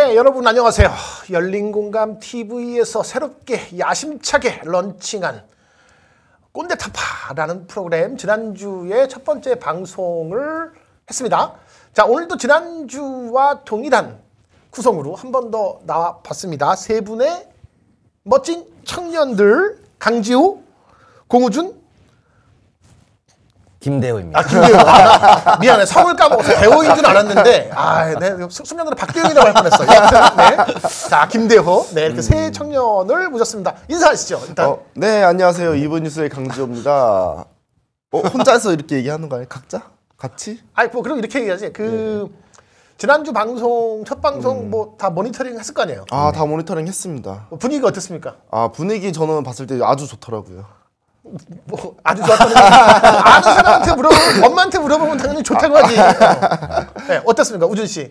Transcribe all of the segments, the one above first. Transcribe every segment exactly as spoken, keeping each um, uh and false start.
네, 여러분 안녕하세요. 열린공감티비에서 새롭게 야심차게 런칭한 꼰대타파라는 프로그램 지난주에 첫 번째 방송을 했습니다. 자, 오늘도 지난주와 동일한 구성으로 한 번 더 나와봤습니다. 세 분의 멋진 청년들, 강지호, 공우준, 김대호입니다. 아, 김대호. 아, 미안해. 성을 까먹어서 대호인 줄 알았는데, 아, 네, 순간적으로 박대호이라고 할 뻔했어. 네. 자, 김대호. 네, 이렇게 음. 세 청년을 모셨습니다. 인사하시죠, 일단. 어, 네, 안녕하세요. 이브 뉴스의 강지호입니다. 어, 혼자서 이렇게 얘기하는 거 아니에요? 각자? 같이? 아니, 뭐, 그럼 이렇게 얘기하지. 그, 네. 지난주 방송, 첫 방송 음. 뭐 다 모니터링 했을 거 아니에요? 아, 다 모니터링 했습니다. 뭐 분위기가 어땠습니까? 아, 분위기 저는 봤을 때 아주 좋더라고요. 뭐 아주 좋았다는 거 아는 사람한테 물어보면 엄마한테 물어보면 당연히 좋다고 하지. 네, 어떻습니까, 우준 씨?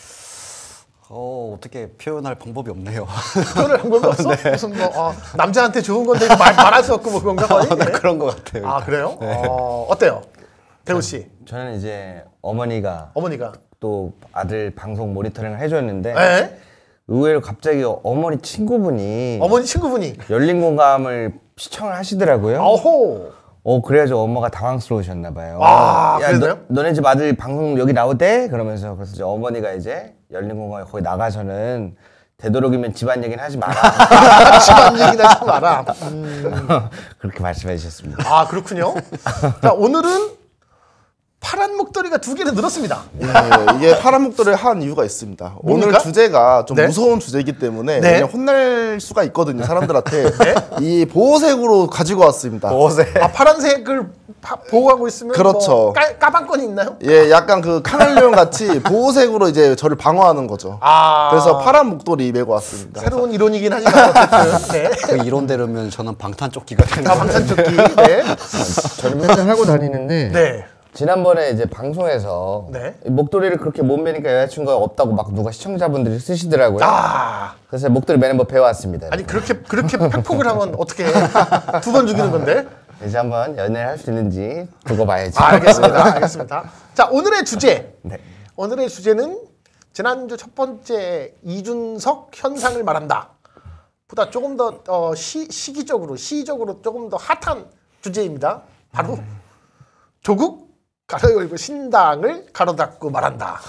어 어떻게 표현할 방법이 없네요. 표현할 방법이 없어? 네. 무슨 뭐 어, 남자한테 좋은 건데 말 말할 수 없고 뭐 그런가 거의? 어, 네, 그런 것 같아요. 아 그래요? 네. 어, 어때요, 대호 씨? 저는 이제 어머니가 어머니가 또 아들 방송 모니터링을 해줬는데 네? 의외로 갑자기 어머니 친구분이 어머니 친구분이 열린공감을 시청을 하시더라고요. 어호. 어 그래가지고 엄마가 당황스러우셨나 봐요. 아, 야, 그래서요? 너, 너네 집 아들 방송 여기 나오대? 그러면서 그래서 이제 어머니가 이제 열린공감에 거기 나가서는 되도록이면 집안 얘기는 하지 마라. 아, 집안 얘기는 하지 마라. 음. 그렇게 말씀해 주셨습니다. 아 그렇군요. 자, 오늘은 파란 목도리가 두 개는 늘었습니다. 네, 이게 파란 목도리를 한 이유가 있습니다. 뭡니까? 오늘 주제가 좀 네? 무서운 주제이기 때문에 네? 그냥 혼날 수가 있거든요, 사람들한테. 네? 이 보호색으로 가지고 왔습니다. 보호색. 아, 파란색을 파, 보호하고 있으면 그렇죠. 뭐 까, 까방권이 있나요? 예, 약간 그 카멜레온 같이 보호색으로 이제 저를 방어하는 거죠. 아, 그래서 파란 목도리 메고 왔습니다. 새로운 이론이긴 하지만 어쨌든 네. 그 이론대로면 저는 방탄조끼가 되는 아, 방탄조끼. 네. 저는 맨날 하고 다니는데 네. 지난번에 이제 방송에서 네. 목도리를 그렇게 못 매니까 여자친구가 없다고 막 누가 시청자분들이 쓰시더라고요. 아, 그래서 목도리 매는 법 배워왔습니다. 아니 그렇게 그렇게 팩폭을 하면 어떻게 두 번 죽이는 건데? 이제 한번 연애를 할 수 있는지 두고 봐야지. 아, 알겠습니다. 알겠습니다. 자, 오늘의 주제. 네. 오늘의 주제는 지난주 첫 번째 이준석 현상을 말한다. 보다 조금 더 어, 시, 시기적으로 시적으로 조금 더 핫한 주제입니다. 바로 음. 조국 가로 열고 신당을 가로 닫고 말한다.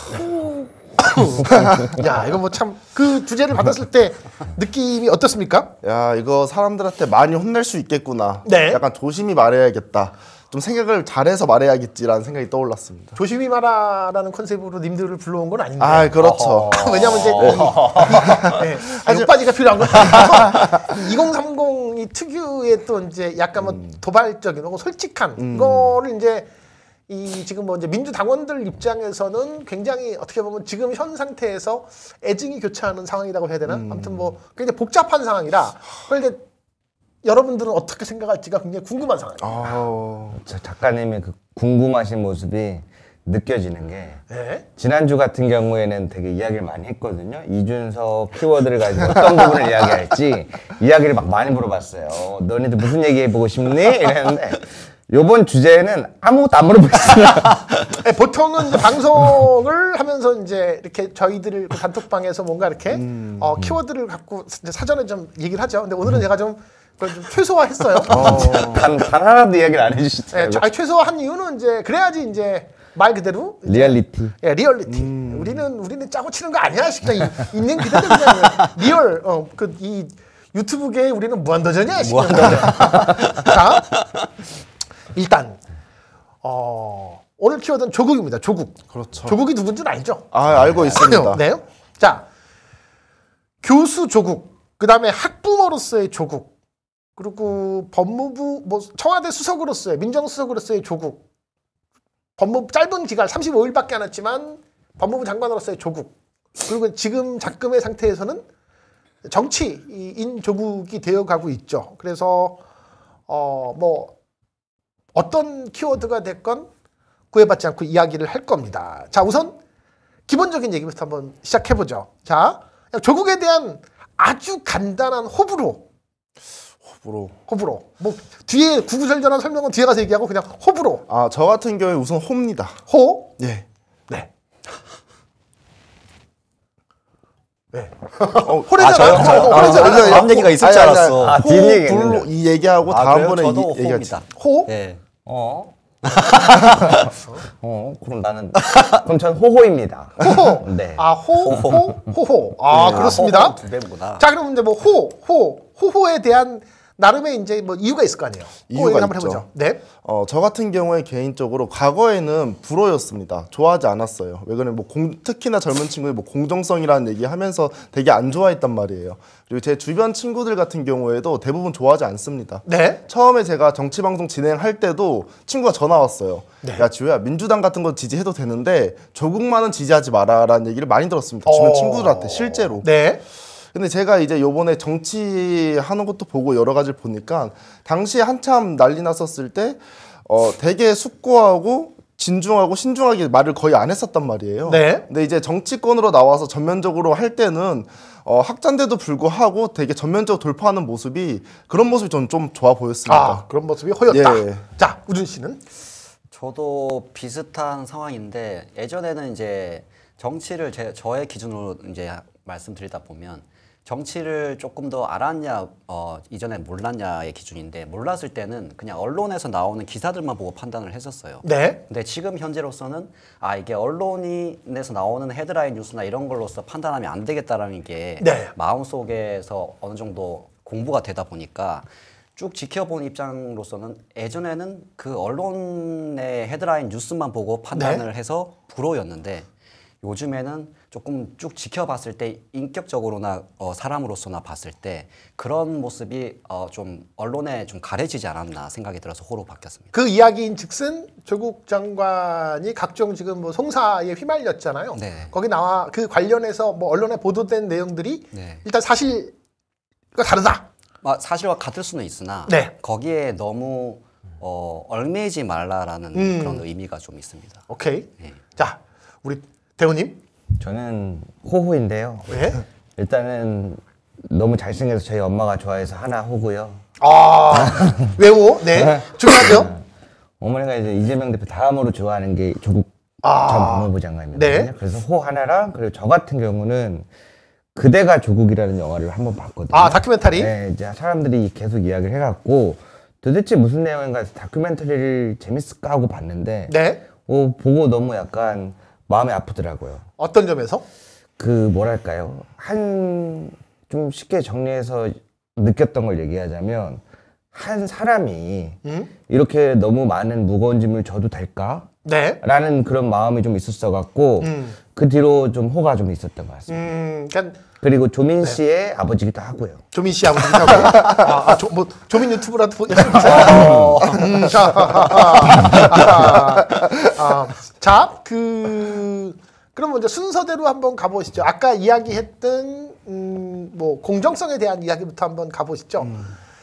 야, 이거 뭐 참 그 주제를 받았을 때 느낌이 어떻습니까? 야, 이거 사람들한테 많이 혼낼 수 있겠구나. 네. 약간 조심히 말해야겠다. 좀 생각을 잘해서 말해야겠지라는 생각이 떠올랐습니다. 조심히 말하라는 컨셉으로 님들을 불러온 건 아닌데. 아, 그렇죠. 왜냐면 이제 네, 아, 욕바지가 필요한 거예요. 이공삼공이 특유의 또 이제 약간 뭐 음. 도발적인 혹은 솔직한 음. 이거를 이제 이 지금 뭐 이제 민주당원들 입장에서는 굉장히 어떻게 보면 지금 현 상태에서 애증이 교차하는 상황이라고 해야 되나? 음. 아무튼 뭐 굉장히 복잡한 상황이라 그런데 여러분들은 어떻게 생각할지가 굉장히 궁금한 상황이에요. 아... 작가님의 그 궁금하신 모습이 느껴지는 게 네? 지난주 같은 경우에는 되게 이야기를 많이 했거든요. 이준석 키워드를 가지고 어떤 부분을 이야기할지 이야기를 막 많이 물어봤어요. 너네들 무슨 얘기해보고 싶니? 이랬는데 요번 주제는 아무것도 안 물어보겠어요. 네, 보통은 이제 방송을 하면서 이제 이렇게 저희들 그 단톡방에서 뭔가 이렇게 음, 어, 키워드를 갖고 이제 사전에 좀 얘기를 하죠. 근데 오늘은 음. 제가 좀 그걸 좀 최소화했어요. 어, 단, 단 하나도 이야기를 안 해주시더라고요. 네, 아니, 최소화한 이유는 이제 그래야지 이제 말 그대로 리얼리티. 예, 리얼리티. 음. 우리는 우리는 짜고 치는 거 아니야. 그냥 있는 그대로 그냥 리얼. 어, 그 이 유튜브계에 우리는 무한도전이야. 무한도전. 자, 일단 어, 오늘 키워드는 조국입니다. 조국. 그렇죠. 조국이 누군지 알죠? 아, 알고 있습니다. 네. 자, 교수 조국, 그 다음에 학부모로서의 조국, 그리고 법무부 뭐 청와대 수석으로서의 민정수석으로서의 조국, 법무부 짧은 기간 삼십오 일밖에 안 했지만 법무부 장관으로서의 조국, 그리고 지금 작금의 상태에서는 정치인 조국이 되어가고 있죠. 그래서 어, 뭐 어떤 키워드가 됐건 구애받지 않고 이야기를 할 겁니다. 자, 우선 기본적인 얘기부터 한번 시작해보죠. 자, 조국에 대한 아주 간단한 호불호. 호불호. 호불호. 뭐 뒤에 구구절절한 설명은 뒤에 가서 얘기하고 그냥 호불호. 아, 저 같은 경우에 우선 호입니다. 호? 예. 네. 네. 어, 호래잖아. 아, 저요? 저요? 호, 아, 호래잖아. 저는 다음 얘기가 있을 줄 아니, 아니, 알았어. 아, 호, 뒷얘기 불로 있는데. 이 얘기하고 아, 그래요? 다음번에 저도 이 얘기하지. 호입니다. 호? 예. 어? 어, 그럼 나는 그럼 전 호호입니다. 호호. 네. 아, 호, 호, 호호. 아, 그렇습니다. 호호는 두 배구나. 자, 그럼 이제 뭐 호, 호, 호호에 대한 나름의 이제 뭐 이유가 있을 거 아니에요. 그 이유가 얘기 한번 있죠. 해보죠. 네. 어, 저 같은 경우에 개인적으로 과거에는 불호였습니다. 좋아하지 않았어요. 왜 그러면 뭐 공, 특히나 젊은 친구들 뭐 공정성이라는 얘기 하면서 되게 안 좋아했단 말이에요. 그리고 제 주변 친구들 같은 경우에도 대부분 좋아하지 않습니다. 네. 처음에 제가 정치 방송 진행할 때도 친구가 전화 왔어요. 네. 야 지우야 민주당 같은 거 지지해도 되는데 조국만은 지지하지 마라라는 얘기를 많이 들었습니다. 주변 어. 친구들한테 실제로. 네. 근데 제가 이제 요번에 정치하는 것도 보고 여러 가지를 보니까 당시에 한참 난리 났었을 때 어, 되게 숙고하고 진중하고 신중하게 말을 거의 안 했었단 말이에요. 네. 근데 이제 정치권으로 나와서 전면적으로 할 때는 어, 학자인데도 불구하고 되게 전면적으로 돌파하는 모습이 그런 모습이 저는 좀 좋아 보였습니다. 아, 그런 모습이 호였다. 예. 자, 우준 씨는? 저도 비슷한 상황인데 예전에는 이제 정치를 제, 저의 기준으로 이제 말씀드리다 보면 정치를 조금 더 알았냐, 어, 이전에 몰랐냐의 기준인데 몰랐을 때는 그냥 언론에서 나오는 기사들만 보고 판단을 했었어요. 네. 근데 지금 현재로서는 아 이게 언론에서 나오는 헤드라인 뉴스나 이런 걸로서 판단하면 안 되겠다라는 게 네. 마음속에서 어느 정도 공부가 되다 보니까 쭉 지켜본 입장으로서는 예전에는 그 언론의 헤드라인 뉴스만 보고 판단을 네. 해서 불호였는데 요즘에는 조금 쭉 지켜봤을 때 인격적으로나 어, 사람으로서나 봤을 때 그런 모습이 어, 좀 언론에 좀 가려지지 않았나 생각이 들어서 호로 바뀌었습니다. 그 이야기인 즉슨 조국 장관이 각종 지금 뭐 송사에 휘말렸잖아요. 네. 거기 나와 그 관련해서 뭐 언론에 보도된 내용들이 네. 일단 사실과 다르다. 아, 사실과 같을 수는 있으나 네. 거기에 너무 어, 얽매이지 말라라는 음. 그런 의미가 좀 있습니다. 오케이. 네. 자, 우리 대우님. 저는 호호인데요. 네. 일단은 너무 잘생겨서 저희 엄마가 좋아해서 하나 호고요. 아, 왜요? 네. 중요하죠? 어머니가 이제 이재명 대표 다음으로 좋아하는 게 조국 아. 전 법무부 장관입니다. 네. 그래서 호 하나랑 그리고 저 같은 경우는 그대가 조국이라는 영화를 한번 봤거든요. 아, 다큐멘터리? 네, 이제 사람들이 계속 이야기를 해갖고 도대체 무슨 내용인가 해서 다큐멘터리를 재밌을까 하고 봤는데 네. 어, 보고 너무 약간 마음이 아프더라고요. 어떤 점에서? 그 뭐랄까요, 한 좀 쉽게 정리해서 느꼈던 걸 얘기하자면 한 사람이 음? 이렇게 너무 많은 무거운 짐을 져도 될까? 네. 라는 그런 마음이 좀 있었어 갖고 음. 그 뒤로 좀 호가 좀 있었던 것 같습니다. 음, 그러니까 그리고 조민 씨의 아버지기도 하고요. 조민 씨 아버지기도 하고. 아, 아, 조, 뭐 조민 유튜브라도 보- 열심히 보세요. 음, 자, 아, 아, 자, 그 그럼 먼저 순서대로 한번 가보시죠. 아까 이야기했던 음, 뭐 공정성에 대한 이야기부터 한번 가보시죠. 음.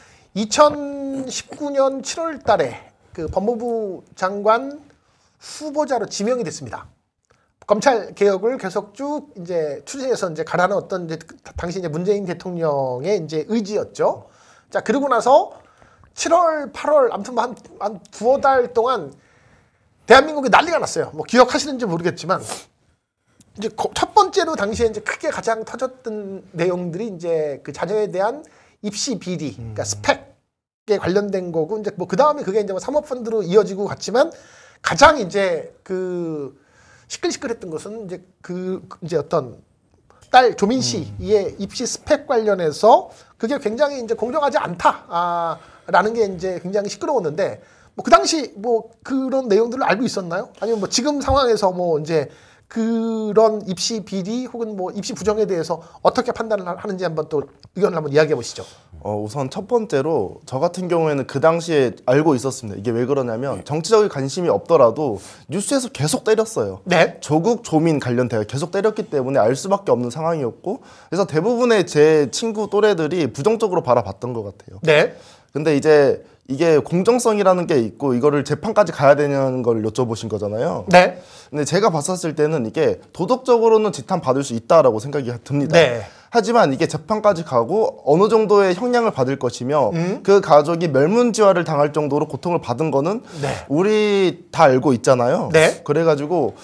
이천십구 년 칠월 달에 그 법무부 장관 후보자로 지명이 됐습니다. 검찰 개혁을 계속 쭉 이제 추진해서 이제 가라는 어떤 이제 당시 이제 문재인 대통령의 이제 의지였죠. 자, 그러고 나서 칠월, 팔월 아무튼 한, 한 두어 달 동안 대한민국이 난리가 났어요. 뭐 기억하시는지 모르겠지만 이제 거- 첫 번째로 당시에 이제 크게 가장 터졌던 내용들이 이제 그 자녀에 대한 입시 비리, 그러니까 스펙에 관련된 거고 이제 뭐 그 다음에 그게 이제 뭐 사모펀드로 이어지고 갔지만 가장 이제 그 시끌시끌했던 것은 이제 그 이제 어떤 딸 조민 씨의 입시 스펙 관련해서 그게 굉장히 이제 공정하지 않다라는 게 이제 굉장히 시끄러웠는데 뭐 그 당시 뭐 그런 내용들을 알고 있었나요? 아니면 뭐 지금 상황에서 뭐 이제 그런 입시 비리 혹은 뭐 입시 부정에 대해서 어떻게 판단을 하는지 한번 또 의견을 한번 이야기해 보시죠. 어, 우선 첫 번째로 저 같은 경우에는 그 당시에 알고 있었습니다. 이게 왜 그러냐면 정치적인 관심이 없더라도 뉴스에서 계속 때렸어요. 네. 조국 조민 관련되어 계속 때렸기 때문에 알 수밖에 없는 상황이었고 그래서 대부분의 제 친구 또래들이 부정적으로 바라봤던 것 같아요. 네. 근데 이제 이게 공정성이라는 게 있고 이거를 재판까지 가야 되냐는 걸 여쭤보신 거잖아요. 네. 근데 제가 봤었을 때는 이게 도덕적으로는 지탄 받을 수 있다라고 생각이 듭니다. 네. 하지만 이게 재판까지 가고 어느 정도의 형량을 받을 것이며 음. 그 가족이 멸문지화를 당할 정도로 고통을 받은 거는 네. 우리 다 알고 있잖아요. 네. 그래가지고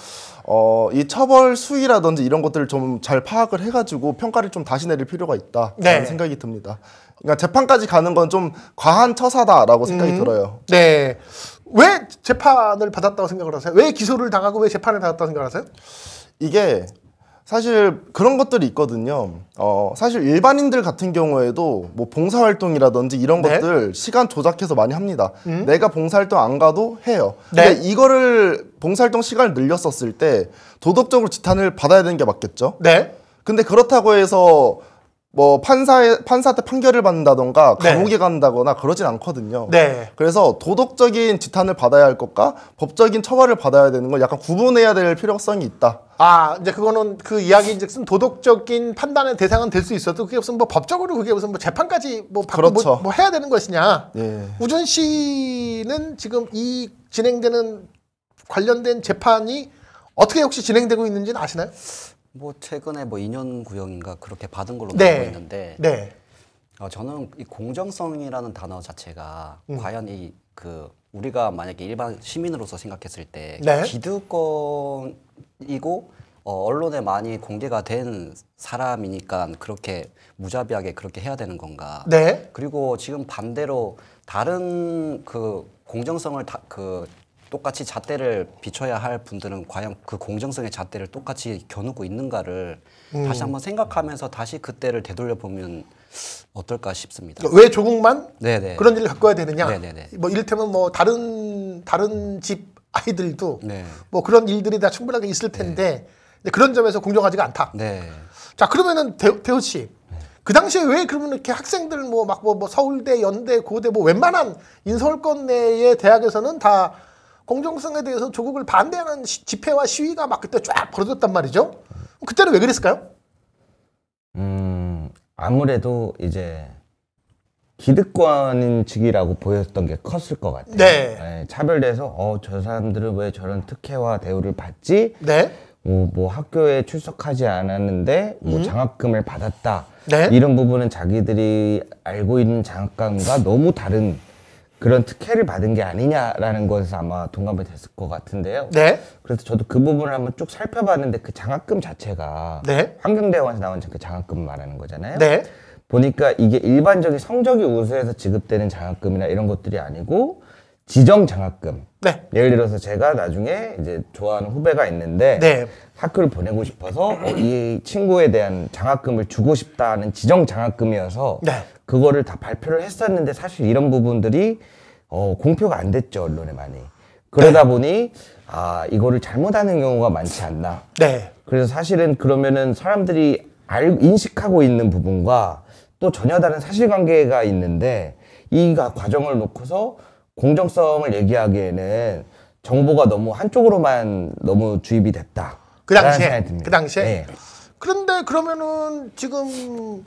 어, 이 처벌 수위라든지 이런 것들을 좀 잘 파악을 해가지고 평가를 좀 다시 내릴 필요가 있다라는 네. 생각이 듭니다. 그러니까 재판까지 가는 건 좀 과한 처사다라고 생각이 음. 들어요. 네. 왜 재판을 받았다고 생각을 하세요? 왜 기소를 당하고 왜 재판을 받았다고 생각을 하세요? 이게 사실 그런 것들이 있거든요. 어, 사실 일반인들 같은 경우에도 뭐 봉사활동이라든지 이런 네. 것들 시간 조작해서 많이 합니다. 음. 내가 봉사활동 안 가도 해요. 네. 근데 이거를 봉사활동 시간을 늘렸었을 때 도덕적으로 지탄을 받아야 되는 게 맞겠죠. 네. 근데 그렇다고 해서 뭐 판사의 판사한테 판결을 받는다던가 네. 감옥에 간다거나 그러진 않거든요. 네. 그래서 도덕적인 지탄을 받아야 할 것과 법적인 처벌을 받아야 되는 걸 약간 구분해야 될 필요성이 있다. 아, 이제 그거는 그 이야기인즉슨 도덕적인 판단의 대상은 될 수 있어도 그게 무슨 뭐 법적으로 그게 무슨 뭐 재판까지 뭐 받고 그렇죠. 뭐, 뭐 해야 되는 것이냐. 예. 우준 씨는 지금 이 진행되는 관련된 재판이 어떻게 혹시 진행되고 있는지는 아시나요? 뭐 최근에 뭐 이 년 구형인가 그렇게 받은 걸로 네. 알고 있는데 네. 어, 저는 이 공정성이라는 단어 자체가 음. 과연 이 그 우리가 만약에 일반 시민으로서 생각했을 때 네. 기득권이고 어, 언론에 많이 공개가 된 사람이니까 그렇게 무자비하게 그렇게 해야 되는 건가? 네. 그리고 지금 반대로 다른 그 공정성을 다, 그 똑같이 잣대를 비춰야 할 분들은 과연 그 공정성의 잣대를 똑같이 겨누고 있는가를 음. 다시 한번 생각하면서 다시 그때를 되돌려 보면 어떨까 싶습니다. 왜 조국만 네네. 그런 일을 겪어야 되느냐? 네네네. 뭐 이를테면 뭐 다른 다른 집 아이들도 네. 뭐 그런 일들이 다 충분하게 있을 텐데 이제 그런 점에서 공정하지가 않다. 네. 자, 그러면은 대, 대호 씨, 그 당시에 왜 그러면 이렇게 학생들 뭐 막 뭐 뭐 서울대, 연대, 고대 뭐 웬만한 인서울권 내의 대학에서는 다 공정성에 대해서 조국을 반대하는 시, 집회와 시위가 막 그때 쫙 벌어졌단 말이죠. 그때는 왜 그랬을까요? 음, 아무래도 이제 기득권 측이라고 보였던 게 컸을 것 같아요. 네. 네, 차별돼서 어, 저 사람들은 왜 저런 특혜와 대우를 받지? 네. 뭐, 뭐 학교에 출석하지 않았는데 뭐 음. 장학금을 받았다. 네. 이런 부분은 자기들이 알고 있는 장학금과 너무 다른 그런 특혜를 받은 게 아니냐라는 것에서 아마 동감이 됐을 것 같은데요. 네. 그래서 저도 그 부분을 한번 쭉 살펴봤는데 그 장학금 자체가 네. 환경대학원에서 나온 그 장학금 말하는 거잖아요. 네. 보니까 이게 일반적인 성적이 우수해서 지급되는 장학금이나 이런 것들이 아니고 지정 장학금. 네. 예를 들어서 제가 나중에 이제 좋아하는 후배가 있는데 네. 학교를 보내고 싶어서 어, 이 친구에 대한 장학금을 주고 싶다는 지정 장학금이어서 네. 그거를 다 발표를 했었는데 사실 이런 부분들이 어, 공표가 안 됐죠, 언론에 많이. 그러다 네. 보니 아 이거를 잘못하는 경우가 많지 않나. 네. 그래서 사실은 그러면은 사람들이 알, 인식하고 있는 부분과 또 전혀 다른 사실관계가 있는데 이 과정을 놓고서 공정성을 얘기하기에는 정보가 너무 한쪽으로만 너무 주입이 됐다. 그 당시에. 그 당시에. 네. 그런데 그러면은 지금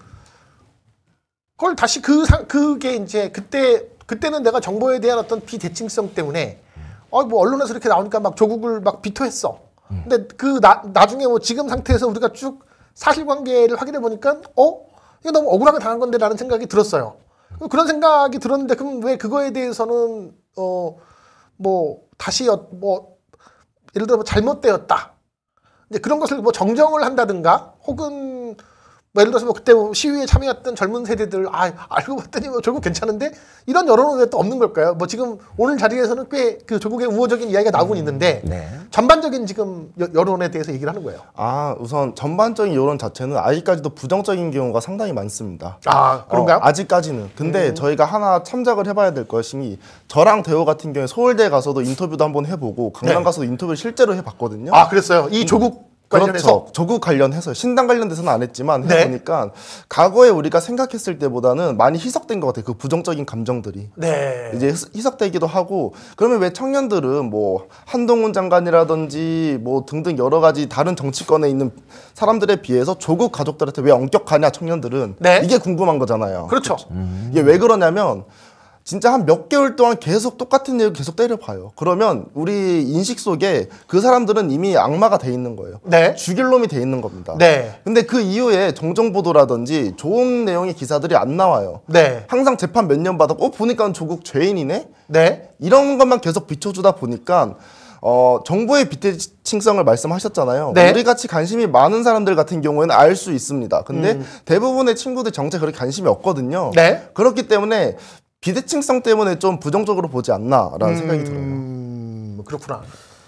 그걸 다시 그 상, 그게 이제 그때 그때는 내가 정보에 대한 어떤 비대칭성 때문에 어 뭐 언론에서 이렇게 나오니까 막 조국을 막 비토했어. 근데 그 나, 나중에 뭐 지금 상태에서 우리가 쭉 사실관계를 확인해 보니까 어 이게 너무 억울하게 당한 건데라는 생각이 들었어요. 그런 생각이 들었는데 그럼 왜 그거에 대해서는 어 뭐 다시 어, 뭐 예를 들어 뭐 잘못되었다. 이제 그런 것을 뭐 정정을 한다든가 혹은 뭐 예를 들어서 뭐 그때 뭐 시위에 참여했던 젊은 세대들 아 알고 봤더니 뭐 조국 괜찮은데 이런 여론은 왜 또 없는 걸까요? 뭐 지금 오늘 자리에서는 꽤 그 조국의 우호적인 이야기가 나오고 있는데 네. 전반적인 지금 여, 여론에 대해서 얘기를 하는 거예요. 아, 우선 전반적인 여론 자체는 아직까지도 부정적인 경우가 상당히 많습니다. 아 그런가요? 어, 아직까지는. 근데 음. 저희가 하나 참작을 해봐야 될 것이 저랑 대호 같은 경우에 서울대 가서도 인터뷰도 한번 해보고 강남 네. 가서도 인터뷰를 실제로 해봤거든요. 아 그랬어요. 이 조국 관련해서 그렇죠. 조국 관련해서 신당 관련돼서는 안 했지만 네. 해보니까 과거에 우리가 생각했을 때보다는 많이 희석된 것 같아요. 그 부정적인 감정들이. 네. 이제 희석- 희석되기도 하고 그러면 왜 청년들은 뭐 한동훈 장관이라든지 뭐 등등 여러 가지 다른 정치권에 있는 사람들에 비해서 조국 가족들한테 왜 엄격하냐 청년들은 네. 이게 궁금한 거잖아요. 그렇죠. 이게 왜 그러냐면 진짜 한 몇 개월 동안 계속 똑같은 얘기 계속 때려봐요. 그러면 우리 인식 속에 그 사람들은 이미 악마가 돼 있는 거예요. 네. 죽일 놈이 돼 있는 겁니다. 네. 근데 그 이후에 정정보도라든지 좋은 내용의 기사들이 안 나와요. 네. 항상 재판 몇 년 받았고 어, 보니까 조국 죄인이네? 네. 이런 것만 계속 비춰주다 보니까 어, 정부의 비대칭성을 말씀하셨잖아요. 네. 우리 같이 관심이 많은 사람들 같은 경우에는 알 수 있습니다. 근데 음. 대부분의 친구들 정책 그렇게 관심이 없거든요. 네. 그렇기 때문에 비대칭성 때문에 좀 부정적으로 보지 않나라는 음, 생각이 들어요. 음, 그렇구나.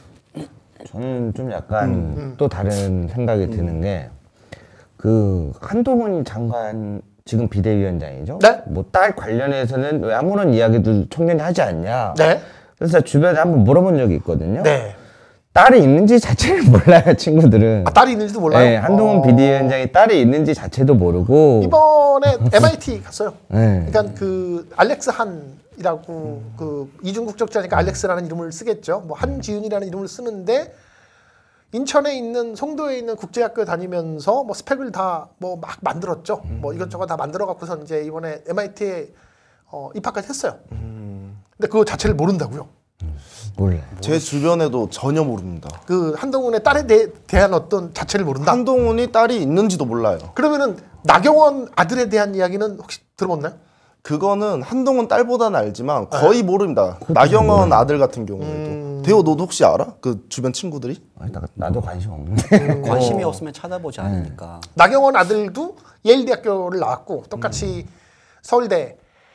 저는 좀 약간 음. 또 다른 생각이 드는 게 그 한동훈 장관 지금 비대위원장이죠. 네. 뭐 딸 관련해서는 왜 아무런 이야기도 청년이 하지 않냐. 네. 그래서 주변에 한번 물어본 적이 있거든요. 네. 딸이 있는지 자체를 몰라요, 친구들은. 아, 딸이 있는지도 몰라요? 네, 한동훈 어. 비대위원장이 딸이 있는지 자체도 모르고. 이번에 엠아이티 갔어요. 네. 그러니까 그 알렉스 한이라고 그 이중 국적자니까 알렉스라는 이름을 쓰겠죠. 뭐 한지윤이라는 이름을 쓰는데 인천에 있는 송도에 있는 국제학교 다니면서 뭐 스펙을 다 뭐 막 만들었죠. 뭐 이것저것 다 만들어 갖고서 이제 이번에 엠아이티에 어, 입학까지 했어요. 근데 그거 자체를 모른다고요. 몰라요. 제 주변에도 전혀 모릅니다. 그 한동훈의 딸에 대, 대한 어떤 자체를 모른다. 한동훈이 딸이 있는지도 몰라요. 그러면은 나경원 아들에 대한 이야기는 혹시 들어봤나요? 그거는 한동훈 딸보다는 알지만 거의 모릅니다. 나경원 아들 같은 경우에도. 음. 대호 너도 혹시 알아? 그 주변 친구들이? 아니, 나, 나도 관심 없는데. 관심이 없으면 찾아보지 않으니까. 나경원 아들도 예일대학교를 나왔고 똑같이 서울대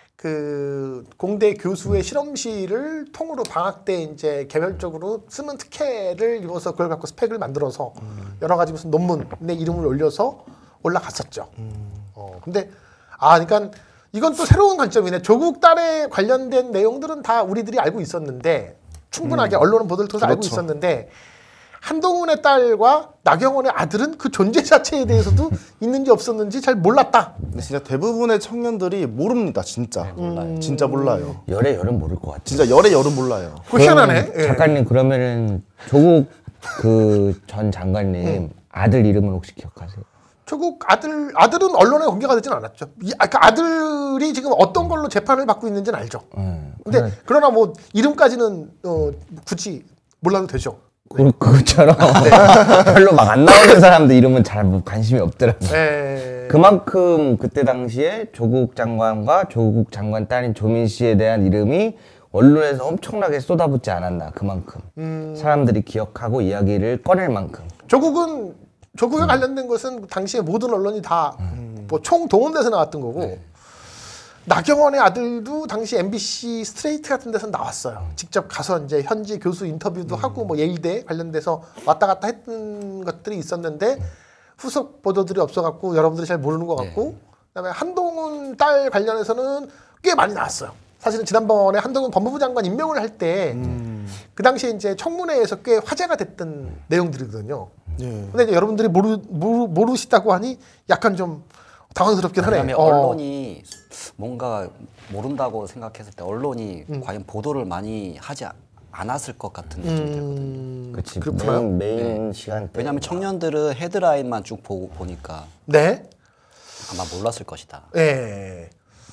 그 공대 교수의 실험실을 통으로 방학 때 이제 개별적으로 쓰는 특혜를 입어서 그걸 갖고 스펙을 만들어서 여러 가지 무슨 논문에 이름을 올려서 올라갔었죠. 어 근데 아 그러니까 이건 또 새로운 관점이네. 조국 딸에 관련된 내용들은 다 우리들이 알고 있었는데 충분하게 언론은 보도를 통해서 알고 그렇죠. 있었는데 한동훈의 딸과 나경원의 아들은 그 존재 자체에 대해서도 있는지 없었는지 잘 몰랐다. 근데 진짜 대부분의 청년들이 모릅니다. 진짜. 몰라요. 진짜 몰라요. 열에 열은 모를 것 같아요. 진짜 열의 열은 몰라요. 그거 희한하네. 그럼 작가님 그러면은 조국 그 전 장관님 아들 이름은 혹시 기억하세요? 조국 아들 아들은 언론에 공개가 되진 않았죠. 이, 아, 그 아들이 지금 어떤 걸로 재판을 받고 있는지는 알죠. 네. 근데 그래, 그러나 뭐 이름까지는 어, 굳이 몰라도 되죠. 그, 그것처럼 네. 별로 막 안 나오는 사람들 이름은 잘 뭐 관심이 없더라고요. 네. 그만큼 그때 당시에 조국 장관과 조국 장관 딸인 조민 씨에 대한 이름이 언론에서 엄청나게 쏟아붓지 않았나. 그만큼 음. 사람들이 기억하고 이야기를 꺼낼 만큼. 조국은 조국에 관련된 것은 당시에 모든 언론이 다 뭐 총동원돼서 나왔던 거고 네. 나경원의 아들도 당시 엠비씨 스트레이트 같은 데서 나왔어요. 직접 가서 이제 현지 교수 인터뷰도 하고 뭐 예일대 관련돼서 왔다 갔다 했던 것들이 있었는데 후속 보도들이 없어갖고 여러분들이 잘 모르는 것 같고 그다음에 한동훈 딸 관련해서는 꽤 많이 나왔어요. 사실은 지난번에 한동훈 법무부 장관 임명을 할 때 그 당시에 이제 청문회에서 꽤 화제가 됐던 내용들이거든요. 예. 근데 이제 여러분들이 모르, 모르 모르시다고 하니 약간 좀 당황스럽긴 하네. 왜냐하면 어. 언론이 뭔가 모른다고 생각했을 때 언론이 음. 과연 보도를 많이 하지 않았을 것 같은 느낌이 들거든요. 음, 그치. 그렇구나. 메인, 메인 시간 때. 왜냐하면 청년들은 헤드라인만 쭉 보고 보니까 네. 아마 몰랐을 것이다. 예.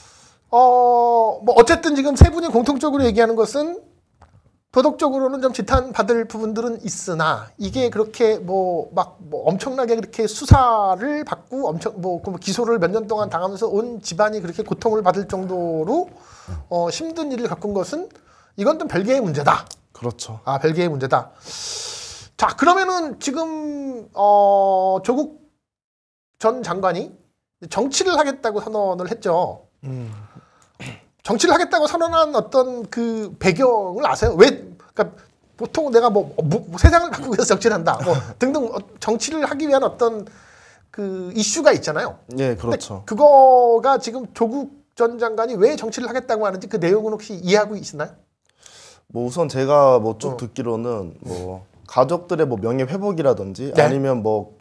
어, 뭐 어쨌든 지금 세 분이 공통적으로 얘기하는 것은 도덕적으로는 좀 지탄받을 부분들은 있으나 이게 그렇게 뭐 막 뭐 엄청나게 그렇게 수사를 받고 엄청 뭐 기소를 몇 년 동안 당하면서 온 집안이 그렇게 고통을 받을 정도로 어, 힘든 일을 겪은 것은 이건 좀 별개의 문제다. 그렇죠. 아, 별개의 문제다. 자, 그러면은 지금 어, 조국 전 장관이 정치를 하겠다고 선언을 했죠. 음. 정치를 하겠다고 선언한 어떤 그 배경을 아세요? 왜? 그러니까 보통 내가 뭐, 뭐, 뭐 세상을 바꾸기 위해서 정치를 한다, 뭐 등등 정치를 하기 위한 어떤 그 이슈가 있잖아요. 예, 그렇죠. 그거가 지금 조국 전 장관이 왜 정치를 하겠다고 하는지 그 내용은 혹시 이해하고 있나요? 뭐 우선 제가 뭐 쭉 어. 듣기로는 뭐 가족들의 뭐 명예 회복이라든지 네. 아니면 뭐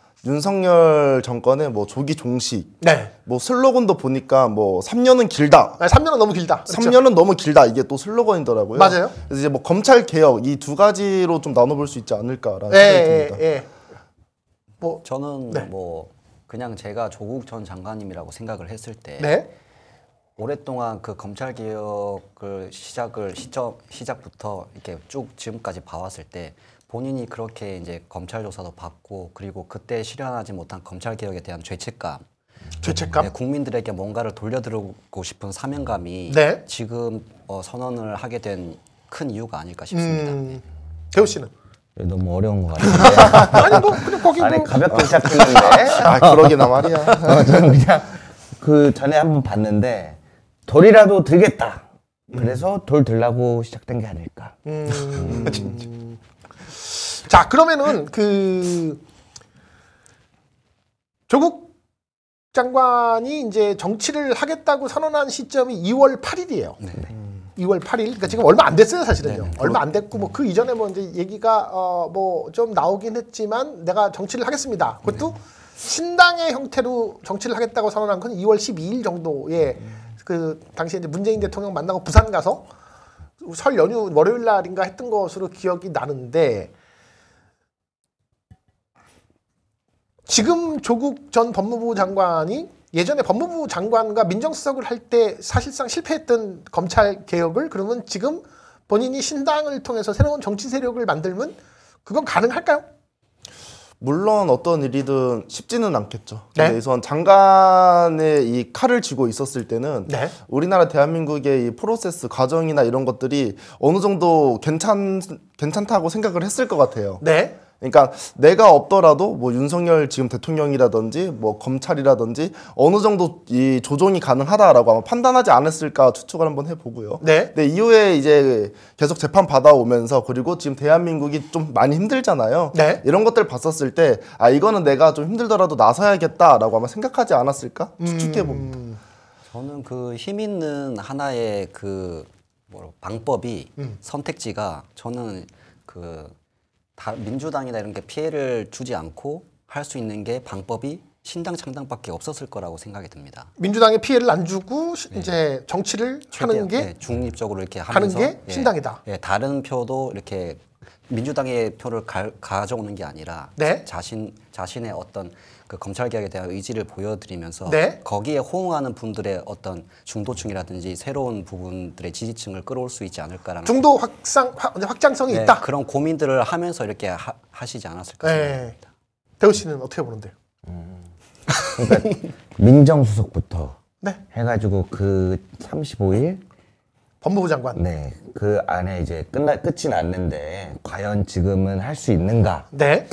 윤석열 정권의 뭐 조기 종식 네. 뭐 슬로건도 보니까 뭐 삼 년은 길다. 아, 삼 년은 너무 길다. 그렇죠? 삼 년은 너무 길다. 이게 또 슬로건이더라고요. 맞아요. 그래서 이제 뭐 검찰 개혁 이 두 가지로 좀 나눠볼 수 있지 않을까라는 예, 생각이 예, 듭니다. 예. 뭐, 저는 네. 뭐 그냥 제가 조국 전 장관님이라고 생각을 했을 때 네. 오랫동안 그 검찰 개혁을 시작을 시점 시작부터 이렇게 쭉 지금까지 봐왔을 때 본인이 그렇게 이제 검찰 조사도 받고 그리고 그때 실현하지 못한 검찰 개혁에 대한 죄책감, 죄책감. 네, 국민들에게 뭔가를 돌려드리고 싶은 사명감이 네. 지금 어, 선언을 하게 된 큰 이유가 아닐까 싶습니다. 음, 대호 씨는? 너무 어려운 것 같은데. 아니 뭐 그냥 거기 아니 뭐 가볍게 시작했는데. 아 그러게나 말이야. 어, 저는 그냥 그 전에 한번 봤는데 돌이라도 들겠다. 그래서 돌 들라고 시작된 게 아닐까. 음. 음. 자 그러면은 그 조국 장관이 이제 정치를 하겠다고 선언한 시점이 이월 팔일이에요. 네. 이월 팔일. 그러니까 지금 얼마 안 됐어요, 사실은요. 네네. 얼마 안 됐고 뭐 그 이전에 뭐 이제 얘기가 어 뭐 좀 나오긴 했지만 내가 정치를 하겠습니다. 그것도 네. 신당의 형태로 정치를 하겠다고 선언한 건 이월 십이일 정도에 음. 그 당시에 이제 문재인 대통령 만나고 부산 가서 설 연휴 월요일 날인가 했던 것으로 기억이 나는데 지금 조국 전 법무부 장관이 예전에 법무부 장관과 민정수석을 할 때 사실상 실패했던 검찰 개혁을 그러면 지금 본인이 신당을 통해서 새로운 정치 세력을 만들면 그건 가능할까요? 물론 어떤 일이든 쉽지는 않겠죠. 네? 근데 우선 장관의 이 칼을 쥐고 있었을 때는 네? 우리나라 대한민국의 이 프로세스 과정이나 이런 것들이 어느 정도 괜찮 괜찮다고 생각을 했을 것 같아요. 네. 그러니까 내가 없더라도 뭐 윤석열 지금 대통령이라든지 뭐 검찰이라든지 어느 정도 이 조정이 가능하다라고 아마 판단하지 않았을까 추측을 한번 해보고요. 네. 근데 이후에 이제 계속 재판 받아오면서 그리고 지금 대한민국이 좀 많이 힘들잖아요. 네. 이런 것들 봤었을 때 아 이거는 내가 좀 힘들더라도 나서야겠다라고 아마 생각하지 않았을까 추측해봅니다. 음. 저는 그 힘 있는 하나의 그 뭐 방법이 음. 선택지가 저는 그 다 민주당이나 이런 게 피해를 주지 않고 할 수 있는 게 방법이 신당 창당밖에 없었을 거라고 생각이 듭니다. 민주당에 피해를 안 주고 네. 이제 정치를 최대한, 하는 게 네, 중립적으로 이렇게 하는 하면서 게 신당이다. 예, 예, 다른 표도 이렇게 민주당의 표를 가, 가져오는 게 아니라 네. 자신 자신의 어떤 그 검찰 개혁에 대한 의지를 보여드리면서 네. 거기에 호응하는 분들의 어떤 중도층이라든지 새로운 부분들의 지지층을 끌어올 수 있지 않을까라는 중도 확상 확, 확장성이 네, 있다. 그런 고민들을 하면서 이렇게 하, 하시지 않았을까 네. 생각합니다. 대호 씨는 어떻게 보는데요? 음. 그러니까 민정수석부터 네. 해가지고 그 삼십오일 법무부 장관. 네, 그 안에 이제 끝나 끝이 났는데 과연 지금은 할 수 있는가? 네.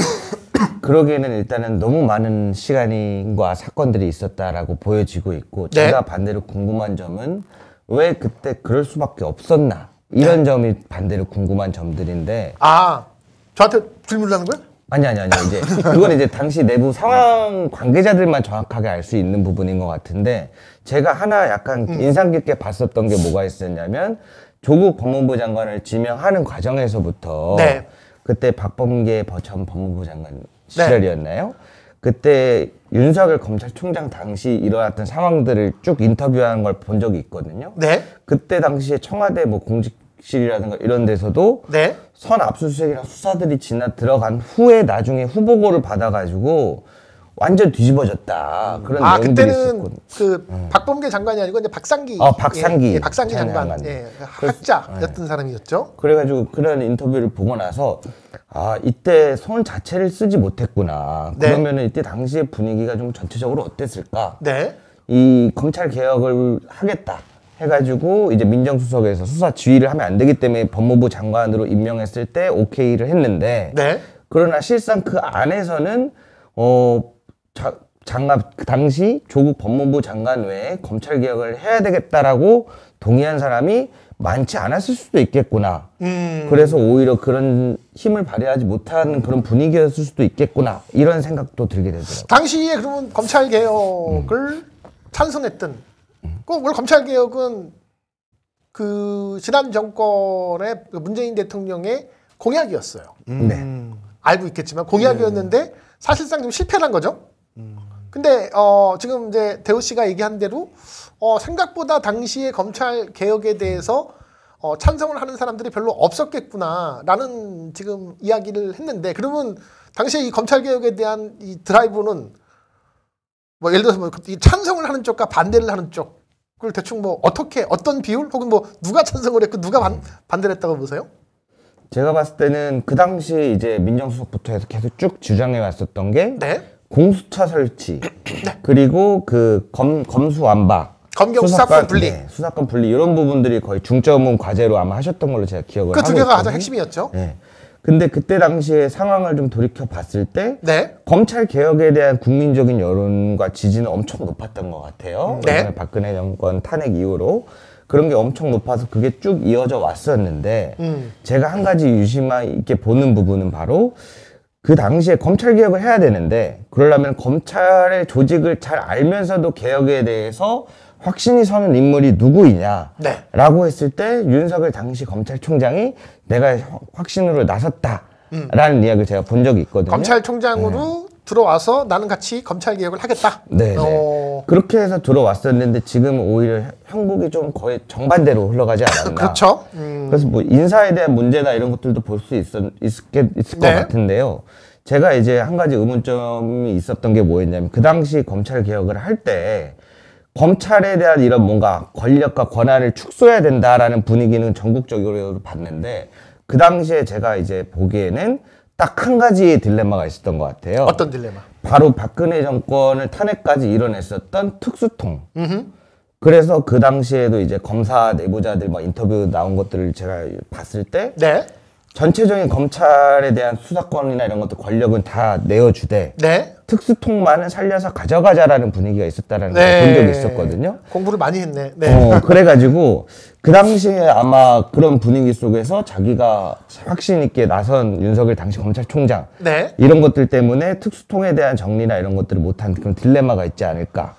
그러기에는 일단은 너무 많은 시간과 사건들이 있었다라고 보여지고 있고 네. 제가 반대로 궁금한 점은 왜 그때 그럴 수밖에 없었나 이런 네. 점이 반대로 궁금한 점들인데 아 저한테 질문을 하는 거예요? 아니 아니 아니 이제 그건 이제 당시 내부 상황 관계자들만 정확하게 알 수 있는 부분인 것 같은데 제가 하나 약간 음. 인상 깊게 봤었던 게 뭐가 있었냐면 조국 법무부 장관을 지명하는 과정에서부터 네. 그때 박범계 전 법무부 장관 시절이었나요? 네. 그때 윤석열 검찰총장 당시 일어났던 상황들을 쭉 인터뷰한 걸 본 적이 있거든요. 네. 그때 당시에 청와대 뭐 공직실이라든가 이런 데서도 네. 선 압수수색이랑 수사들이 지나 들어간 후에 나중에 후보고를 받아가지고 완전 뒤집어졌다. 그런 아 내용들이 그때는 있었거든. 그 음. 박범계 장관이 아니고 이제 박상기. 어, 박상기. 예, 예, 박상기 장관. 장관. 예, 학자였던 예. 사람이었죠. 그래가지고 그런 인터뷰를 보고 나서 아 이때 손 자체를 쓰지 못했구나. 네. 그러면은 이때 당시의 분위기가 좀 전체적으로 어땠을까? 네. 이 검찰 개혁을 하겠다. 해가지고 이제 민정수석에서 수사 지휘를 하면 안 되기 때문에 법무부 장관으로 임명했을 때 오케이를 했는데 네. 그러나 실상 그 안에서는 어 자, 장관 그 당시 조국 법무부 장관 외에 검찰 개혁을 해야 되겠다라고 동의한 사람이 많지 않았을 수도 있겠구나. 음. 그래서 오히려 그런 힘을 발휘하지 못하는 그런 분위기였을 수도 있겠구나. 이런 생각도 들게 되더라고요. 당시에 그러면 검찰 개혁을 음. 찬성했던 그 원래 검찰 개혁은 그 지난 정권의 문재인 대통령의 공약이었어요. 음. 네. 알고 있겠지만 공약이었는데 네. 사실상 좀 실패한 거죠. 음. 근데 어 지금 이제 대호 씨가 얘기한 대로 어 생각보다 당시에 검찰 개혁에 대해서 어 찬성을 하는 사람들이 별로 없었겠구나라는 지금 이야기를 했는데 그러면 당시에 이 검찰 개혁에 대한 이 드라이브는 뭐 예를 들어서 뭐 찬성을 하는 쪽과 반대를 하는 쪽을 대충 뭐 어떻게 어떤 비율 혹은 뭐 누가 찬성을 했고 누가 반, 반대를 했다고 보세요? 제가 봤을 때는 그 당시 이제 민정수석부터 해서 계속 쭉 주장해 왔었던 게 네. 공수처 설치 네. 그리고 그 검, 검수완박 검경 수사권 분리 네, 수사권 분리 이런 부분들이 거의 중점은 과제로 아마 하셨던 걸로 제가 기억을 그 하고 두 개가 있거든요. 가장 핵심이었죠. 네. 근데 그때 당시에 상황을 좀 돌이켜 봤을 때 네. 검찰 개혁에 대한 국민적인 여론과 지지는 엄청 높았던 것 같아요. 네. 박근혜 정권 탄핵 이후로 그런 게 엄청 높아서 그게 쭉 이어져 왔었는데 음. 제가 한 가지 유심히 있게 보는 부분은 바로 그 당시에 검찰 개혁을 해야 되는데 그러려면 검찰의 조직을 잘 알면서도 개혁에 대해서 확신이 서는 인물이 누구이냐 네. 라고 했을 때 윤석열 당시 검찰총장이 내가 확신으로 나섰다라는 음. 이야기를 제가 본 적이 있거든요. 검찰총장으로 네. 들어와서 나는 같이 검찰 개혁을 하겠다. 네. 어... 그렇게 해서 들어왔었는데 지금 오히려 형국이 좀 거의 정반대로 흘러가지 않았나. 그렇죠. 음... 그래서 뭐 인사에 대한 문제나 이런 것들도 볼 수 있을, 있을 것 네. 같은데요. 제가 이제 한 가지 의문점이 있었던 게 뭐였냐면 그 당시 검찰 개혁을 할 때 검찰에 대한 이런 뭔가 권력과 권한을 축소해야 된다라는 분위기는 전국적으로 봤는데 그 당시에 제가 이제 보기에는 딱 한 가지 딜레마가 있었던 것 같아요. 어떤 딜레마? 바로 박근혜 정권을 탄핵까지 이뤄냈었던 특수통. 음흠. 그래서 그 당시에도 이제 검사 내부자들 막 인터뷰 나온 것들을 제가 봤을 때 네. 전체적인 검찰에 대한 수사권이나 이런 것들 권력은 다 내어주되 네. 특수통만은 살려서 가져가자라는 분위기가 있었다라는 네. 걸 본 적이 있었거든요. 공부를 많이 했네. 네. 어, 그래가지고 그 당시에 아마 그런 분위기 속에서 자기가 확신 있게 나선 윤석열 당시 검찰총장 네. 이런 것들 때문에 특수통에 대한 정리나 이런 것들을 못한 그런 딜레마가 있지 않을까.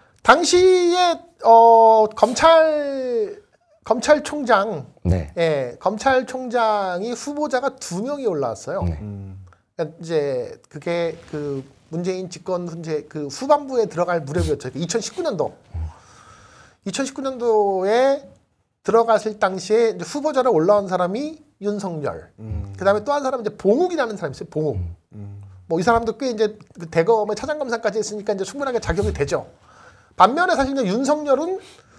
당시에 어, 검찰 검찰총장, 네. 예, 검찰총장이 후보자가 두 명이 올라왔어요. 네. 음. 그러니까 이제 그게 그 문재인 집권 이제 그 후반부에 들어갈 무렵이었죠. 이천십구 년도. 이천십구 년도에 들어갔을 당시에 이제 후보자로 올라온 사람이 윤석열. 음. 그다음에 또 한 사람은 이제 봉욱이라는 사람이 있어요. 봉욱. 음. 음. 뭐 이 사람도 꽤 이제 그 대검의 차장검사까지 했으니까 이제 충분하게 자격이 되죠. 반면에 사실 이제 윤석열은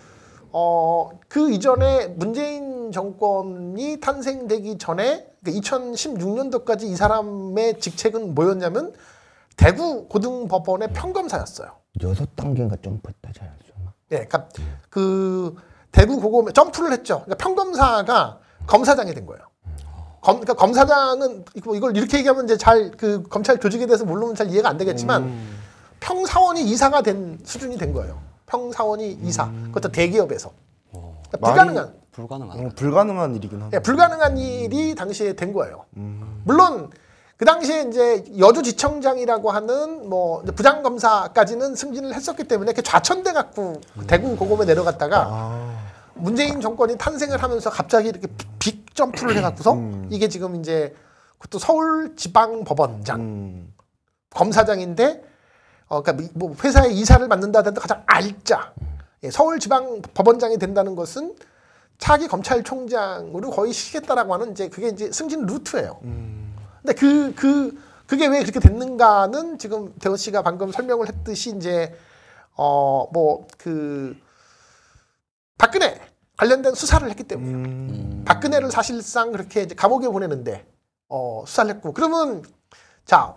어, 그 이전에 문재인 정권이 탄생되기 전에 그러니까 이천십육 년도까지 이 사람의 직책은 뭐였냐면 대구 고등법원의 평검사였어요. 여섯 단계인가 점프했다지 않았어? 예, 그러니까 그 대구 고검에 점프를 했죠. 그러니까 평검사가 검사장이 된 거예요. 검, 그러니까 검사장은 이걸 이렇게 얘기하면 이제 잘 그 검찰 조직에 대해서 물론 잘 이해가 안 되겠지만 음. 평사원이 이사가 된 수준이 된 거예요. 평사원이 이사, 음. 그것도 대기업에서. 그러니까 불가능한. 불가능한. 음, 불가능한 일이긴 하죠. 예, 불가능한 일이 당시에 된 거예요. 음. 물론 그 당시에 이제 여주지청장이라고 하는 뭐 부장검사까지는 승진을 했었기 때문에 그 좌천돼 갖고 음. 대구 고검에 내려갔다가 아. 문재인 정권이 탄생을 하면서 갑자기 이렇게 빅 점프를 해갖고서 음. 이게 지금 이제 그것도 서울지방법원장 음. 검사장인데. 어, 그러니까 뭐 회사에 이사를 맡는다든지 가장 알짜 예, 서울지방법원장이 된다는 것은 차기 검찰총장으로 거의 시겠다라고 하는 이제 그게 이제 승진 루트예요. 음. 근데 그, 그, 그게 왜 그렇게 됐는가는 지금 대호 씨가 방금 설명을 했듯이 이제 어, 뭐 그 박근혜 관련된 수사를 했기 때문에 음. 박근혜를 사실상 그렇게 이제 감옥에 보내는데 어, 수사를 했고 그러면 자.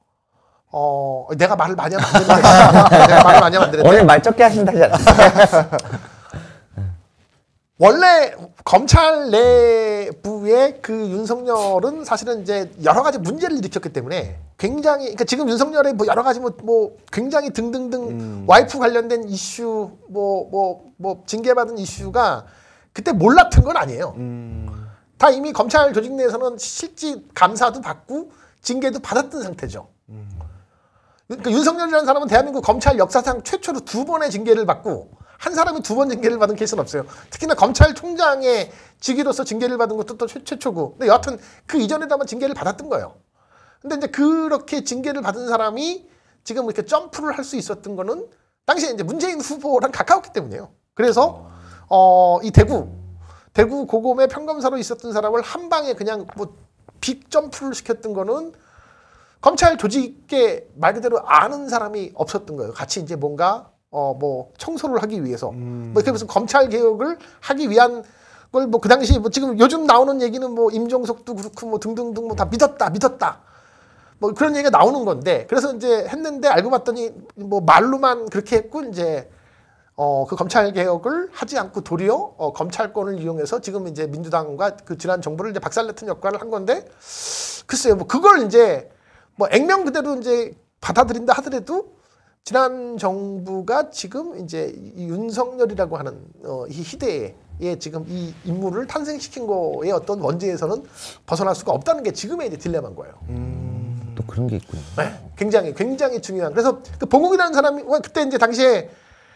어, 내가 말을 많이 하면 안 되는데. 내가 말을 많이 하면 안 되는데. 오늘 말 적게 하신다지 않았어요? 원래 검찰 내부의 그 윤석열은 사실은 이제 여러 가지 문제를 일으켰기 때문에 굉장히, 그러니까 지금 윤석열의 뭐 여러 가지 뭐, 뭐 굉장히 등등등 음. 와이프 관련된 이슈, 뭐, 뭐, 뭐 징계받은 이슈가 그때 몰랐던 건 아니에요. 음. 다 이미 검찰 조직 내에서는 실질 감사도 받고 징계도 받았던 상태죠. 음. 그러니까 윤석열이라는 사람은 대한민국 검찰 역사상 최초로 두 번의 징계를 받고 한 사람이 두 번 징계를 받은 케이스는 없어요. 특히나 검찰총장의 직위로서 징계를 받은 것도 또 최, 최초고. 근데 여하튼 그 이전에도 한번 징계를 받았던 거예요. 근데 이제 그렇게 징계를 받은 사람이 지금 이렇게 점프를 할 수 있었던 거는 당시에 이제 문재인 후보랑 가까웠기 때문이에요. 그래서 어, 이 대구 대구 고검의 평검사로 있었던 사람을 한 방에 그냥 뭐 빅 점프를 시켰던 거는 검찰 조직에 말 그대로 아는 사람이 없었던 거예요. 같이 이제 뭔가 어 뭐 청소를 하기 위해서 음. 뭐 이렇게 무슨 검찰 개혁을 하기 위한 걸 뭐 그 당시 뭐 지금 요즘 나오는 얘기는 뭐 임종석도 그렇고 뭐 등등등 뭐 다 믿었다 믿었다 뭐 그런 얘기가 나오는 건데 그래서 이제 했는데 알고 봤더니 뭐 말로만 그렇게 했고 이제 어, 그 검찰 개혁을 하지 않고 도리어 어, 검찰권을 이용해서 지금 이제 민주당과 그 지난 정부를 이제 박살냈던 역할을 한 건데 글쎄요, 뭐 그걸 이제 뭐 액면 그대로 이제 받아들인다 하더라도 지난 정부가 지금 이제 이 윤석열이라고 하는 어, 이 희대에 지금 이 인물을 탄생시킨 거의 어떤 원죄에서는 벗어날 수가 없다는 게 지금의 이제 딜레마인 거예요. 음... 또 그런 게 있군요. 네, 굉장히 굉장히 중요한. 그래서 그 봉욱이라는 사람이 그때 이제 당시에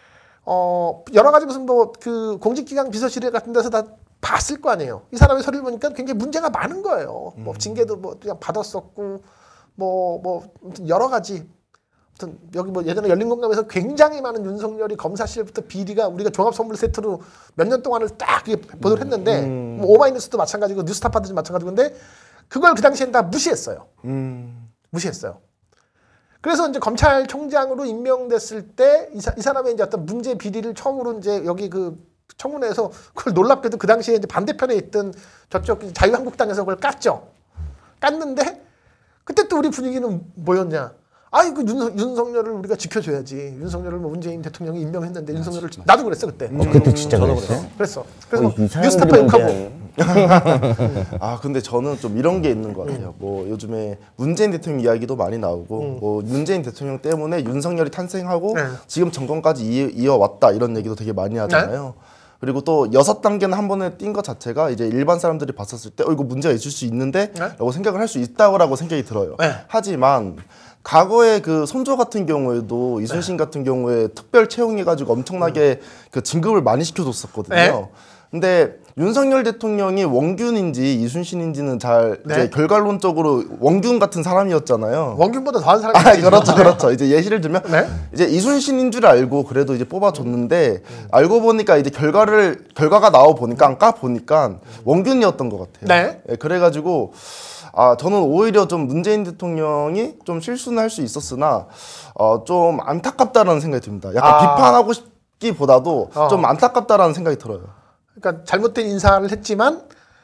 어 여러 가지 무슨 뭐 그 공직기강 비서실 같은 데서 다 봤을 거 아니에요. 이 사람의 서류를 보니까 굉장히 문제가 많은 거예요. 뭐 징계도 뭐 그냥 받았었고 뭐 뭐 여러 가지. 아무튼 여기 뭐 예전에 열린공감에서 굉장히 많은 윤석열이 검사실부터 비리가 우리가 종합 선물 세트로 몇 년 동안을 딱 보도를 했는데 음. 뭐 오마이뉴스도 마찬가지고 뉴스타파도 마찬가지고 근데 그걸 그 당시엔 다 무시했어요. 음. 무시했어요. 그래서 이제 검찰총장으로 임명됐을 때 이 이 사람의 이제 어떤 문제 비리를 처음으로 이제 여기 그 청문회에서 그걸 놀랍게도 그 당시에 이제 반대편에 있던 저쪽 자유한국당에서 그걸 깠죠. 깠는데 그때 또 우리 분위기는 뭐였냐? 아이 그 윤석, 윤석열을 우리가 지켜줘야지. 윤석열을 뭐 문재인 대통령이 임명했는데 윤석열을 지- 나도 그랬어 그때. 어, 그때 진짜 그랬어요? 그랬어. 그래서 어, 이 뉴스타파 사람들이 욕하고. 문제야. 아 근데 저는 좀 이런 게 있는 것 같아요. 뭐 요즘에 문재인 대통령 이야기도 많이 나오고 음. 뭐 문재인 대통령 때문에 윤석열이 탄생하고 네. 지금 정권까지 이, 이어왔다 이런 얘기도 되게 많이 하잖아요. 그리고 또 여섯 단계는 한 번에 뛴 것 자체가 이제 일반 사람들이 봤었을 때 어 이거 문제가 있을 수 있는데 네? 라고 생각을 할 수 있다고 생각이 들어요. 네. 하지만 과거에 그 손조 같은 경우에도 이순신 네. 같은 경우에 특별 채용해가지고 엄청나게 그 진급을 많이 시켜줬었거든요. 네. 근데 윤석열 대통령이 원균인지 이순신인지는 잘 네. 이제 결과론적으로 원균 같은 사람이었잖아요. 원균보다 더한 사람이 아, 있지. 그렇죠, 그렇죠. 이제 예시를 들면 네. 이제 이순신인 줄 알고 그래도 이제 뽑아줬는데 알고 보니까 이제 결과를 결과가 나와 보니까 까 보니까 원균이었던 것 같아요. 네. 예, 그래가지고 아 저는 오히려 좀 문재인 대통령이 좀 실수는 할 수 있었으나 어, 좀 안타깝다라는 생각이 듭니다. 약간 아. 비판하고 싶기보다도 어. 좀 안타깝다라는 생각이 들어요. 그러니까 잘못된 인사를 했지만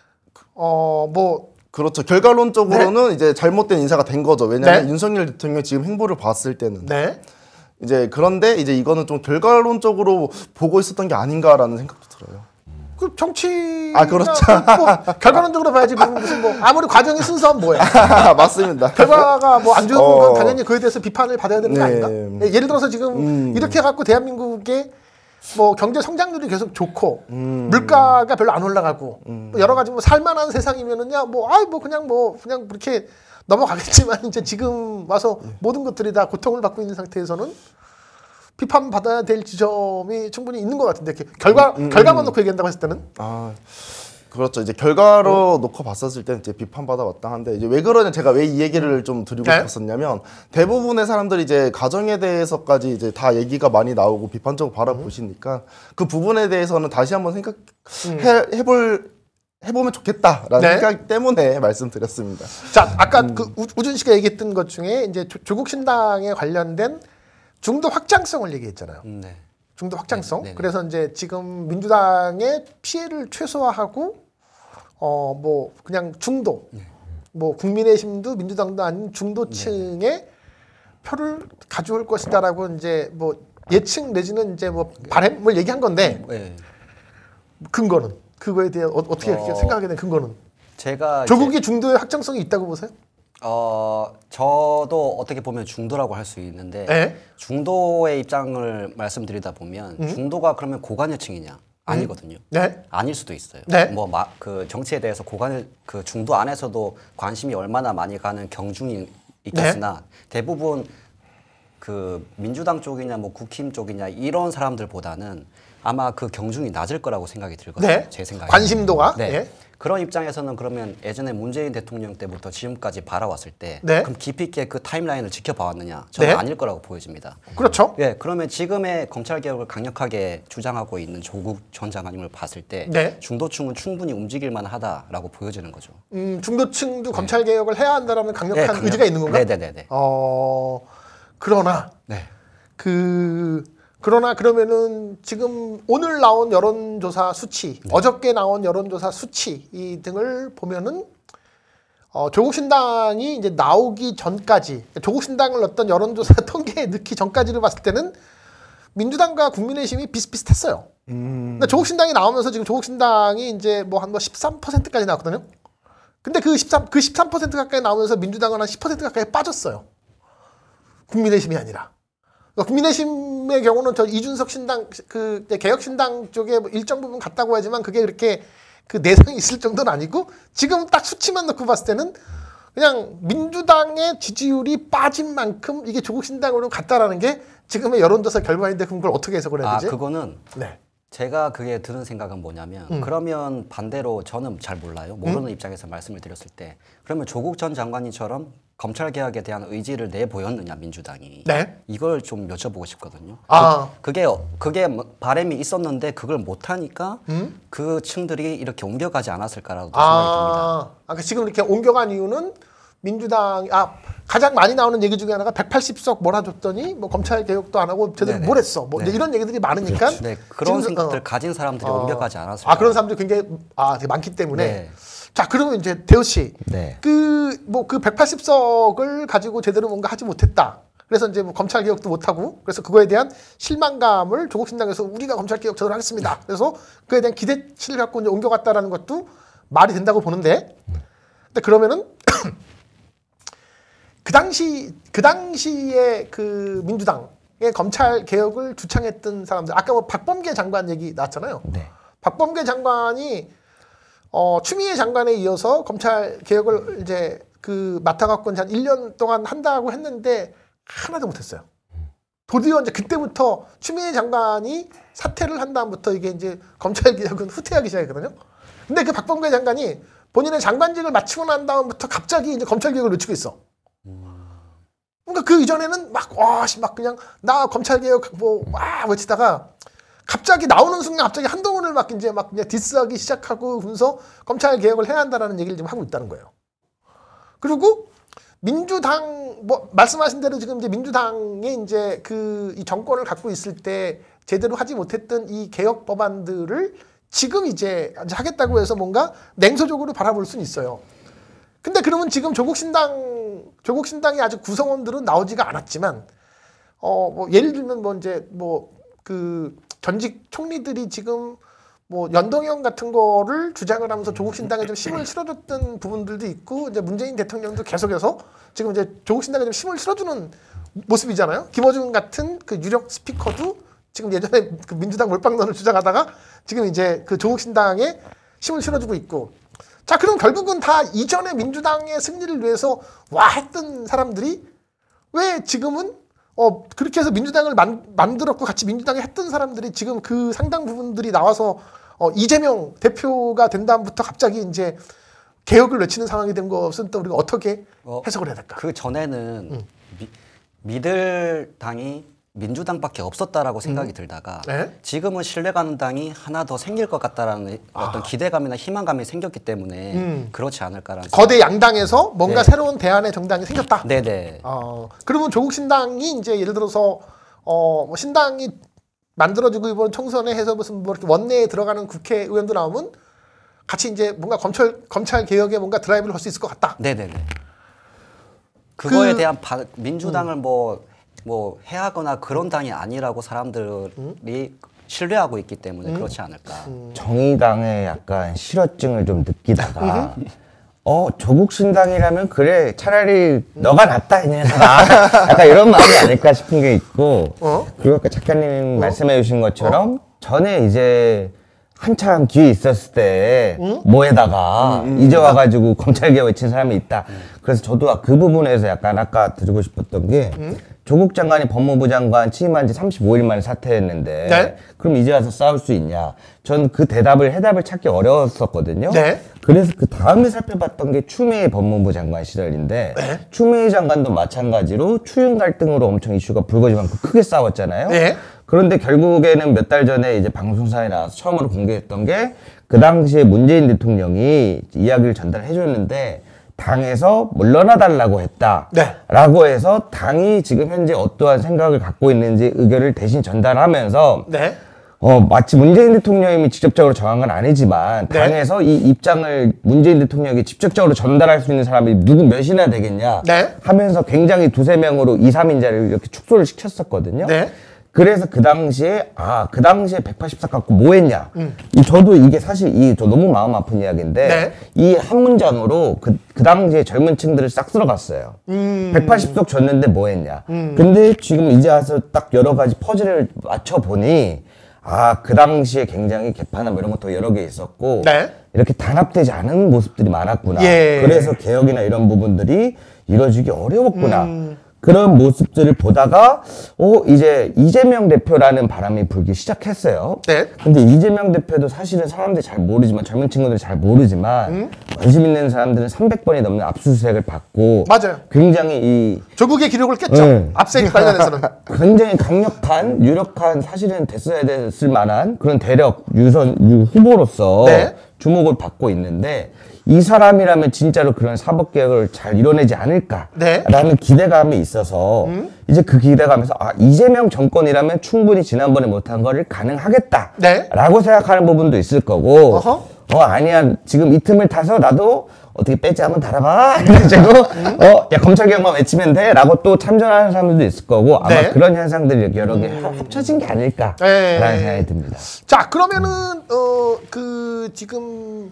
어 뭐 그렇죠. 결과론적으로는 이제 잘못된 인사가 된 거죠. 왜냐하면 네. 윤석열 대통령 지금 행보를 봤을 때는 네. 이제 그런데 이제 이거는 좀 결과론적으로 보고 있었던 게 아닌가라는 생각도 들어요. 그 정치 아, 그렇죠. 뭐 결과론적으로 봐야지 무슨, 무슨 뭐 아무리 과정이 순수하면 뭐야. 맞습니다. 결과가 뭐 안 좋은 어. 건 당연히 그에 대해서 비판을 받아야 되는 거 네. 아닌가? 예, 예를 들어서 지금 음. 이렇게 갖고 대한민국의 뭐 경제 성장률이 계속 좋고 음. 물가가 별로 안 올라가고 뭐 여러 가지 뭐 살만한 세상이면은야 뭐 아이 뭐 그냥 뭐 그냥 그렇게 넘어가겠지만 이제 지금 와서 모든 것들이 다 고통을 받고 있는 상태에서는 비판받아야 될 지점이 충분히 있는 것 같은데 이렇게 결과 음, 음, 결과만 음. 놓고 얘기한다고 했을 때는 아 그렇죠. 이제 결과로 놓고 봤었을 때는 이제 비판받아 왔다 한데 이제 왜 그러냐 제가 왜 이 얘기를 좀 드리고 네. 싶었었냐면 대부분의 사람들이 이제 가정에 대해서까지 이제 다 얘기가 많이 나오고 비판적으로 바라보시니까 그 부분에 대해서는 다시 한번 생각해 해볼 해보면 좋겠다라는 네. 생각 때문에 말씀드렸습니다. 자 아까 그 우- 우준 씨가 얘기했던 것 중에 이제 조, 조국 신당에 관련된 중도 확장성을 얘기했잖아요. 음, 네. 중도 확장성. 네, 네, 네. 그래서 이제 지금 민주당의 피해를 최소화하고 어 뭐 그냥 중도, 뭐 국민의힘도 민주당도 아닌 중도층의 표를 가져올 것이다라고 이제 뭐 예측 내지는 이제 뭐 바람을 얘기한 건데 네. 근거는 그거에 대해 어, 어떻게 어, 생각하게 된 근거는 제가 조국이 중도의 확장성이 있다고 보세요? 이제, 어 저도 어떻게 보면 중도라고 할 수 있는데 네. 중도의 입장을 말씀드리다 보면 음. 중도가 그러면 고관여층이냐? 아니거든요. 네. 아닐 수도 있어요. 네. 뭐 그 정치에 대해서 고관을 그 중도 안에서도 관심이 얼마나 많이 가는 경중이 있겠으나 네. 대부분 그 민주당 쪽이냐 뭐 국힘 쪽이냐 이런 사람들보다는 아마 그 경중이 낮을 거라고 생각이 들거든요. 네. 제 생각에. 관심도가 네. 예. 그런 입장에서는 그러면 예전에 문재인 대통령 때부터 지금까지 바라왔을 때 네. 그럼 깊이 있게 그 타임라인을 지켜봐왔느냐? 저는 네. 아닐 거라고 보여집니다. 그렇죠. 예, 그러면 지금의 검찰 개혁을 강력하게 주장하고 있는 조국 전 장관님을 봤을 때 네. 중도층은 충분히 움직일 만하다라고 보여지는 거죠. 음, 중도층도 검찰 개혁을 해야 한다라는 강력한 네, 강력- 의지가 있는 건가? 네네네네. 어 그러나 네. 그 그러나 그러면은 지금 오늘 나온 여론조사 수치, 네. 어저께 나온 여론조사 수치 이 등을 보면은 어, 조국 신당이 이제 나오기 전까지 조국 신당을 어떤 여론조사 통계에 넣기 전까지를 봤을 때는 민주당과 국민의힘이 비슷비슷했어요. 음. 근데 조국신당이 나오면서 지금 조국신당이 이제 뭐 한 뭐 십삼 퍼센트까지 나왔거든요. 근데 그 십삼, 그 십삼 퍼센트 가까이 나오면서 민주당은 한 십 퍼센트 가까이 빠졌어요. 국민의힘이 아니라. 그러니까 국민의힘의 경우는 저 이준석 신당, 그 개혁신당 쪽에 뭐 일정 부분 갔다고 하지만 그게 그렇게 그 내상이 있을 정도는 아니고 지금 딱 수치만 놓고 봤을 때는 그냥 민주당의 지지율이 빠진 만큼 이게 조국신당으로 갔다라는 게 지금의 여론조사 결과인데 그럼 그걸 어떻게 해석을 해야 되지? 아, 그거는 네. 제가 그게 드는 생각은 뭐냐면 음. 그러면 반대로 저는 잘 몰라요. 모르는 음? 입장에서 말씀을 드렸을 때 그러면 조국 전 장관님처럼 검찰개혁에 대한 의지를 내보였느냐 민주당이. 네. 이걸 좀 여쭤보고 싶거든요. 아. 그게 그게 바람이 있었는데 그걸 못하니까 음? 그 층들이 이렇게 옮겨가지 않았을까라고 생각이 듭니다. 아, 아, 지금 이렇게 옮겨간 이유는 민주당, 아, 가장 많이 나오는 얘기 중에 하나가 백팔십 석 몰아줬더니 뭐 검찰 개혁도 안 하고 제대로 네네. 뭘 했어. 뭐 네. 이런 얘기들이 많으니까. 네, 그런 지금, 생각들 어. 가진 사람들이 어. 옮겨가지 않았을까. 아, 그런 사람들이 굉장히 아, 되게 많기 때문에. 네. 자, 그러면 이제 대호 씨. 네. 그, 뭐 그 백팔십 석을 가지고 제대로 뭔가 하지 못했다. 그래서 이제 뭐 검찰 개혁도 못하고 그래서 그거에 대한 실망감을 조국신당에서 우리가 검찰 개혁 제대로 하겠습니다. 그래서 그에 대한 기대치를 갖고 이제 옮겨갔다라는 것도 말이 된다고 보는데. 근데 그러면은 그 당시 그 당시에 그 민주당의 검찰 개혁을 주창했던 사람들 아까 뭐 박범계 장관 얘기 나왔잖아요. 네. 박범계 장관이 어, 추미애 장관에 이어서 검찰 개혁을 이제 그 맡아갖고 한 일 년 동안 한다고 했는데 하나도 못했어요. 도리어 이제 그때부터 추미애 장관이 사퇴를 한 다음부터 이게 이제 검찰 개혁은 후퇴하기 시작했거든요. 근데 그 박범계 장관이 본인의 장관직을 마치고 난 다음부터 갑자기 이제 검찰 개혁을 놓치고 있어. 그러니까 그 이전에는 막, 와, 씨, 막 그냥 나 검찰 개혁 뭐, 와, 외치다가 갑자기 나오는 순간 갑자기 한동훈을 막 이제 막 그냥 디스하기 시작하고 그러면서 검찰 개혁을 해야 한다라는 얘기를 지금 하고 있다는 거예요. 그리고 민주당, 뭐, 말씀하신 대로 지금 이제 민주당이 이제 그 이 정권을 갖고 있을 때 제대로 하지 못했던 이 개혁 법안들을 지금 이제 하겠다고 해서 뭔가 냉소적으로 바라볼 수는 있어요. 근데 그러면 지금 조국신당, 조국신당의 아직 구성원들은 나오지가 않았지만, 어, 뭐, 예를 들면 뭐 이제 뭐, 그 전직 총리들이 지금 뭐 연동형 같은 거를 주장을 하면서 조국신당에 좀 힘을 실어줬던 부분들도 있고, 이제 문재인 대통령도 계속해서 지금 이제 조국신당에 좀 힘을 실어주는 모습이잖아요. 김어준 같은 그 유력 스피커도 지금 예전에 그 민주당 몰빵론을 주장하다가 지금 이제 그 조국신당에 힘을 실어주고 있고, 자, 그럼 결국은 다 이전에 민주당의 승리를 위해서 와 했던 사람들이 왜 지금은 어 그렇게 해서 민주당을 만, 만들었고 같이 민주당에 했던 사람들이 지금 그 상당 부분들이 나와서 어 이재명 대표가 된 다음부터 갑자기 이제 개혁을 외치는 상황이 된 것은 또 우리가 어떻게 어, 해석을 해야 될까? 그 전에는 음. 미, 믿을 당이 민주당밖에 없었다라고 생각이 음. 들다가 네? 지금은 신뢰가는 당이 하나 더 생길 것 같다라는 어떤 기대감이나 희망감이 생겼기 때문에 음. 그렇지 않을까라는 거대 양당에서 뭔가 네. 새로운 대안의 정당이 생겼다. 생각. 네네. 어 그러면 조국신당이 이제 예를 들어서 어뭐 신당이 만들어지고 이번 총선에 해서 무슨 뭐 이렇게 원내에 들어가는 국회의원도 나오면 같이 이제 뭔가 검찰 검찰 개혁에 뭔가 드라이브를 걸 수 있을 것 같다. 네네네. 그거에 그- 대한 바, 민주당을 뭐, 뭐 해하거나 그런 당이 아니라고 사람들이 음? 신뢰하고 있기 때문에 그렇지 않을까. 정의당의 약간 실어증을 좀 느끼다가 어 조국신당이라면 그래 차라리 너가 낫다 이 녀석아 약간 이런 마음이 아닐까 싶은 게 있고 어? 그리고 아까 작가님 말씀해 주신 것처럼 전에 이제 한참 기회 있었을 때 뭐에다가 이제 와가지고 검찰개혁 외친 사람이 있다. 그래서 저도 그 부분에서 약간 아까 드리고 싶었던 게 조국 장관이 법무부 장관 취임한 지 삼십오 일 만에 사퇴했는데 네. 그럼 이제 와서 싸울 수 있냐? 전 그 대답을 해답을 찾기 어려웠었거든요. 네. 그래서 그 다음에 살펴봤던 게 추미애 법무부 장관 시절인데 네. 추미애 장관도 마찬가지로 추윤 갈등으로 엄청 이슈가 불거지만큼 크게 싸웠잖아요. 네. 그런데 결국에는 몇 달 전에 이제 방송사에 나와서 처음으로 공개했던 게 그 당시에 문재인 대통령이 이야기를 전달해 줬는데 당에서 물러나 달라고 했다. 네. 라고 해서 당이 지금 현재 어떠한 생각을 갖고 있는지 의견을 대신 전달하면서 네. 어, 마치 문재인 대통령이 직접적으로 정한 건 아니지만 네. 당에서 이 입장을 문재인 대통령에게 직접적으로 전달할 수 있는 사람이 누구 몇이나 되겠냐 네. 하면서 굉장히 두세 명으로 이, 삼 인자를 이렇게 축소를 시켰었거든요. 네. 그래서 그 당시에 아 그 당시에 백팔십 석 갖고 뭐 했냐. 음. 이 저도 이게 사실 이 저 너무 마음 아픈 이야기인데 네. 이 한 문장으로 그, 그 당시에 젊은 층들을 싹 쓸어갔어요. 음. 백팔십 석 줬는데 뭐 했냐. 음. 근데 지금 이제 와서 딱 여러 가지 퍼즐을 맞춰 보니 아 그 당시에 굉장히 개판함 이런 것도 여러 개 있었고 네. 이렇게 단합되지 않은 모습들이 많았구나. 예. 그래서 개혁이나 이런 부분들이 이루어지기 어려웠구나. 음. 그런 모습들을 보다가 어 이제 이재명 대표라는 바람이 불기 시작했어요. 네. 근데 이재명 대표도 사실은 사람들이 잘 모르지만 젊은 친구들이 잘 모르지만 음. 관심 있는 사람들은 삼백 번이 넘는 압수수색을 받고 맞아요. 굉장히 이 조국의 기록을 깼죠. 네. 압수수색 관련해서는. 굉장히 강력한 유력한 사실은 됐어야 됐을 만한 그런 대력 유선 유 후보로서 네. 주목을 받고 있는데 이 사람이라면 진짜로 그런 사법개혁을 잘 이뤄내지 않을까라는 네. 기대감이 있어서 음. 이제 그 기대감에서 아 이재명 정권이라면 충분히 지난번에 못한 거를 가능하겠다라고 네. 생각하는 부분도 있을 거고 어허. 어 아니야 지금 이 틈을 타서 나도 어떻게 빼지 한번 달아봐 이래가지고 음. 어 야 검찰개혁만 외치면 돼라고 또 참전하는 사람들도 있을 거고 아마 네. 그런 현상들이 여러 개 합쳐진 게 아닐까라는 네. 생각이 듭니다. 자, 그러면은 어 그 지금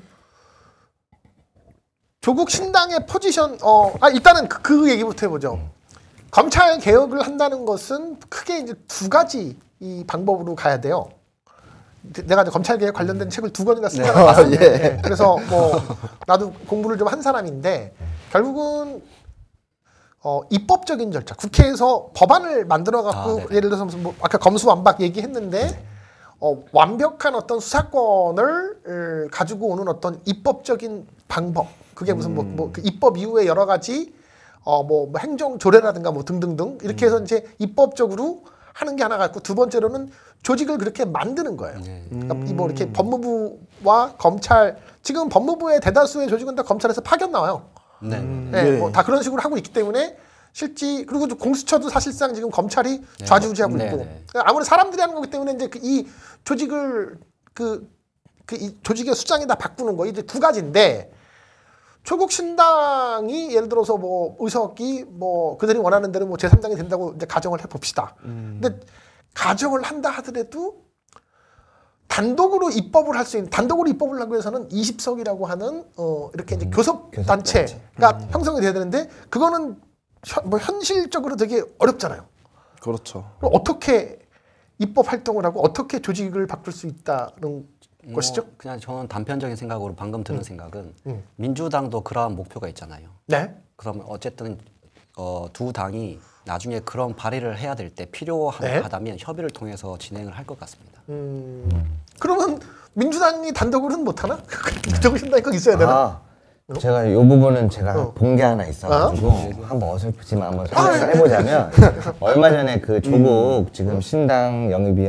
조국 신당의 포지션 어 아 일단은 그, 그 얘기부터 해보죠. 검찰 개혁을 한다는 것은 크게 이제 두 가지 이 방법으로 가야 돼요. 내가 이제 검찰 개혁 관련된 책을 두 권이나 쓴 사람 맞습니다. 예. 네. 그래서 뭐 나도 공부를 좀 한 사람인데 결국은 어 입법적인 절차, 국회에서 법안을 만들어 갖고 아, 예를 들어서 무슨 뭐 아까 검수완박 얘기했는데 어 완벽한 어떤 수사권을 을, 가지고 오는 어떤 입법적인 방법. 그게 무슨 뭐, 뭐 그 입법 이후에 여러 가지 어 뭐 뭐 행정 조례라든가 뭐 등등등 이렇게 해서 이제 입법적으로 하는 게 하나가 있고 두 번째로는 조직을 그렇게 만드는 거예요. 그러니까 뭐 이렇게 법무부와 검찰 지금 법무부의 대다수의 조직은 다 검찰에서 파견 나와요. 네. 네, 네. 뭐 다 그런 식으로 하고 있기 때문에 실제 그리고 공수처도 사실상 지금 검찰이 좌지우지하고 네, 있고 네. 아무래도 사람들이 하는 거기 때문에 이제 그 이 조직을 그 그 이 조직의 수장에다 바꾸는 거 이제 두 가지인데 조국 신당이 예를 들어서 뭐 의석이 뭐 그들이 원하는 대로 뭐 제삼 당이 된다고 이제 가정을 해 봅시다. 음. 근데 가정을 한다 하더라도 단독으로 입법을 할 수 있는 단독으로 입법을 하기 위해서는 이십 석이라고 하는 어 이렇게 이제 교섭 단체가 형성이 돼야 되는데 그거는 현, 뭐 현실적으로 되게 어렵잖아요. 그렇죠. 그럼 어떻게 입법 활동을 하고 어떻게 조직을 바꿀 수 있다는 뭐 것이죠? 그냥 저는 단편적인 생각으로 방금 드는 생각은 음. 민주당도 그러한 목표가 있잖아요. 네. 그러면 어쨌든 어, 두 당이 나중에 그런 발의를 해야 될 때 필요하다면 네. 협의를 통해서 진행을 할 것 같습니다. 음. 그러면 민주당이 단독으로는 못 하나? 조국 신당이 꼭 있어야 되나? 아, 제가 이 부분은 제가 어. 본 게 하나 있어가지고 한번 어설프지만 한번 설명을 아, 해보자면 얼마 전에 그 조국 지금 신당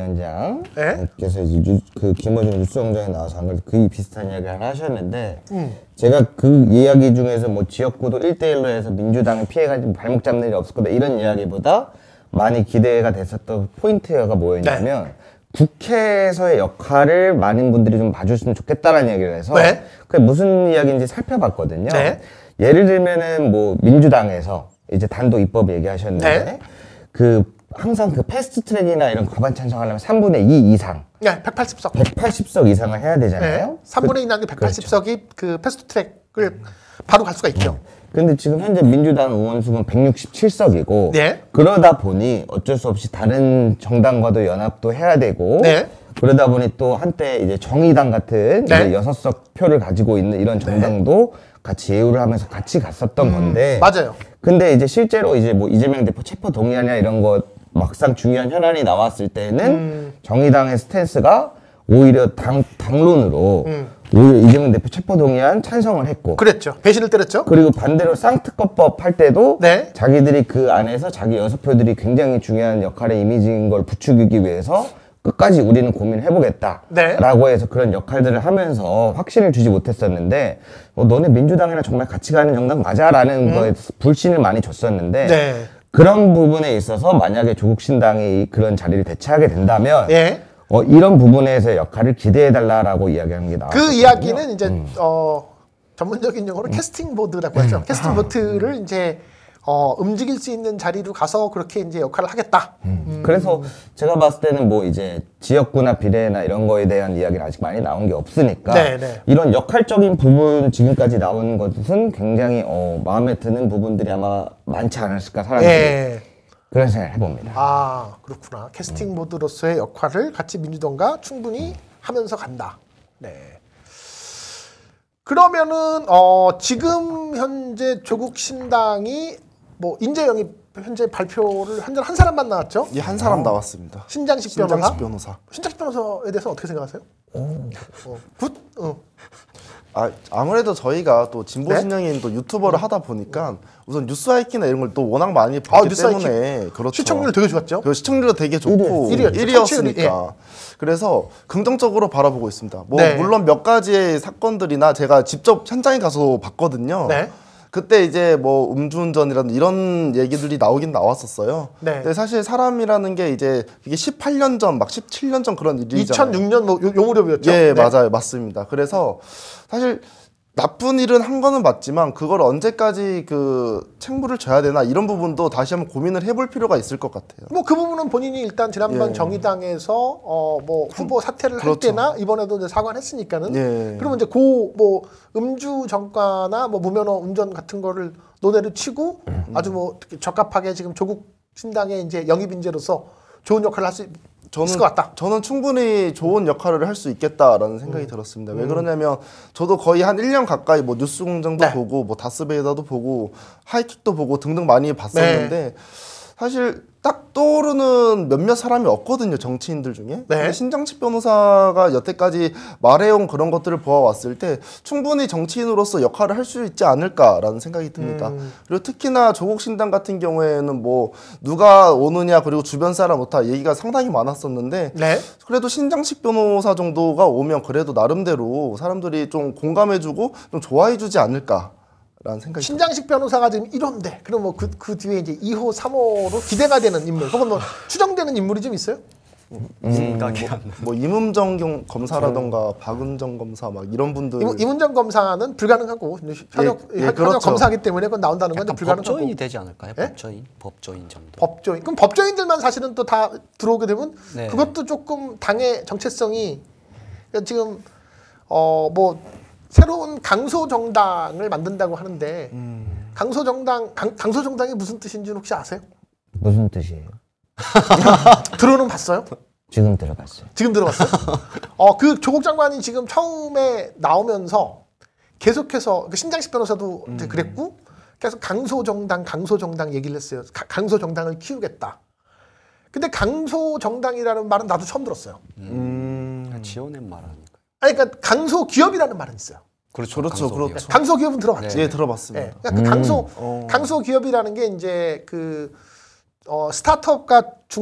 영입위원장께서 이제 유, 그 김어준 뉴스공장에 나와서 한 걸 그 비슷한 이야기를 하나 하셨는데 음. 제가 그 이야기 중에서 뭐 지역구도 일 대일로 해서 민주당이 피해가지고 발목 잡는 일이 없을 거다 이런 이야기보다 많이 기대가 됐었던 포인트가 뭐였냐면 네. 국회에서의 역할을 많은 분들이 좀 봐줬으면 좋겠다라는 얘기를 해서 네. 그게 무슨 이야기인지 살펴봤거든요. 네. 예를 들면은 뭐 민주당에서 이제 단독 입법 얘기하셨는데 네. 그 항상 그 패스트트랙이나 이런 과반 찬성하려면 삼분의 이 이상, 네, 백팔십 석. 백팔십 석 이상을 해야 되잖아요. 네. 삼분의 이 나누기 백팔십 석이 그 패스트트랙을 바로 갈 수가 있죠. 근데 지금 현재 민주당 의원 수는 백육십칠 석이고 네. 그러다 보니 어쩔 수 없이 다른 정당과도 연합도 해야 되고 네. 그러다 보니 또 한때 이제 정의당 같은 네. 이제 여섯 석 표를 가지고 있는 이런 정당도 같이 예우를 하면서 같이 갔었던 건데 맞아요. 근데 이제 실제로 이제 뭐 이재명 대표 체포 동의안이나 이런 거 막상 중요한 현안이 나왔을 때는 음. 정의당의 스탠스가 오히려 당, 당론으로 음. 오히려 이재명 대표 체포 동의안 찬성을 했고 그랬죠. 배신을 때렸죠. 그리고 반대로 쌍특검법 할 때도 네. 자기들이 그 안에서 자기 여섯 표들이 굉장히 중요한 역할의 이미지인 걸 부추기기 위해서 끝까지 우리는 고민을 해보겠다 네. 라고 해서 그런 역할들을 하면서 확신을 주지 못했었는데 어, 너네 민주당이랑 정말 같이 가는 정당 맞아? 라는 음. 거에 불신을 많이 줬었는데 네. 그런 부분에 있어서 만약에 조국 신당이 그런 자리를 대체하게 된다면 예. 어, 이런 부분에서의 역할을 기대해달라라고 이야기하는 게 나왔거든요. 그 이야기는 이제 어 전문적인 용어로 캐스팅 보드라고 하죠. 캐스팅 보트를 이제 어, 움직일 수 있는 자리로 가서 그렇게 이제 역할을 하겠다. 음. 음. 그래서 제가 봤을 때는 뭐 이제 지역구나 비례나 이런 거에 대한 이야기는 아직 많이 나온 게 없으니까 네, 네. 이런 역할적인 부분 지금까지 나오는 것은 굉장히 어, 마음에 드는 부분들이 아마 많지 않았을까 사람들이 예. 그런 생각을 해봅니다. 아, 그렇구나. 캐스팅 보드로서의 역할을 같이 민주당과 충분히 하면서 간다. 네. 그러면은 어, 지금 현재 조국 신당이 뭐 인재 영입 현재 발표를 현재 한 사람만 나왔죠? 이 한 사람 나왔습니다. 신장식 변호사. 신장식 변호사. 신장식 변호사에 대해서 어떻게 생각하세요? 어, 굿. 어. 아, 아무래도 저희가 또 진보 네? 진영인 또 유튜버를 하다 보니까 우선 뉴스 하이키나 이런 걸 또 워낙 많이 아, 봤기 뉴스 때문에 그렇죠. 시청률 되게 좋았죠? 그 시청률도 되게 좋고 일위였죠. 일 위였으니까 그래서 긍정적으로 바라보고 있습니다. 뭐 네. 물론 몇 가지의 사건들이나 제가 직접 현장에 가서 봤거든요. 네. 그때 이제 뭐 음주운전이라든 이런 얘기들이 나오긴 나왔었어요. 네. 근데 사실 사람이라는 게 이제 이게 십팔 년 전, 막 십칠 년 전 그런 일이잖아요. 이천육 년 뭐 요, 요 무렵이었죠? 예, 네. 맞아요. 맞습니다. 그래서 사실 나쁜 일은 한 거는 맞지만 그걸 언제까지 그 책무를 져야 되나 이런 부분도 다시 한번 고민을 해볼 필요가 있을 것 같아요. 뭐 그 부분은 본인이 일단 지난번 예. 정의당에서 어 뭐 후보 사퇴를 할 그렇죠. 때나 이번에도 이제 사과를 했으니까는 예. 그러면 이제 고 뭐 음주 전과나 뭐 무면허 운전 같은 거를 논의를 치고 음. 아주 뭐 특히 적합하게 지금 조국 신당의 이제 영입 인재로서 좋은 역할을 할 수 있을 것 같다. 저는 충분히 좋은 역할을 할 수 있겠다라는 생각이 음. 들었습니다. 왜 그러냐면 저도 거의 한 일 년 가까이 뭐 뉴스 공장도 네. 보고 뭐 다스베이다도 보고 하이킥도 보고 등등 많이 봤었는데 네. 사실 딱 떠오르는 몇몇 사람이 없거든요. 정치인들 중에. 네. 근데 신장식 변호사가 여태까지 말해온 그런 것들을 보아왔을 때 충분히 정치인으로서 역할을 할 수 있지 않을까라는 생각이 듭니다. 음. 그리고 특히나 조국 신당 같은 경우에는 뭐 누가 오느냐 그리고 주변 사람 오타 얘기가 상당히 많았었는데 네. 그래도 신장식 변호사 정도가 오면 그래도 나름대로 사람들이 좀 공감해주고 좀 좋아해주지 않을까. 라는 생각이 신장식 변호사가 지금 일 호인데 그럼 뭐 그 그 뒤에 이제 이 호, 삼 호로 기대가 되는 인물 혹은 뭐 추정되는 인물이 좀 있어요? 생각이 안 나. 뭐 임음정 경- 검사라던가 박은정 검사 막 이런 분들 임, 임은정 검사는 불가능하고 이제 현역, 예, 예, 현역 그렇죠. 검사기 때문에 그건 나온다는 건 약간 불가능하고 법조인이 되지 않을까요? 예? 법조인, 법조인 정도. 법조인. 그럼 법조인들만 사실은 또 다 들어오게 되면 네. 그것도 조금 당의 정체성이 그러니까 지금 어 뭐 새로운 강소 정당을 만든다고 하는데 음. 강소 정당 강, 강소 정당이 무슨 뜻인지 혹시 아세요? 무슨 뜻이에요? 들어는 봤어요? 지금 들어봤어요. 지금 들어봤어요? 어 그 조국 장관이 지금 처음에 나오면서 계속해서 그 신장식 변호사도 이제 그랬고 계속 강소 정당 강소 정당 얘기를 했어요. 가, 강소 정당을 키우겠다. 근데 강소 정당이라는 말은 나도 처음 들었어요. 음. 지어낸 말하니까. 아니 그러니까 강소 기업이라는 말은 있어요. 그렇죠. 그렇죠, 강소기업. 그렇죠. 강소 기업은 들어봤지. 예 들어봤습니다. 예. 그러니까 그 강소 어. 강소 기업이라는 게 이제 그 어, 스타트업과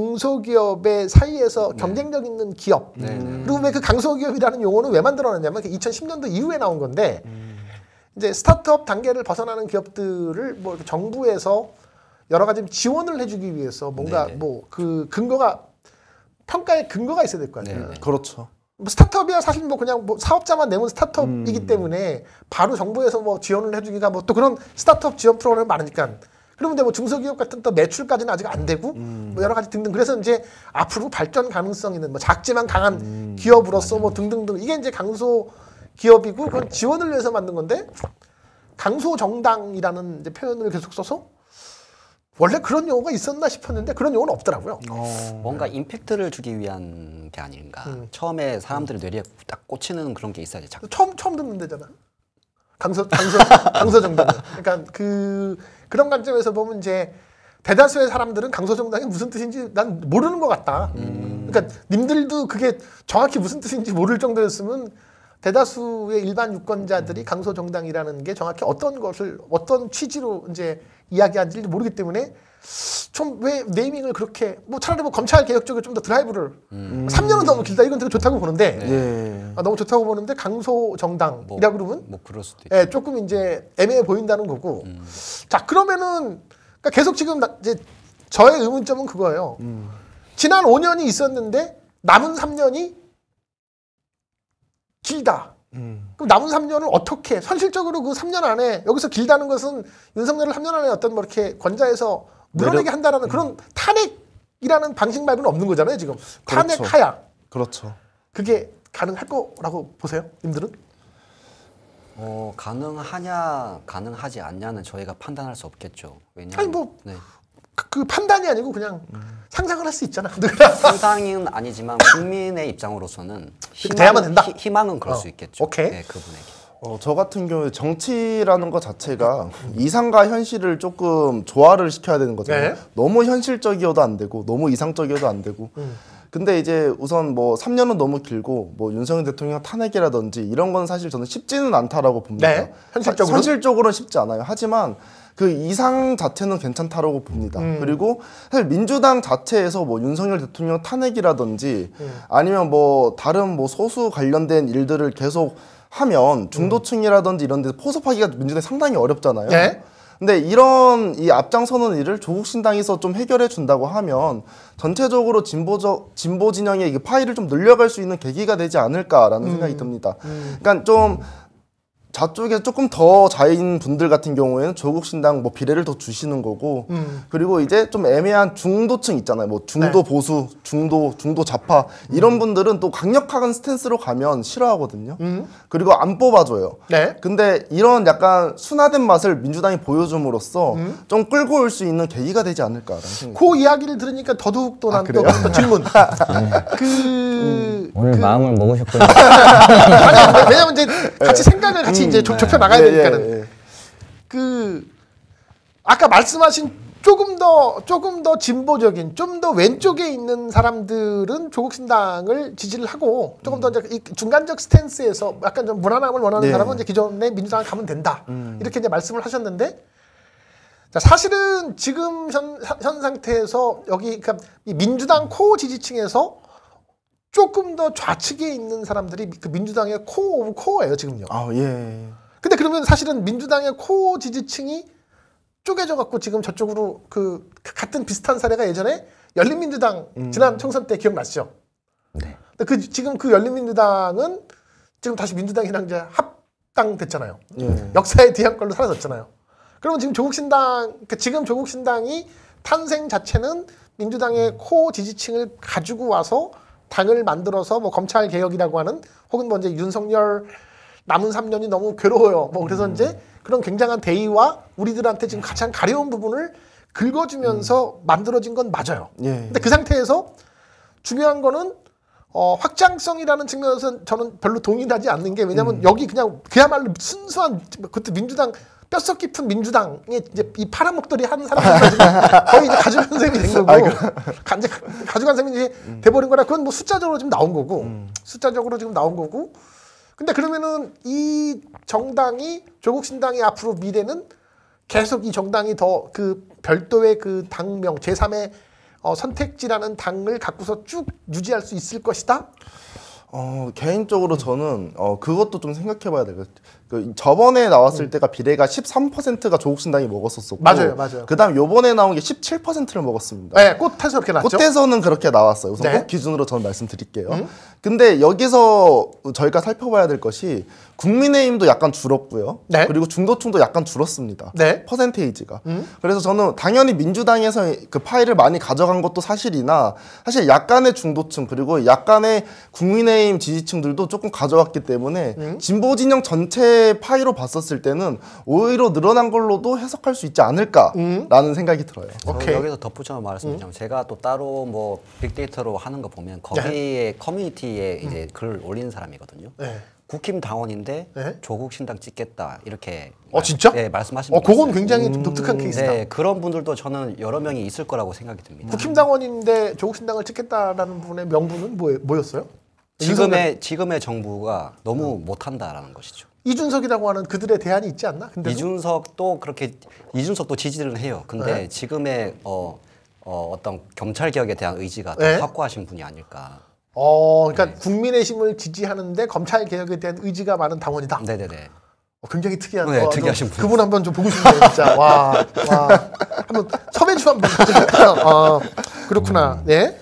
중소기업의 사이에서 경쟁력 있는 기업. 네, 네. 그리고 왜 그 강소기업이라는 용어는 왜 만들어놨냐면 이천십 년도 이후에 나온 건데 이제 스타트업 단계를 벗어나는 기업들을 뭐 이렇게 정부에서 여러 가지 지원을 해주기 위해서 뭔가 네네. 뭐 그 근거가 평가의 근거가 있어야 될 거 아니에요. 네네. 그렇죠. 뭐 스타트업이야 사실 뭐 그냥 뭐 사업자만 내면 스타트업이기 때문에 바로 정부에서 뭐 지원을 해주기가 뭐 또 그런 스타트업 지원 프로그램이 많으니까 그런데 뭐 중소기업 같은 또 매출까지는 아직 안 되고 뭐 여러 가지 등등 그래서 이제 앞으로 발전 가능성 있는 뭐 작지만 강한 기업으로서 뭐 등등등 이게 이제 강소 기업이고 그건 지원을 위해서 만든 건데 강소 정당이라는 이제 표현을 계속 써서 원래 그런 용어가 있었나 싶었는데 그런 용어는 없더라고요. 뭔가 임팩트를 주기 위한 게 아닌가. 음. 처음에 사람들이 뇌리에 딱 꽂히는 그런 게 있어야지. 자- 처음 처음 듣는 데잖아. 강서 강서 강서 정당은. 그러니까 그 그런 관점에서 보면 이제 대다수의 사람들은 강서 정당이 무슨 뜻인지 난 모르는 것 같다. 음. 그러니까 님들도 그게 정확히 무슨 뜻인지 모를 정도였으면 대다수의 일반 유권자들이 강서 정당이라는 게 정확히 어떤 것을 어떤 취지로 이제 이야기하는지 모르기 때문에 좀 왜 네이밍을 그렇게 뭐 차라리 뭐 검찰 개혁 쪽에 좀 더 드라이브를 음. 삼 년은 너무 길다 이건 되게 좋다고 보는데 예. 아, 너무 좋다고 보는데 강소 정당이라 뭐, 그러면 뭐 그럴 수도 있고. 예, 조금 이제 애매해 보인다는 거고. 음. 자, 그러면은 그러니까 계속 지금 나, 이제 저의 의문점은 그거예요. 지난 오 년이 있었는데 남은 삼 년이 길다. 음. 그럼 남은 삼 년을 어떻게 현실적으로 그 삼 년 안에 여기서 길다는 것은 윤석열을 삼 년 안에 어떤 뭐 이렇게 권좌에서 물러내게 내려... 한다라는 음. 그런 탄핵이라는 방식 말고는 없는 거잖아요 지금. 탄핵 그렇죠. 하야. 그렇죠. 그게 가능할 거라고 보세요, 님들은? 어 가능하냐 가능하지 않냐는 저희가 판단할 수 없겠죠. 왜냐하면 아니 뭐 네. 그, 그 판단이 아니고 그냥 음. 상상을 할 수 있잖아. 상상은 아니지만 국민의 입장으로서는 희망, 돼야만 된다. 희, 희망은 그럴 어. 수 있겠죠. 오케이. 네, 그분에게. 어, 저 같은 경우에 정치라는 것 자체가 이상과 현실을 조금 조화를 시켜야 되는 거잖아요. 네. 너무 현실적이어도 안 되고 너무 이상적이어도 안 되고. 음. 근데 이제 우선 뭐 삼 년은 너무 길고 뭐 윤석열 대통령 탄핵이라든지 이런 건 사실 저는 쉽지는 않다라고 봅니다. 네, 현실적으로 현실적으로는 쉽지 않아요. 하지만 그 이상 자체는 괜찮다라고 봅니다. 음. 그리고 사실 민주당 자체에서 뭐 윤석열 대통령 탄핵이라든지 음. 아니면 뭐 다른 뭐 소수 관련된 일들을 계속 하면 중도층이라든지 이런 데서 포섭하기가 민주당이 상당히 어렵잖아요. 네. 근데 이런 이 앞장서는 일을 조국 신당에서 좀 해결해 준다고 하면 전체적으로 진보적 진보 진영의 이 파일을 좀 늘려갈 수 있는 계기가 되지 않을까라는 음. 생각이 듭니다. 음. 그러니까 좀 좌쪽에 조금 더 자인 분들 같은 경우에는 조국 신당 뭐 비례를 더 주시는 거고 음. 그리고 이제 좀 애매한 중도층 있잖아요. 뭐 중도 네. 보수, 중도 중도 좌파 음. 이런 분들은 또 강력한 스탠스로 가면 싫어하거든요. 음. 그리고 안 뽑아줘요. 네. 근데 이런 약간 순화된 맛을 민주당이 보여줌으로써 음. 좀 끌고 올 수 있는 계기가 되지 않을까라는 생각이. 그 이야기를 들으니까 더더욱 또 난 또 아, 질문. 그 음. 오늘 그... 마음을 먹으셨군요. 아니, 왜냐면 이제 같이 생각을 같이 이제 좁, 좁혀 나가야 예, 되니까는 예, 예. 그 아까 말씀하신 조금 더 조금 더 진보적인 좀 더 왼쪽에 있는 사람들은 조국 신당을 지지를 하고 조금 더 이제 이 중간적 스탠스에서 약간 좀 무난함을 원하는 네. 사람은 이제 기존의 민주당을 가면 된다 음. 이렇게 이제 말씀을 하셨는데 자, 사실은 지금 현, 현 상태에서 여기 그러니까 이 민주당 코어 지지층에서 조금 더 좌측에 있는 사람들이 그 민주당의 코어 오브 코어예요 지금요. 아 예. 근데 그러면 사실은 민주당의 코어 지지층이 쪼개져 갖고 지금 저쪽으로 그 같은 비슷한 사례가 예전에 열린민주당 음. 지난 총선 때 기억나시죠? 네. 근데 그 지금 그 열린민주당은 지금 다시 민주당이랑 이제 합당 됐잖아요. 예. 역사의 뒤안걸로 사라졌잖아요. 그러면 지금 조국신당 그러니까 지금 조국신당이 탄생 자체는 민주당의 음. 코어 지지층을 가지고 와서 당을 만들어서 뭐 검찰 개혁이라고 하는 혹은 뭐 이제 윤석열 남은 삼 년이 너무 괴로워요. 뭐 그래서 음. 이제 그런 굉장한 대의와 우리들한테 지금 가장 가려운 부분을 긁어주면서 음. 만들어진 건 맞아요. 예. 근데 그 상태에서 중요한 거는 어, 확장성이라는 측면에서 저는 별로 동의하지 않는 게 왜냐면 음. 여기 그냥 그야말로 순수한 그것도 민주당 뼛속 깊은 민주당에 이제 이 파란목도리 하는 사람들 지금 거의 이제 가져간 셈이 된 거고 가, 이제 가져간 셈이 이제 음. 돼버린 거라 그건 뭐 숫자적으로 지금 나온 거고 음. 숫자적으로 지금 나온 거고 근데 그러면은 이 정당이 조국 신당의 앞으로 미래는 계속 이 정당이 더 그 별도의 그 당명 제삼의 어, 선택지라는 당을 갖고서 쭉 유지할 수 있을 것이다. 어 개인적으로 저는 어 그것도 좀 생각해봐야 돼요. 그 저번에 나왔을 음. 때가 비례가 십삼 퍼센트가 조국 신당이 먹었었고, 맞아요, 맞아요. 그다음 요번에 나온 게 십칠 퍼센트를 먹었습니다. 네, 꽃에서 그렇게 났죠. 꽃에서는 그렇게 나왔어요. 우선 네. 꽃 기준으로 저는 말씀드릴게요. 음? 근데 여기서 저희가 살펴봐야 될 것이 국민의힘도 약간 줄었고요. 네. 그리고 중도층도 약간 줄었습니다. 네. 퍼센테이지가. 음? 그래서 저는 당연히 민주당에서 그 파일을 많이 가져간 것도 사실이나 사실 약간의 중도층 그리고 약간의 국민의힘 지지층들도 조금 가져왔기 때문에 음? 진보 진영 전체 파이로 봤었을 때는 오히려 늘어난 걸로도 해석할 수 있지 않을까라는 음? 생각이 들어요. 오케이. 여기서 덧붙여 말씀드리면 음? 제가 또 따로 뭐 빅데이터로 하는 거 보면 거기에 네. 커뮤니티에 음. 이제 글을 올리는 사람이거든요. 네. 국힘 당원인데 네? 조국 신당 찍겠다 이렇게 어 말, 진짜? 네 말씀하신 어 그건 있어요. 굉장히 음, 독특한 케이스다. 네 그런 분들도 저는 여러 명이 있을 거라고 생각이 듭니다. 국힘 당원인데 조국 신당을 찍겠다라는 분의 명분은 뭐, 뭐였어요? 지금의 지금의 정부가 너무 음. 못한다라는 것이죠. 이준석이라고 하는 그들의 대안이 있지 않나? 근데도? 이준석도 그렇게 이준석도 지지를 해요. 근데 네? 지금의 어, 어, 어떤 경찰 개혁에 대한 의지가 더 네? 확고하신 분이 아닐까. 어, 그러니까 네. 국민의힘을 지지하는데 검찰 개혁에 대한 의지가 많은 당원이다. 네네네. 어, 굉장히 특이한. 네, 어, 특이하신 분. 그분 한번 좀 보고 싶네요, 진짜. 와, 와. 한번 섭외 좀 한번. 어, 그렇구나. 음. 네.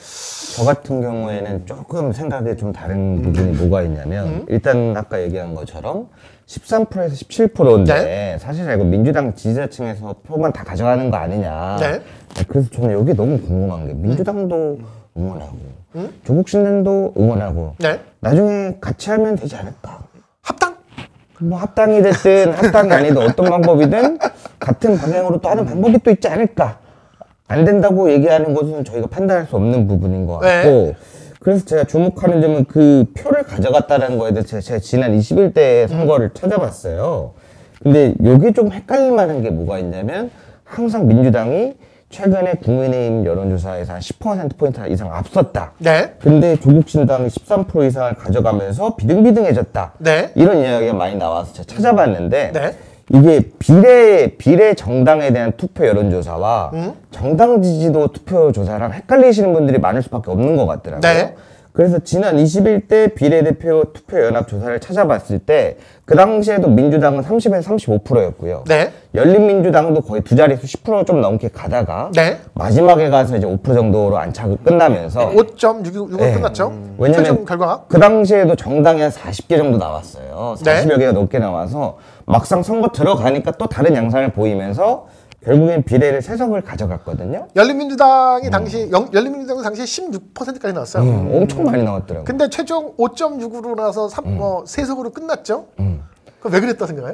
저 같은 경우에는 조금 생각이 좀 다른 부분이 뭐가 있냐면 음. 일단 아까 얘기한 것처럼 십삼 퍼센트에서 십칠 퍼센트인데 네. 사실 이거 민주당 지지자층에서 표만 다 가져가는 거 아니냐. 네. 그래서 저는 여기 너무 궁금한 게 민주당도 응원하고 조국 신당도 응원하고 네. 나중에 같이 하면 되지 않을까. 합당? 뭐 합당이 됐든 합당이 아니든 어떤 방법이든 같은 방향으로 또 하는 방법이 또 있지 않을까. 안 된다고 얘기하는 것은 저희가 판단할 수 없는 부분인 것 같고 네. 그래서 제가 주목하는 점은 그 표를 가져갔다는 거에 대해서 제가 지난 이십일 대 선거를 찾아봤어요. 근데 여기 좀 헷갈릴 만한 게 뭐가 있냐면 항상 민주당이 최근에 국민의힘 여론조사에서 한 십 퍼센트 포인트 이상 앞섰다. 네. 근데 조국 신당이 십삼 퍼센트 이상을 가져가면서 비등비등해졌다. 네. 이런 이야기가 많이 나와서 제가 찾아봤는데 네. 이게 비례 비례 정당에 대한 투표 여론조사와 음? 정당 지지도 투표 조사랑 헷갈리시는 분들이 많을 수밖에 없는 것 같더라고요. 네. 그래서 지난 이십일 대 비례대표 투표 연합 조사를 찾아봤을 때 그 당시에도 민주당은 삼십에서 삼십오 퍼센트였고요. 네. 열린민주당도 거의 두 자릿수 십 퍼센트 좀 넘게 가다가 네. 마지막에 가서 이제 오 퍼센트 정도로 안착을 끝나면서 오 점 육으로 네. 끝났죠. 왜냐면 최종 결과가. 그 당시에도 정당이 한 사십 개 정도 나왔어요. 네. 사십여 개가 넘게 나와서 막상 선거 들어가니까 또 다른 양상을 보이면서 결국엔 비례를 세 석을 가져갔거든요. 열린민주당이 당시 영, 열린민주당은 당시에 십육 퍼센트까지 나왔어요. 음, 엄청 많이 나왔더라고요. 근데 최종 오 점 육으로 나서 삼, 어, 세석으로 끝났죠. 음. 그럼 왜 그랬다 생각해요?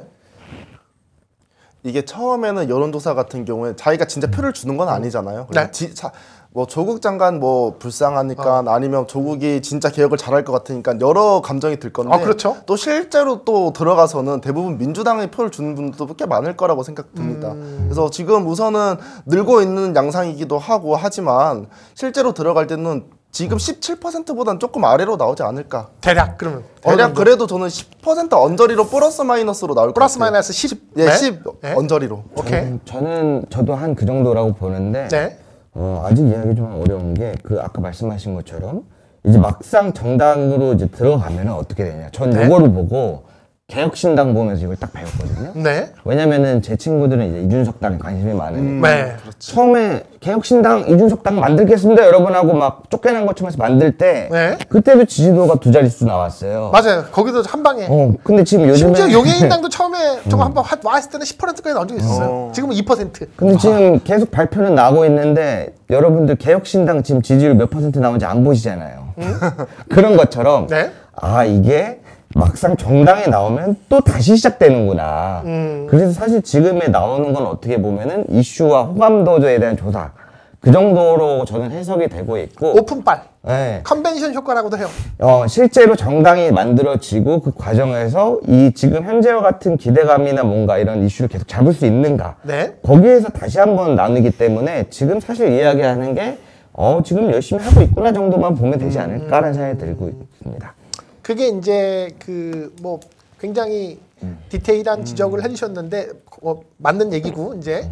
이게 처음에는 여론조사 같은 경우에 자기가 진짜 표를 주는 건 아니잖아요. 네. 지, 자, 뭐 조국 장관 뭐 불쌍하니까 아니면 조국이 진짜 개혁을 잘할 것 같으니까 여러 감정이 들 건데 어, 그렇죠. 또 실제로 또 들어가서는 대부분 민주당의 표를 주는 분들도 꽤 많을 거라고 생각됩니다. 음. 그래서 지금 우선은 늘고 있는 양상이기도 하고 하지만 실제로 들어갈 때는 지금 십칠 퍼센트보다는 조금 아래로 나오지 않을까. 대략 그러면 대략 그래도 저는 십 퍼센트 언저리로 플러스 마이너스로 나올 것 플러스 같아요. 마이너스 십. 예, 십 네. 언저리로. 오케이. 저는, 저는 저도 한 그 정도라고 보는데 네. 어, 아직 이야기 좀 어려운 게 그 아까 말씀하신 것처럼 이제 막상 정당으로 이제 들어가면은 어떻게 되냐. 전 네. 이거를 보고 개혁신당 보면서 이걸 딱 배웠거든요. 네. 왜냐면은 제 친구들은 이제 이준석 당에 관심이 많으니까 네. 처음에 개혁신당 이준석 당 만들겠습니다 여러분하고 막 쫓겨난 것처럼 해서 만들 때 네. 그때도 지지도가 두 자릿수 나왔어요. 맞아요. 거기도 한 방에. 어 근데 지금 요즘에 심지어 용해인당도 처음에 저거 한번 왔을 때는 십 퍼센트까지 나온 적이 있었어요. 지금은 이 퍼센트. 근데 지금 계속 발표는 나오고 있는데 여러분들 개혁신당 지금 지지율 몇 퍼센트 나오는지 안 보시잖아요. 그런 것처럼 네. 아 이게 막상 정당에 나오면 또 다시 시작되는구나. 음. 그래서 사실 지금에 나오는 건 어떻게 보면은 이슈와 호감도에 대한 조사 그 정도로 저는 해석이 되고 있고 오픈빨. 네. 컨벤션 효과라고도 해요. 어, 실제로 정당이 만들어지고 그 과정에서 이 지금 현재와 같은 기대감이나 뭔가 이런 이슈를 계속 잡을 수 있는가. 네. 거기에서 다시 한번 나누기 때문에 지금 사실 이야기하는 게 어, 지금 열심히 하고 있구나 정도만 보면 되지 않을까라는 생각이 들고 있습니다. 그게 이제 그 뭐 굉장히 디테일한 지적을 해주셨는데 어, 맞는 얘기고 이제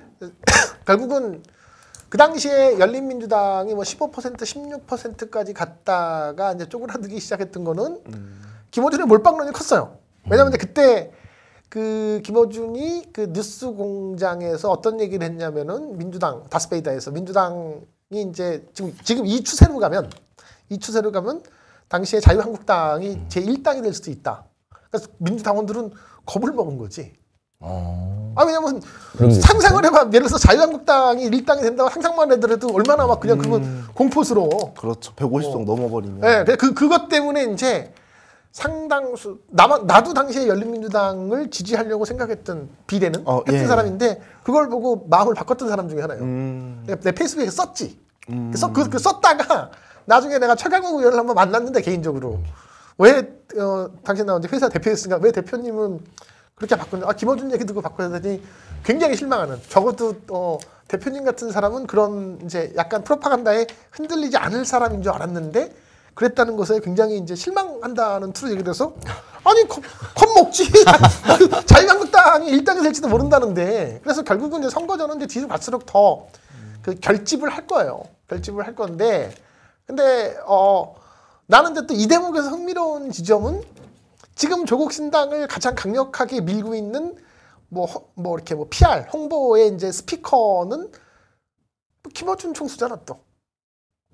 결국은 그 당시에 열린민주당이 뭐 십오 퍼센트, 십육 퍼센트까지 갔다가 이제 쪼그라들기 시작했던 거는 김어준의 몰빵론이 컸어요. 왜냐하면 이제 그때 그 김어준이 그 뉴스공장에서 어떤 얘기를 했냐면은 민주당 다스베이다에서 민주당이 이제 지금 지금 이 추세로 가면 이 추세로 가면 당시에 자유한국당이 제일 당이 될 수도 있다. 그래서 민주당원들은 겁을 먹은 거지. 어... 아 왜냐면 그런 게 상상을 해봐. 예를 들어서 자유한국당이 일 당이 된다고 상상만 해더라도 얼마나 막 그냥 그건 공포스러워. 그렇죠. 백오십 석 넘어버리면. 네, 그 그것 때문에 이제 상당수 나만 나도 당시에 열린민주당을 지지하려고 생각했던 비례는 어, 했던 예. 사람인데 그걸 보고 마음을 바꿨던 사람 중에 하나예요. 음. 내가 내 페이스북에 썼지. 써, 그, 그 썼다가 나중에 내가 최강욱 의원을 한번 만났는데 개인적으로 왜 어, 당신 나 이제 회사 대표였으니까 왜 대표님은 그렇게 바꾸냐? 아 김어준 얘기 듣고 바꿔야 되니 굉장히 실망하는. 적어도 어, 대표님 같은 사람은 그런 이제 약간 프로파간다에 흔들리지 않을 사람인 줄 알았는데 그랬다는 것에 굉장히 이제 실망한다는 투로 얘기를 해서 아니 겁, 겁먹지. 자유한국당이 일 당이 될지도 모른다는데 그래서 결국은 이제 선거전은 이제 뒤로 갈수록 더 그 결집을 할 거예요. 결집을 할 건데 근데 어 나는 이제 또 이 대목에서 흥미로운 지점은 지금 조국 신당을 가장 강력하게 밀고 있는 뭐 뭐 이렇게 뭐 피알 홍보의 이제 스피커는 김어준 총수잖아 또.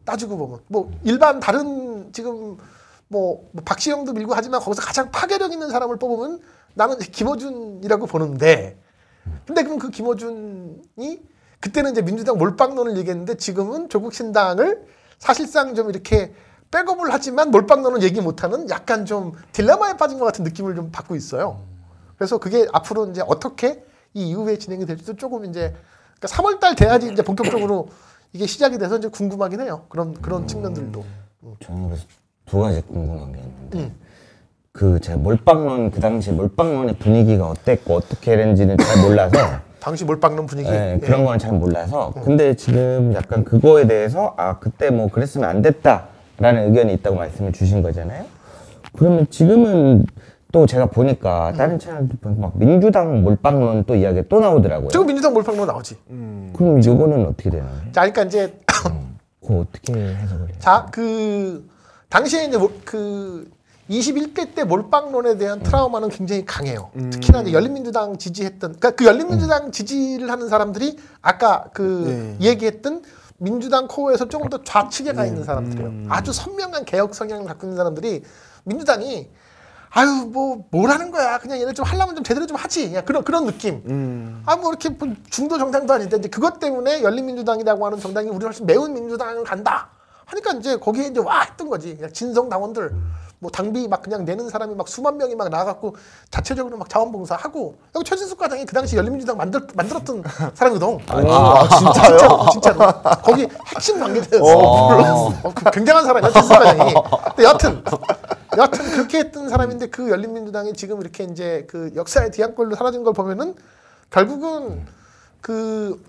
따지고 보면 뭐 일반 다른 지금 뭐, 뭐 박시영도 밀고 하지만 거기서 가장 파괴력 있는 사람을 뽑으면 나는 김어준이라고 보는데 근데 그럼 그 김어준이 그때는 이제 민주당 몰빵론을 얘기했는데 지금은 조국 신당을 사실상 좀 이렇게 백업을 하지만 몰빵론은 얘기 못하는 약간 좀 딜레마에 빠진 것 같은 느낌을 좀 받고 있어요. 그래서 그게 앞으로 이제 어떻게 이 이후에 진행이 될지도 조금 이제 그러니까 삼월달 돼야지 이제 본격적으로 이게 시작이 돼서 이제 궁금하긴 해요. 그런 그런 음, 측면들도. 저는 그래서 두 가지 궁금한 게 있는데 음. 그 제가 몰빵론 그 당시 몰빵론의 분위기가 어땠고 어떻게 했는지는 잘 몰라서 당시 몰빵론 분위기 네, 그런 건 잘 몰라서 음. 근데 지금 약간 그거에 대해서 아 그때 뭐 그랬으면 안 됐다라는 의견이 있다고 말씀을 주신 거잖아요. 그러면 지금은 또 제가 보니까 다른 음. 채널도 보니까 막 민주당 몰빵론 또 이야기가 또 나오더라고요. 지금 민주당 몰빵론 나오지. 음. 그럼 이거는 어떻게 되나요? 자, 그러니까 이제 음. 그거 어떻게 해석을 해요? 자, 그 당시에 이제 그 이십일 대 때 몰빵론에 대한 트라우마는 굉장히 강해요. 음. 특히나 이제 열린민주당 지지했던, 그러니까 그 열린민주당 음. 지지를 하는 사람들이 아까 그 네. 얘기했던 민주당 코어에서 조금 더 좌측에 가 있는 사람들이에요. 음. 아주 선명한 개혁 성향을 갖고 있는 사람들이 민주당이 아유 뭐 뭘 하는 거야 그냥 얘네 좀 하려면 좀 제대로 좀 하지 그냥 그런 그런 느낌. 음. 아 뭐 이렇게 중도 정당도 아닌데 이제 그것 때문에 열린민주당이라고 하는 정당이 우리 훨씬 매운 민주당을 간다 하니까 이제 거기에 이제 와 했던 거지. 그냥 진성 당원들 뭐 당비 막 그냥 내는 사람이 막 수만 명이 막 나가갖고 자체적으로 막 자원봉사하고 여기 최진숙 과장이 그 당시 열린민주당 만들 만들었던 사람이거든. 아, 아 진짜요? 진짜로, 진짜로 거기 핵심 관계자였어. 어, 그 굉장한 사람이야 최진숙 과장이. 근데 여하튼 여하튼 그렇게 했던 사람인데 그 열린민주당이 지금 이렇게 이제 그 역사의 뒤안골로 사라진 걸 보면은 결국은 그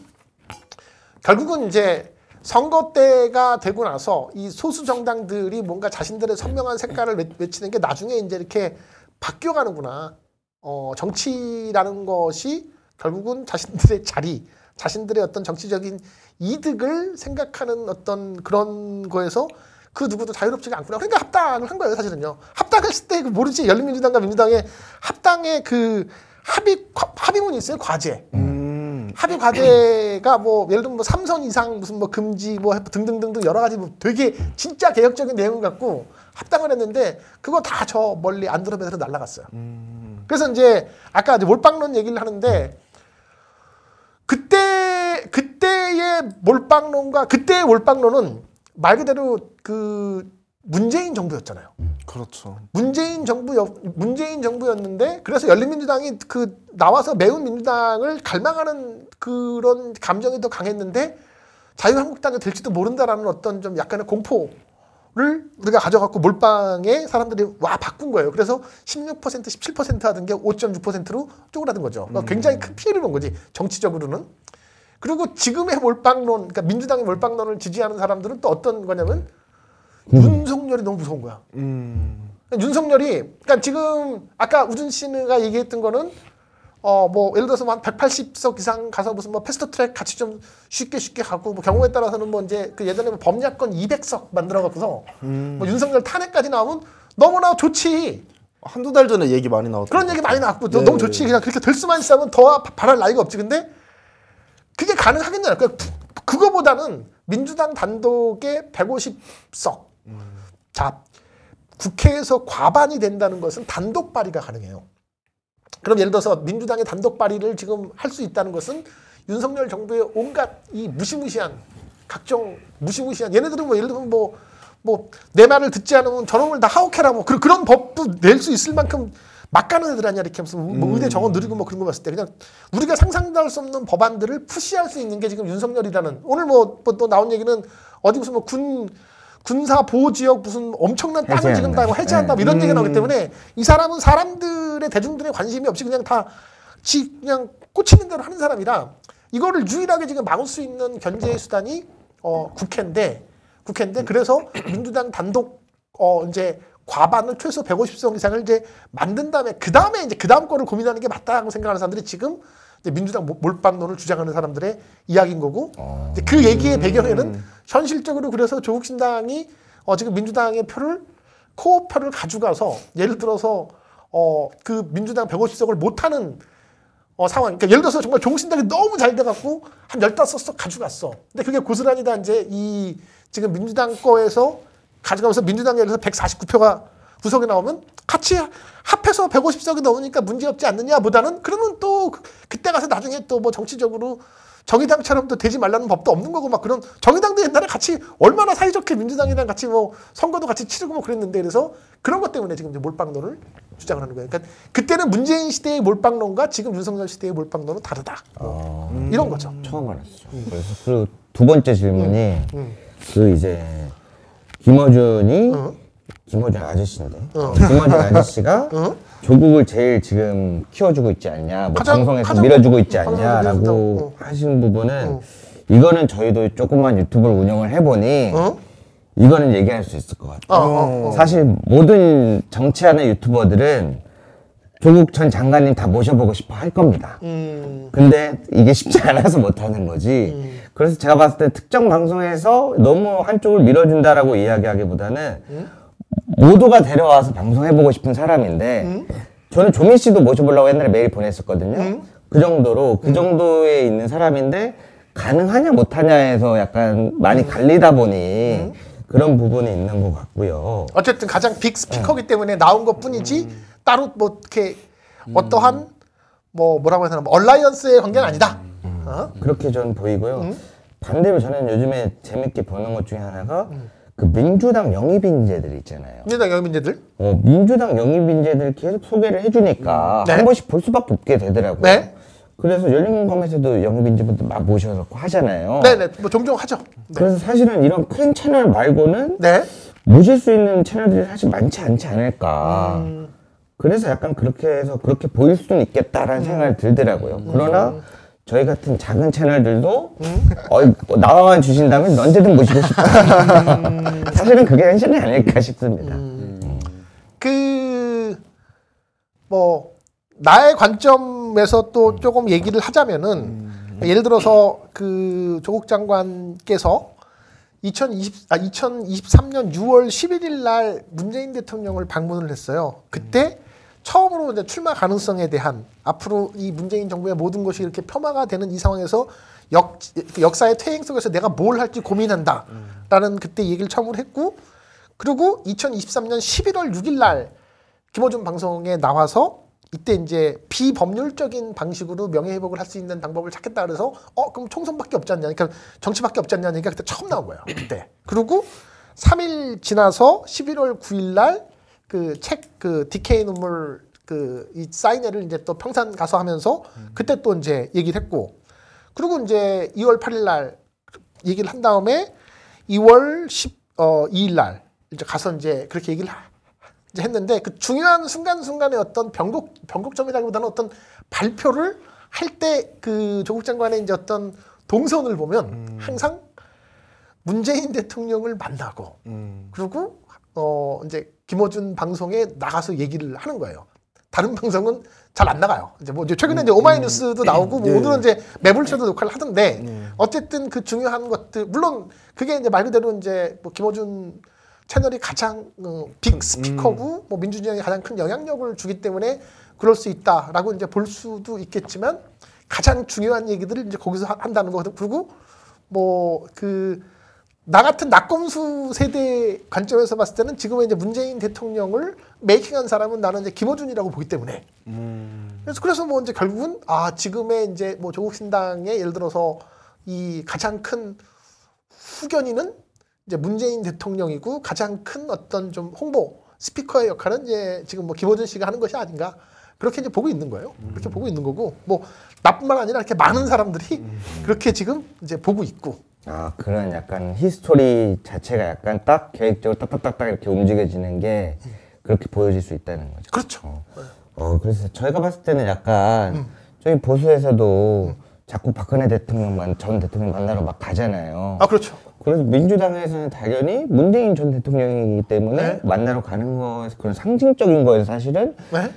결국은 이제 선거 때가 되고 나서 이 소수 정당들이 뭔가 자신들의 선명한 색깔을 외치는 게 나중에 이제 이렇게 바뀌어가는구나. 어, 정치라는 것이 결국은 자신들의 자리, 자신들의 어떤 정치적인 이득을 생각하는 어떤 그런 거에서 그 누구도 자유롭지가 않구나. 그러니까 합당을 한 거예요, 사실은요. 합당했을 때 모르지. 열린민주당과 민주당의 합당의 그 합의, 합의문이 있어요, 과제. 음. 합의 과제가 뭐 예를 들면 뭐 삼선 이상 무슨 뭐 금지 뭐 등등등등 여러 가지 뭐 되게 진짜 개혁적인 내용을 갖고 합당을 했는데 그거 다 저 멀리 안드로메다로 날아갔어요. 음. 그래서 이제 아까 이제 몰빵론 얘기를 하는데 그때 그때의 몰빵론과 그때의 몰빵론은 말 그대로 그 문재인 정부였잖아요. 그렇죠. 문재인 정부 문재인 정부였는데 그래서 열린민주당이 그 나와서 매운 민주당을 갈망하는 그런 감정이 더 강했는데 자유한국당이 될지도 모른다라는 어떤 좀 약간의 공포를 우리가 가져갖고 몰빵에 사람들이 와 바꾼 거예요. 그래서 십육 퍼센트, 십칠 퍼센트 하던 게 오 점 육 퍼센트로 쪼그라든 거죠. 그러니까 굉장히 큰 피해를 본 거지 정치적으로는. 그리고 지금의 몰빵론, 그러니까 민주당의 몰빵론을 지지하는 사람들은 또 어떤 거냐면 음. 윤석열이 너무 무서운 거야. 음. 윤석열이, 그러니까 지금 아까 우준 씨가 얘기했던 거는 어 뭐 예를 들어서 한 백팔십 석 이상 가서 무슨 뭐 패스트트랙 같이 좀 쉽게 쉽게 가고 뭐 경우에 따라서는 뭐 이제 그 예전에 뭐 범야권 이백 석 만들어 갖고서 음. 뭐 윤석열 탄핵까지 나오면 너무나 좋지. 한두 달 전에 얘기 많이 나왔던 그런 얘기 많이 나왔고 네. 너무 좋지. 그냥 그렇게 될 수만 있으면 더 바랄 나위가 없지. 근데 그게 가능하겠냐? 그러니까 그거보다는 민주당 단독의 백오십 석. 음. 자, 국회에서 과반이 된다는 것은 단독 발의가 가능해요. 그럼 예를 들어서 민주당의 단독 발의를 지금 할 수 있다는 것은 윤석열 정부의 온갖 이 무시무시한 각종 무시무시한 얘네들은 뭐 예를 들면 뭐 뭐 내 말을 듣지 않으면 저놈을 다 하옥해라 뭐 그런 그런 법도 낼 수 있을 만큼 막 가는 애들 아니야 이렇게 무슨 뭐 의대 정원 느리고 뭐 그런 거 봤을 때 그냥 우리가 상상도 할 수 없는 법안들을 푸시할 수 있는 게 지금 윤석열이라는 오늘 뭐 또 나온 얘기는 어디 무슨 뭐 군 군사 보호 지역 무슨 엄청난 땅을 지금 다 해제한다 뭐 이런 음. 얘기가 나오기 때문에 이 사람은 사람들의 대중들의 관심이 없이 그냥 다 지 그냥 꽂히는 대로 하는 사람이라 이거를 유일하게 지금 막을 수 있는 견제의 수단이 어 국회인데 국회인데 그래서 민주당 단독 어 이제 과반을 최소 백오십 석 이상을 이제 만든 다음에 그 다음에 이제 그 다음 거를 고민하는 게 맞다고 생각하는 사람들이 지금 이제 민주당 몰빵론을 주장하는 사람들의 이야기인 거고 어. 이제 그 얘기의 배경에는 현실적으로 그래서 조국 신당이 어 지금 민주당의 표를 코어 표를 가져가서 예를 들어서 어 그 민주당 백오십 석을 못하는 어, 상황. 그러니까 예를 들어서 정말 조국 신당이 너무 잘 돼갖고 한 열다섯 석 가져갔어. 근데 그게 고스란히 다 이제 이 지금 민주당 거에서 가져가면서 민주당에 예를 들어서 백사십구 표가 구석에 나오면 같이 합해서 백오십 석이 넘으니까 문제없지 않느냐 보다는 그러면 또 그때 가서 나중에 또 뭐 정치적으로 정의당처럼 또 되지 말라는 법도 없는 거고 막 그런 정의당도 옛날에 같이 얼마나 사이좋게 민주당이랑 같이 뭐 선거도 같이 치르고 뭐 그랬는데 그래서 그런 것 때문에 지금 이제 몰빵론을 주장을 하는 거예요. 그러니까 그때는 문재인 시대의 몰빵론과 지금 윤석열 시대의 몰빵론은 다르다. 뭐 음. 이런 거죠. 처음 알았어. 음. 그래서 그리고 두 번째 질문이 음. 음. 그 이제 김어준이 어? 김어준 아저씨인데 어. 김어준 아저씨가 어? 조국을 제일 지금 키워주고 있지 않냐, 뭐 가장, 방송에서 가장 밀어주고 있지 않냐라고 어. 하신 부분은 어. 이거는 저희도 조금만 유튜브를 운영을 해보니 어? 이거는 얘기할 수 있을 것 같아요. 어, 어, 어. 사실 모든 정치하는 유튜버들은 조국 전 장관님 다 모셔보고 싶어 할 겁니다. 음. 근데 이게 쉽지 않아서 못하는 거지. 음. 그래서 제가 봤을 때 특정 방송에서 너무 한쪽을 밀어준다라고 이야기하기보다는 음? 모두가 데려와서 방송해보고 싶은 사람인데 음? 저는 조민 씨도 모셔보려고 옛날에 메일 보냈었거든요. 음? 그 정도로 그 음. 정도에 있는 사람인데 가능하냐 못하냐에서 약간 많이 음. 갈리다 보니 음? 그런 부분이 있는 것 같고요. 어쨌든 가장 빅 스피커이기 때문에 나온 것 뿐이지 음. 따로 뭐 이렇게 음. 어떠한 뭐 뭐라고 해야 되나 뭐 얼라이언스의 관계는 아니다. 음. 어? 그렇게 저는 보이고요. 음? 반대로 저는 요즘에 재밌게 보는 것 중에 하나가 음. 그 민주당 영입 인재들 있잖아요. 민주당 영입 인재들? 어, 민주당 영입 인재들 계속 소개를 해주니까 네? 한 번씩 볼 수밖에 없게 되더라고요. 네? 그래서 열린공감에서도 영입 인재분들 막 모셔서 하잖아요. 네네, 뭐 종종 하죠. 네. 그래서 사실은 이런 큰 채널 말고는 네? 모실 수 있는 채널들이 사실 많지 않지 않을까. 음. 그래서 약간 그렇게 해서 그렇게 보일 수는 있겠다라는 음. 생각이 들더라고요. 음. 그러나 저희 같은 작은 채널들도 음? 어, 뭐 나와만 주신다면 언제든 모시고 싶다. 음. 사실은 그게 현실이 아닐까 싶습니다. 음. 음. 그, 뭐, 나의 관점에서 또 조금 얘기를 하자면은, 음. 예를 들어서 그 조국 장관께서 이천이십, 아, 이천이십삼 년 유월 십일일 날 문재인 대통령을 방문을 했어요. 그때 음. 처음으로 이제 출마 가능성에 대한 앞으로 이 문재인 정부의 모든 것이 이렇게 폄하가 되는 이 상황에서 역, 역사의 퇴행 속에서 내가 뭘 할지 고민한다 라는 그때 얘기를 처음으로 했고 그리고 이천이십삼 년 십일월 육일 날 김어준 방송에 나와서 이때 이제 비법률적인 방식으로 명예회복을 할 수 있는 방법을 찾겠다 그래서 어 그럼 총선밖에 없지 않냐 그러니까 정치밖에 없지 않냐니까 그때 처음 나온 거예요 그때. 그리고 삼 일 지나서 십일월 구일 날 그 책 그 디케이 눈물 그 이 사인회를 이제 또 평산 가서 하면서 그때 또 이제 얘기를 했고 그리고 이제 이월 팔일 날 얘기를 한 다음에 이월 십이일 날 이제 가서 이제 그렇게 얘기를 이제 했는데 그 중요한 순간순간의 어떤 변곡 변곡점이라기보다는 어떤 발표를 할 때 그 조국 장관의 이제 어떤 동선을 보면 음. 항상 문재인 대통령을 만나고 음. 그리고 어 이제 김어준 방송에 나가서 얘기를 하는 거예요. 다른 방송은 잘 안 나가요. 이제 뭐 이제 최근에 음, 이제 오마이뉴스도 음, 나오고 뭐 네. 오늘은 이제 매불쇼도 녹화를 하던데 네. 어쨌든 그 중요한 것들 물론 그게 이제 말 그대로 이제 뭐 김어준 채널이 가장 어, 빅 스피커고 음. 뭐 민주주의에 가장 큰 영향력을 주기 때문에 그럴 수 있다라고 이제 볼 수도 있겠지만 가장 중요한 얘기들을 이제 거기서 하, 한다는 거거든. 그리고 뭐 그 나 같은 낙검수 세대 관점에서 봤을 때는 지금의 이제 문재인 대통령을 메이킹한 사람은 나는 이제 김어준이라고 보기 때문에. 음. 그래서 그래서 뭐 이제 결국은 아 지금의 이제 뭐 조국 신당의 예를 들어서 이 가장 큰 후견인은 이제 문재인 대통령이고 가장 큰 어떤 좀 홍보 스피커의 역할은 이제 지금 뭐 김어준 씨가 하는 것이 아닌가 그렇게 이제 보고 있는 거예요. 그렇게 음. 보고 있는 거고 뭐 나뿐만 아니라 이렇게 많은 사람들이 음. 그렇게 지금 이제 보고 있고. 아 그런 약간 히스토리 자체가 약간 딱 계획적으로 딱딱딱딱 이렇게 움직여지는 게 음. 그렇게 보여질 수 있다는 거죠. 그렇죠. 어, 어 그래서 저희가 봤을 때는 약간 음. 저희 보수에서도 음. 자꾸 박근혜 대통령 전 대통령 만나러 막 가잖아요. 아 그렇죠. 그래서 민주당에서는 당연히 문재인 전 대통령이기 때문에 네. 만나러 가는 거에서 그런 상징적인 거에서 사실은 네.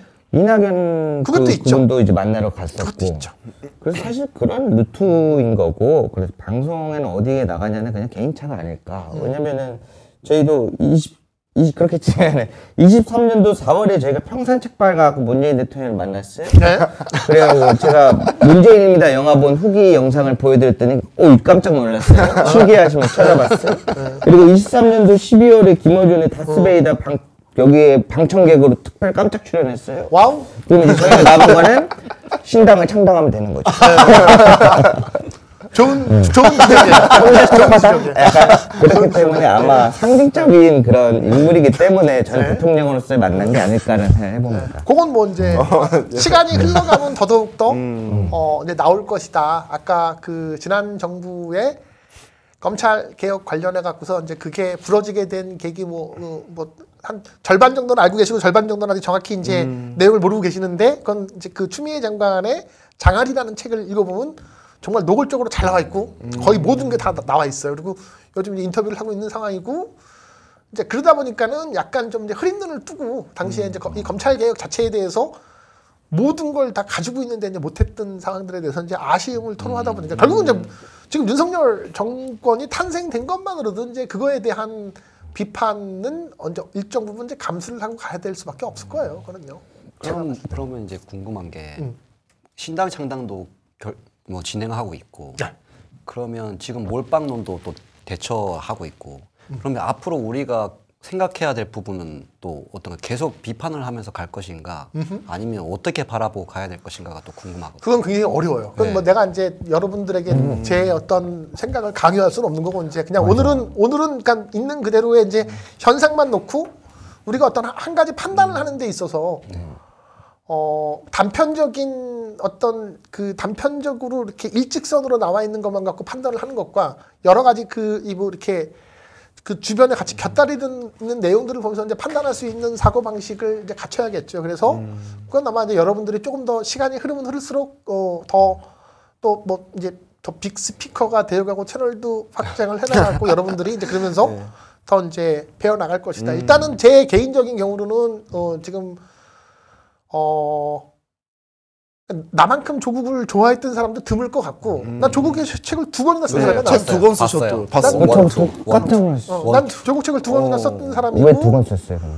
이낙연 그것도 그, 있죠. 그분도 이제 만나러 갔었고 그래서 사실 그런 루트인 거고 그래서 방송에는 어디에 나가냐는 그냥 개인차가 아닐까. 음. 왜냐면은 저희도 이십 이, 그렇게 치면 이십삼 년도 사월에 저희가 평산책발 가고 문재인 대통령을 만났어요. 네. 그래가지고 제가 문재인입니다 영화 본 후기 영상을 보여드렸더니 오 깜짝 놀랐어요. 신기해하시면 찾아봤어요. 그리고 이십삼 년도 십이월에 김어준의 다스베이다 방 여기에 방청객으로 특별 깜짝 출연했어요. 와우. 그럼 이제 저희가 남은 거는 신당을 창당하면 되는 거죠. 좋은 좋은 지적이에요. 좋은 지적이에요. 약간 그렇기 때문에 아마 상징적인 그런 인물이기 때문에 저는 대통령으로서 만난 게 아닐까라는 생각을 해봅니다. 그건 뭐 이제 시간이 흘러가면 더더욱 더 어, 이제 나올 것이다. 아까 그 지난 정부의 검찰 개혁 관련해 갖고서 이제 그게 부러지게 된 계기 뭐 뭐 한 절반 정도는 알고 계시고 절반 정도는 아직 정확히 이제 음. 내용을 모르고 계시는데 그건 이제 그 추미애 장관의 장알이라는 책을 읽어보면 정말 노골적으로 잘 나와 있고 음. 거의 모든 게 다 나와 있어요. 그리고 요즘 이제 인터뷰를 하고 있는 상황이고 이제 그러다 보니까는 약간 좀 이제 흐린 눈을 뜨고 당시에 음. 이제 이 검찰 개혁 자체에 대해서 모든 걸 다 가지고 있는데 이제 못했던 상황들에 대해서 이제 아쉬움을 토로하다 보니까 음. 결국은 이제 지금 윤석열 정권이 탄생된 것만으로도 이제 그거에 대한 비판은 언제 일정 부분 이제 감수를 하고 가야 될 수밖에 없을 거예요. 그거는요. 그럼 그러면 이제 궁금한 게 음. 신당 창당도 결, 뭐 진행하고 있고 네. 그러면 지금 몰빵론도 또 대처하고 있고 음. 그러면 앞으로 우리가 생각해야 될 부분은 또 어떤 계속 비판을 하면서 갈 것인가 음흠. 아니면 어떻게 바라보고 가야 될 것인가가 또 궁금하거든요. 그건 굉장히 어려워요. 그건 네. 뭐 내가 이제 여러분들에게 음. 제 어떤 생각을 강요할 수는 없는 거고 이제 그냥 맞아. 오늘은 오늘은 그러니까 있는 그대로의 이제 음. 현상만 놓고 우리가 어떤 한 가지 판단을 음. 하는 데 있어서 음. 어, 단편적인 어떤 그 단편적으로 이렇게 일직선으로 나와 있는 것만 갖고 판단을 하는 것과 여러 가지 그 이 뭐 이렇게 그 주변에 같이 곁다리는 내용들을 보면서 이제 판단할 수 있는 사고 방식을 이제 갖춰야겠죠. 그래서 음. 그건 아마 이제 여러분들이 조금 더 시간이 흐르면 흐를수록 어, 더 또 뭐 이제 더 빅 스피커가 되어가고 채널도 확장을 해나가고 여러분들이 이제 그러면서 네. 더 이제 배워 나갈 것이다. 음. 일단은 제 개인적인 경우로는 어, 지금 어. 나만큼 조국을 좋아했던 사람도 드물 것 같고 음. 난 조국의 책을 두 권이나 쓴 사람이 책 두 권 쓰셨죠. 봤어요. 난, 똑같은 어, 난 조국 책을 두 권이나 어. 썼던 사람이고 왜 두 권 썼어요? 근데?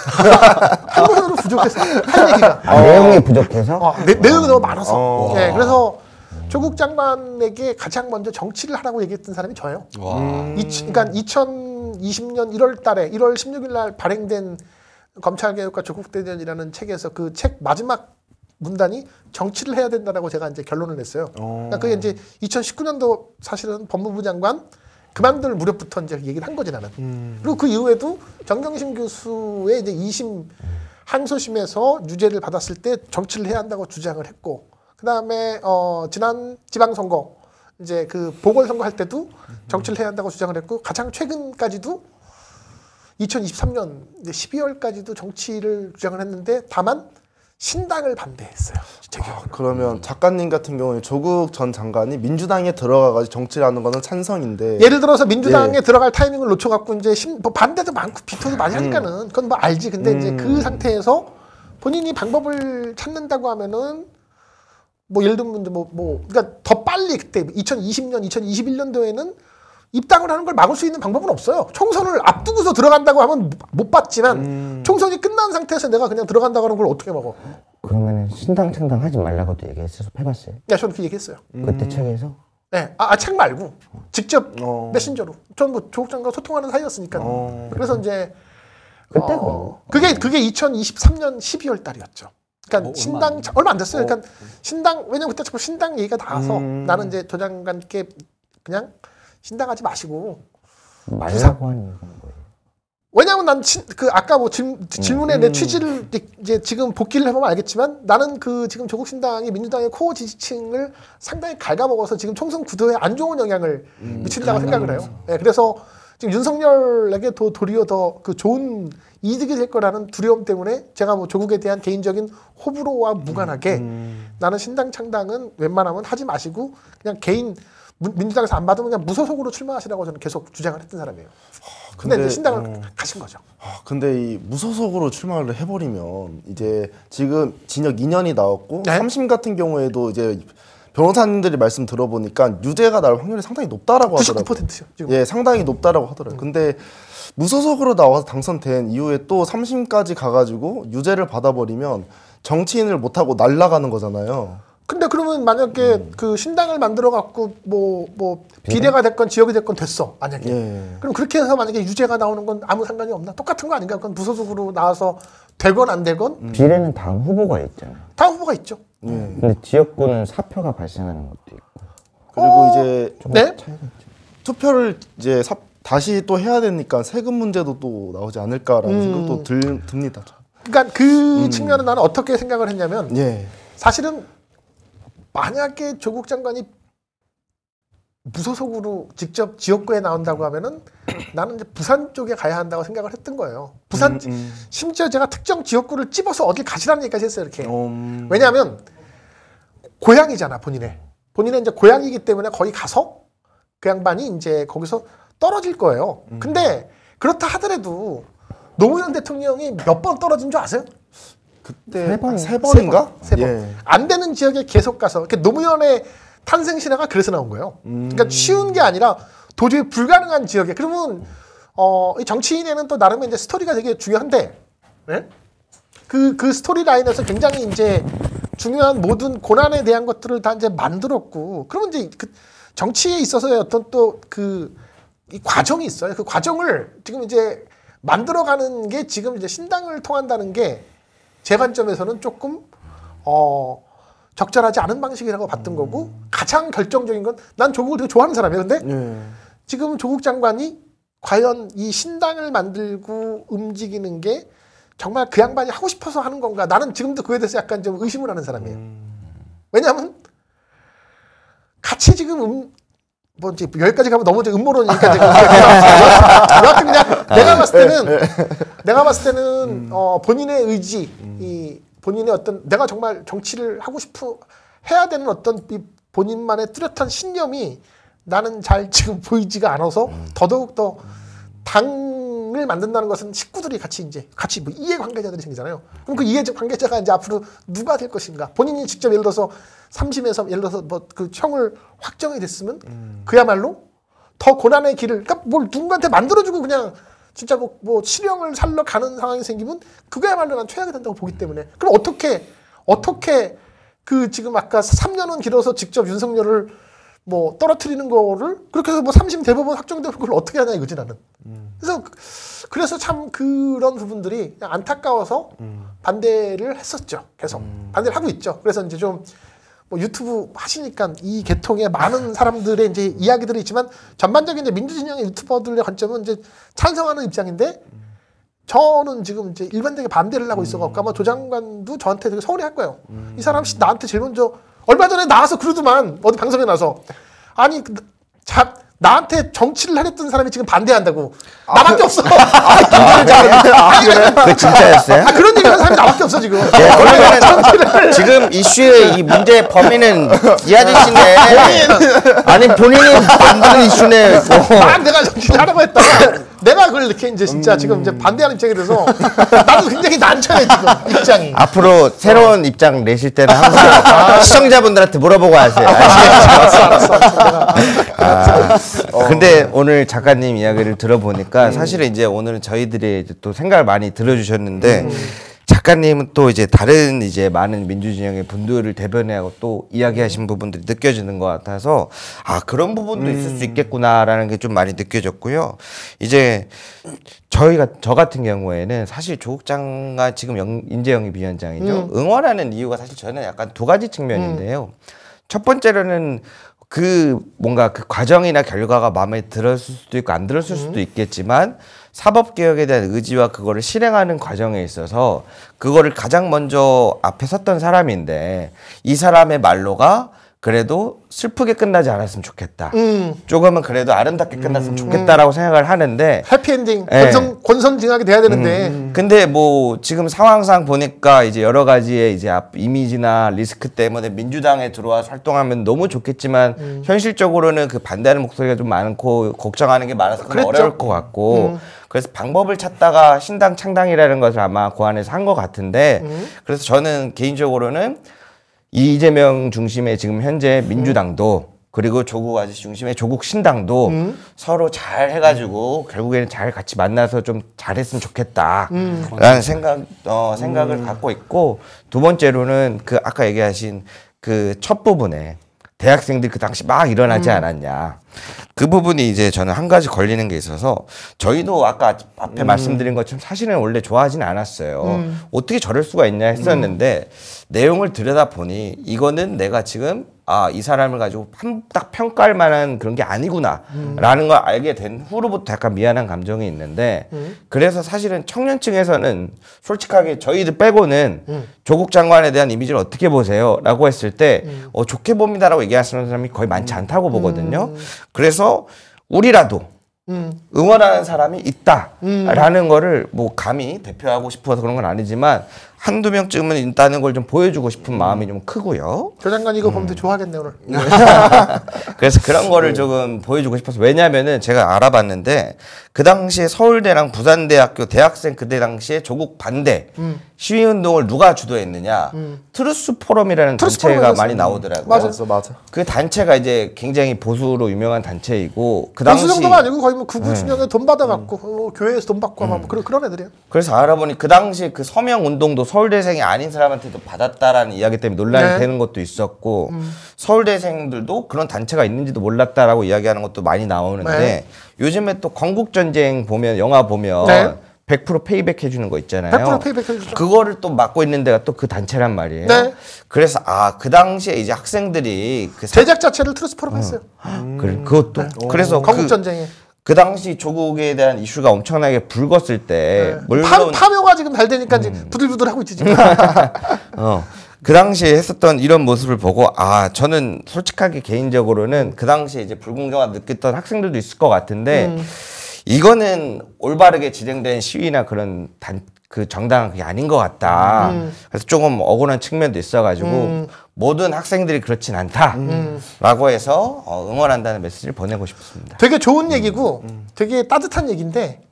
한 권으로 부족해서 할 얘기가 아, 어. 내용이 부족해서? 어, 내, 내용이 너무 많아서 어. 네, 그래서 조국 장관에게 가장 먼저 정치를 하라고 얘기했던 사람이 저예요. 음. 이, 그러니까 이천이십 년 일월 달에 일월 십육일 날 발행된 검찰개혁과 조국대전이라는 책에서 그 책 마지막 문단이 정치를 해야 된다라고 제가 이제 결론을 냈어요. 그러니까 그게 이제 이천십구 년도 사실은 법무부 장관 그만둘 무렵부터 이제 얘기를 한 거지 나는. 음. 그리고 그 이후에도 정경심 교수의 이제 이심 항소심에서 유죄를 받았을 때 정치를 해야 한다고 주장을 했고, 그 다음에 어 지난 지방선거 이제 그 보궐선거 할 때도 정치를 해야 한다고 주장을 했고, 가장 최근까지도 이천이십삼 년 십이월까지도 정치를 주장을 했는데 다만 신당을 반대했어요. 아, 그러면 작가님 같은 경우에 조국 전 장관이 민주당에 들어가가지고 정치를 하는 거는 찬성인데, 예를 들어서 민주당에 예. 들어갈 타이밍을 놓쳐갖고 이제 심, 뭐 반대도 많고 비토도 많이 하니까는 음. 그건 뭐 알지. 근데 음. 이제 그 상태에서 본인이 방법을 찾는다고 하면은 뭐 예를 들면 뭐, 뭐 그러니까 더 빨리 그때 이천이십 년, 이천이십일 년도에는 입당을 하는 걸 막을 수 있는 방법은 없어요. 총선을 앞두고서 들어간다고 하면 못 받지만 음. 총선이 끝난 상태에서 내가 그냥 들어간다고 하는 걸 어떻게 막어? 그러면 신당 창당 하지 말라고도 얘기했어서 해봤어요? 네, 저는 그 얘기했어요. 그때 음. 책에서? 네, 아, 책 말고 직접 어. 메신저로. 전 뭐 조국 장관 소통하는 사이였으니까. 어. 그래서 이제 그때 어, 그게 그게 이천이십삼 년 십이월 달이었죠. 그러니까 어, 신당 얼마 안, 얼마 안 됐어요. 어. 그러니까 신당 왜냐면 그때 자꾸 신당 얘기가 나와서 음. 나는 이제 조 장관께 그냥 신당하지 마시고 말라고 하는 거예요. 왜냐면 난 그 아까 뭐 질, 질문에 음. 내 취지를 이제 지금 복기를 해보면 알겠지만 나는 그 지금 조국 신당이 민주당의 코어 지지층을 상당히 갉아먹어서 지금 총선 구도에 안 좋은 영향을 음. 미친다고 음. 생각을 해요. 네, 그래서 지금 윤석열에게 더 도리어 더 그 좋은 이득이 될 거라는 두려움 때문에 제가 뭐 조국에 대한 개인적인 호불호와 무관하게 음. 나는 신당 창당은 웬만하면 하지 마시고 그냥 개인 민주당에서 안 받으면 그냥 무소속으로 출마하시라고 저는 계속 주장을 했던 사람이에요. 근데, 근데 이제 신당을 어, 가신 거죠. 아, 근데 이 무소속으로 출마를 해버리면 이제 지금 징역 이 년이 나왔고 네? 삼심 같은 경우에도 이제 변호사님들이 말씀 들어보니까 유죄가 나올 확률이 상당히 높다라고 하더라고요. 구십구 퍼센트요. 지금. 예, 상당히 높다라고 하더라고요. 근데 무소속으로 나와서 당선된 이후에 또 삼심까지 가가지고 유죄를 받아버리면 정치인을 못하고 날아가는 거잖아요. 근데 그러면 만약에 음. 그 신당을 만들어 갖고 뭐 뭐 비례가 됐건 지역이 됐건 됐어 만약에 예. 그럼 그렇게 해서 만약에 유죄가 나오는 건 아무 상관이 없나? 똑같은 거 아닌가? 그건 무소속으로 나와서 되건 안 되건 음. 비례는 당 후보가 있잖아요. 당 후보가 있죠. 예. 근데 지역구는 사표가 발생하는 것도 있고. 그리고 어... 이제 네? 투표를 이제 사, 다시 또 해야 되니까 세금 문제도 또 나오지 않을까라는 음. 생각도 들, 듭니다. 그러니까 그 음. 측면은 나는 어떻게 생각을 했냐면 예. 사실은 만약에 조국 장관이 무소속으로 직접 지역구에 나온다고 하면은 나는 이제 부산 쪽에 가야 한다고 생각을 했던 거예요. 부산 음, 음. 심지어 제가 특정 지역구를 집어서 어딜 가시라는 얘기까지 했어요. 이렇게. 음. 왜냐하면 고향이잖아 본인의. 본인의 이제 고향이기 때문에 거기 가서 그 양반이 이제 거기서 떨어질 거예요. 음. 근데 그렇다 하더라도 노무현 대통령이 몇 번 떨어진 줄 아세요? 그때 세 번. 세 번인가? 세 번. 예. 안 되는 지역에 계속 가서 그러니까 노무현의 탄생 신화가 그래서 나온 거예요. 음. 그러니까 쉬운 게 아니라 도저히 불가능한 지역에 그러면 어, 이 정치인에는 또 나름의 이제 스토리가 되게 중요한데 네? 그, 그 스토리 라인에서 굉장히 이제 중요한 모든 고난에 대한 것들을 다 이제 만들었고 그러면 이제 그 정치에 있어서의 어떤 또 그 이 과정이 있어요. 그 과정을 지금 이제 만들어가는 게 지금 이제 신당을 통한다는 게 제 관점에서는 조금 어 적절하지 않은 방식이라고 봤던 음. 거고 가장 결정적인 건 난 조국을 되게 좋아하는 사람이에요. 근데 예. 지금 조국 장관이 과연 이 신당을 만들고 움직이는 게 정말 그 양반이 하고 싶어서 하는 건가? 나는 지금도 그에 대해서 약간 좀 의심을 하는 사람이에요. 음. 왜냐하면 같이 지금 음, 뭐 이제 여기까지 가면 너무 음모론이니까 지금 여하튼 그냥 내가 봤을 때는 내가 봤을 때는 음. 어, 본인의 의지, 음. 이 본인의 어떤 내가 정말 정치를 하고 싶어 해야 되는 어떤 이 본인만의 뚜렷한 신념이 나는 잘 지금 보이지가 않아서 음. 더더욱 더 당을 만든다는 것은 식구들이 같이 이제 같이 뭐 이해 관계자들이 생기잖아요. 그럼 그 이해 관계자가 이제 앞으로 누가 될 것인가? 본인이 직접 예를 들어서 삼심에서 예를 들어서 뭐 그 형을 확정이 됐으면 음. 그야말로 더 고난의 길을 그러니까 뭘 누군가한테 만들어주고 그냥 진짜 뭐, 뭐 실형을 살러 가는 상황이 생기면 그거야말로 난 최악이 된다고 보기 때문에 그럼 어떻게 어떻게 그 지금 아까 삼 년은 길어서 직접 윤석열을 뭐 떨어뜨리는 거를 그렇게 해서 뭐 삼심 대법원 확정되면 그걸 어떻게 하냐 이거지 나는. 음. 그래서 그래서 참 그런 부분들이 그냥 안타까워서 음. 반대를 했었죠. 계속 음. 반대를 하고 있죠. 그래서 이제 좀 뭐 유튜브 하시니까 이 계통의 많은 사람들의 이제 이야기들이 있지만 전반적인 이제 민주진영의 유튜버들의 관점은 이제 찬성하는 입장인데 저는 지금 이제 일반적인 반대를 하고 있어갖고 아마 조 장관도 저한테 되게 서운해할 거예요. 음. 이 사람 나한테 제일 먼저 얼마 전에 나와서 그러더만 어디 방송에 나와서 아니 자 나한테 정치를 하랬던 사람이 지금 반대한다고 아, 나밖에 그, 없어. 아, 그래? 그 진짜였어요? 아, 그런 얘기하는 사람이 나밖에 없어 지금. 네, 그러면 지금 이슈의 이 문제 범인은 이 아저씨인데 아니 본인이 만드는 이슈네. 막 내가 정치를 하라고 했다가 내가 그걸 이렇게 이제 진짜 음. 지금 이제 반대하는 입장이 돼서 나도 굉장히 난처해 지금 입장이. 앞으로 새로운 어. 입장 내실 때는 항상 아. 시청자분들한테 물어보고 하세요. 알았어, 알았어. 알았어. 아. 어. 근데 오늘 작가님 이야기를 들어보니까 음. 사실은 이제 오늘은 저희들의 이제 또 생각을 많이 들어주셨는데 음. 작가님은 또 이제 다른 이제 많은 민주진영의 분들을 대변하고 또 이야기하신 부분들이 느껴지는 것 같아서 아 그런 부분도 음. 있을 수 있겠구나라는 게 좀 많이 느껴졌고요. 이제 저희가 저 같은 경우에는 사실 조국 장관 지금 영, 인재영입위원장이죠. 음. 응원하는 이유가 사실 저는 약간 두 가지 측면인데요. 음. 첫 번째로는 그 뭔가 그 과정이나 결과가 마음에 들었을 수도 있고 안 들었을 수도 있겠지만 사법개혁에 대한 의지와 그거를 실행하는 과정에 있어서 그거를 가장 먼저 앞에 섰던 사람인데 이 사람의 말로가 그래도 슬프게 끝나지 않았으면 좋겠다. 음. 조금은 그래도 아름답게 끝났으면 음. 좋겠다라고 생각을 하는데 해피엔딩, 네. 권선, 권선징악이 돼야 되는데 음. 근데 뭐 지금 상황상 보니까 이제 여러 가지의 이제 이미지나 리스크 때문에 민주당에 들어와서 활동하면 너무 좋겠지만 음. 현실적으로는 그 반대하는 목소리가 좀 많고 걱정하는 게 많아서 그건 어려울 것 같고 음. 그래서 방법을 찾다가 신당 창당이라는 것을 아마 고안해서 한 것 같은데 음. 그래서 저는 개인적으로는 이재명 중심의 지금 현재 민주당도 그리고 조국 아저씨 중심의 조국 신당도 음. 서로 잘 해가지고 결국에는 잘 같이 만나서 좀 잘했으면 좋겠다라는 음. 생각 어, 생각을 음. 갖고 있고, 두 번째로는 그 아까 얘기하신 그 첫 부분에 대학생들이 그 당시 막 일어나지 음. 않았냐. 그 부분이 이제 저는 한 가지 걸리는 게 있어서, 저희도 아까 앞에 음. 말씀드린 것처럼 사실은 원래 좋아하진 않았어요. 음. 어떻게 저럴 수가 있냐 했었는데 음. 내용을 들여다보니 이거는 내가 지금 아, 이 사람을 가지고 딱 평가할 만한 그런 게 아니구나 음. 라는 걸 알게 된 후로부터 약간 미안한 감정이 있는데 음. 그래서 사실은 청년층에서는 솔직하게 저희들 빼고는 음. 조국 장관에 대한 이미지를 어떻게 보세요? 라고 했을 때 음. 어, 좋게 봅니다 라고 얘기하시는 사람이 거의 많지 않다고 보거든요. 그래서 우리라도 음. 응원하는 사람이 있다라는 음. 거를 뭐 감히 대표하고 싶어서 그런 건 아니지만 한두 명쯤은 있다는 걸 좀 보여주고 싶은 음. 마음이 좀 크고요. 조 장관 이거 음. 보면 되게 좋아하겠네 오늘. 그래서 그런 거를 조금 보여주고 싶어서, 왜냐하면은 제가 알아봤는데 그 당시에 서울대랑 부산대학교 대학생 그때 당시에 조국 반대 음. 시위운동을 누가 주도했느냐, 음. 트루스 포럼이라는 트루스 단체가 포럼 많이 나오더라고요. 맞아, 맞아. 그 단체가 이제 굉장히 보수로 유명한 단체이고, 그 당시 보수 정도가 아니고 거의 뭐 구구 진영에 네. 돈 받아갖고 음. 어, 교회에서 돈 받고 음. 뭐 그런 그런 애들이에요. 그래서 알아보니 그 당시 그 서명 운동도 서울대생이 아닌 사람한테도 받았다라는 이야기 때문에 논란이 네. 되는 것도 있었고 음. 서울대생들도 그런 단체가 있는지도 몰랐다라고 이야기하는 것도 많이 나오는데 네. 요즘에 또 건국전쟁 보면 영화 보면 네. 백 퍼센트 페이백 해주는 거 있잖아요. 백 퍼센트 페이백 해주죠. 그거를 또 맡고 있는 데가 또 그 단체란 말이에요. 네. 그래서 아, 그 당시에 이제 학생들이 그 제작 자체를 트루스 포럼 했어요. 음. 그래, 그것도. 네. 그래서 건국전쟁에. 그, 그 당시 조국에 대한 이슈가 엄청나게 불었을 때 네. 물론 파, 파묘가 지금 잘 되니까 음. 이제 부들부들하고 있지 지금. 어, 그 당시에 했었던 이런 모습을 보고 아, 저는 솔직하게 개인적으로는 그 당시에 이제 불공정화 느꼈던 학생들도 있을 것 같은데 음. 이거는 올바르게 진행된 시위나 그런 단, 그 정당한 그게 아닌 것 같다. 음. 그래서 조금 억울한 측면도 있어가지고 음. 모든 학생들이 그렇진 않다라고 음. 해서 어, 응원한다는 메시지를 보내고 싶습니다. 되게 좋은 얘기고 음. 되게 따뜻한 얘기인데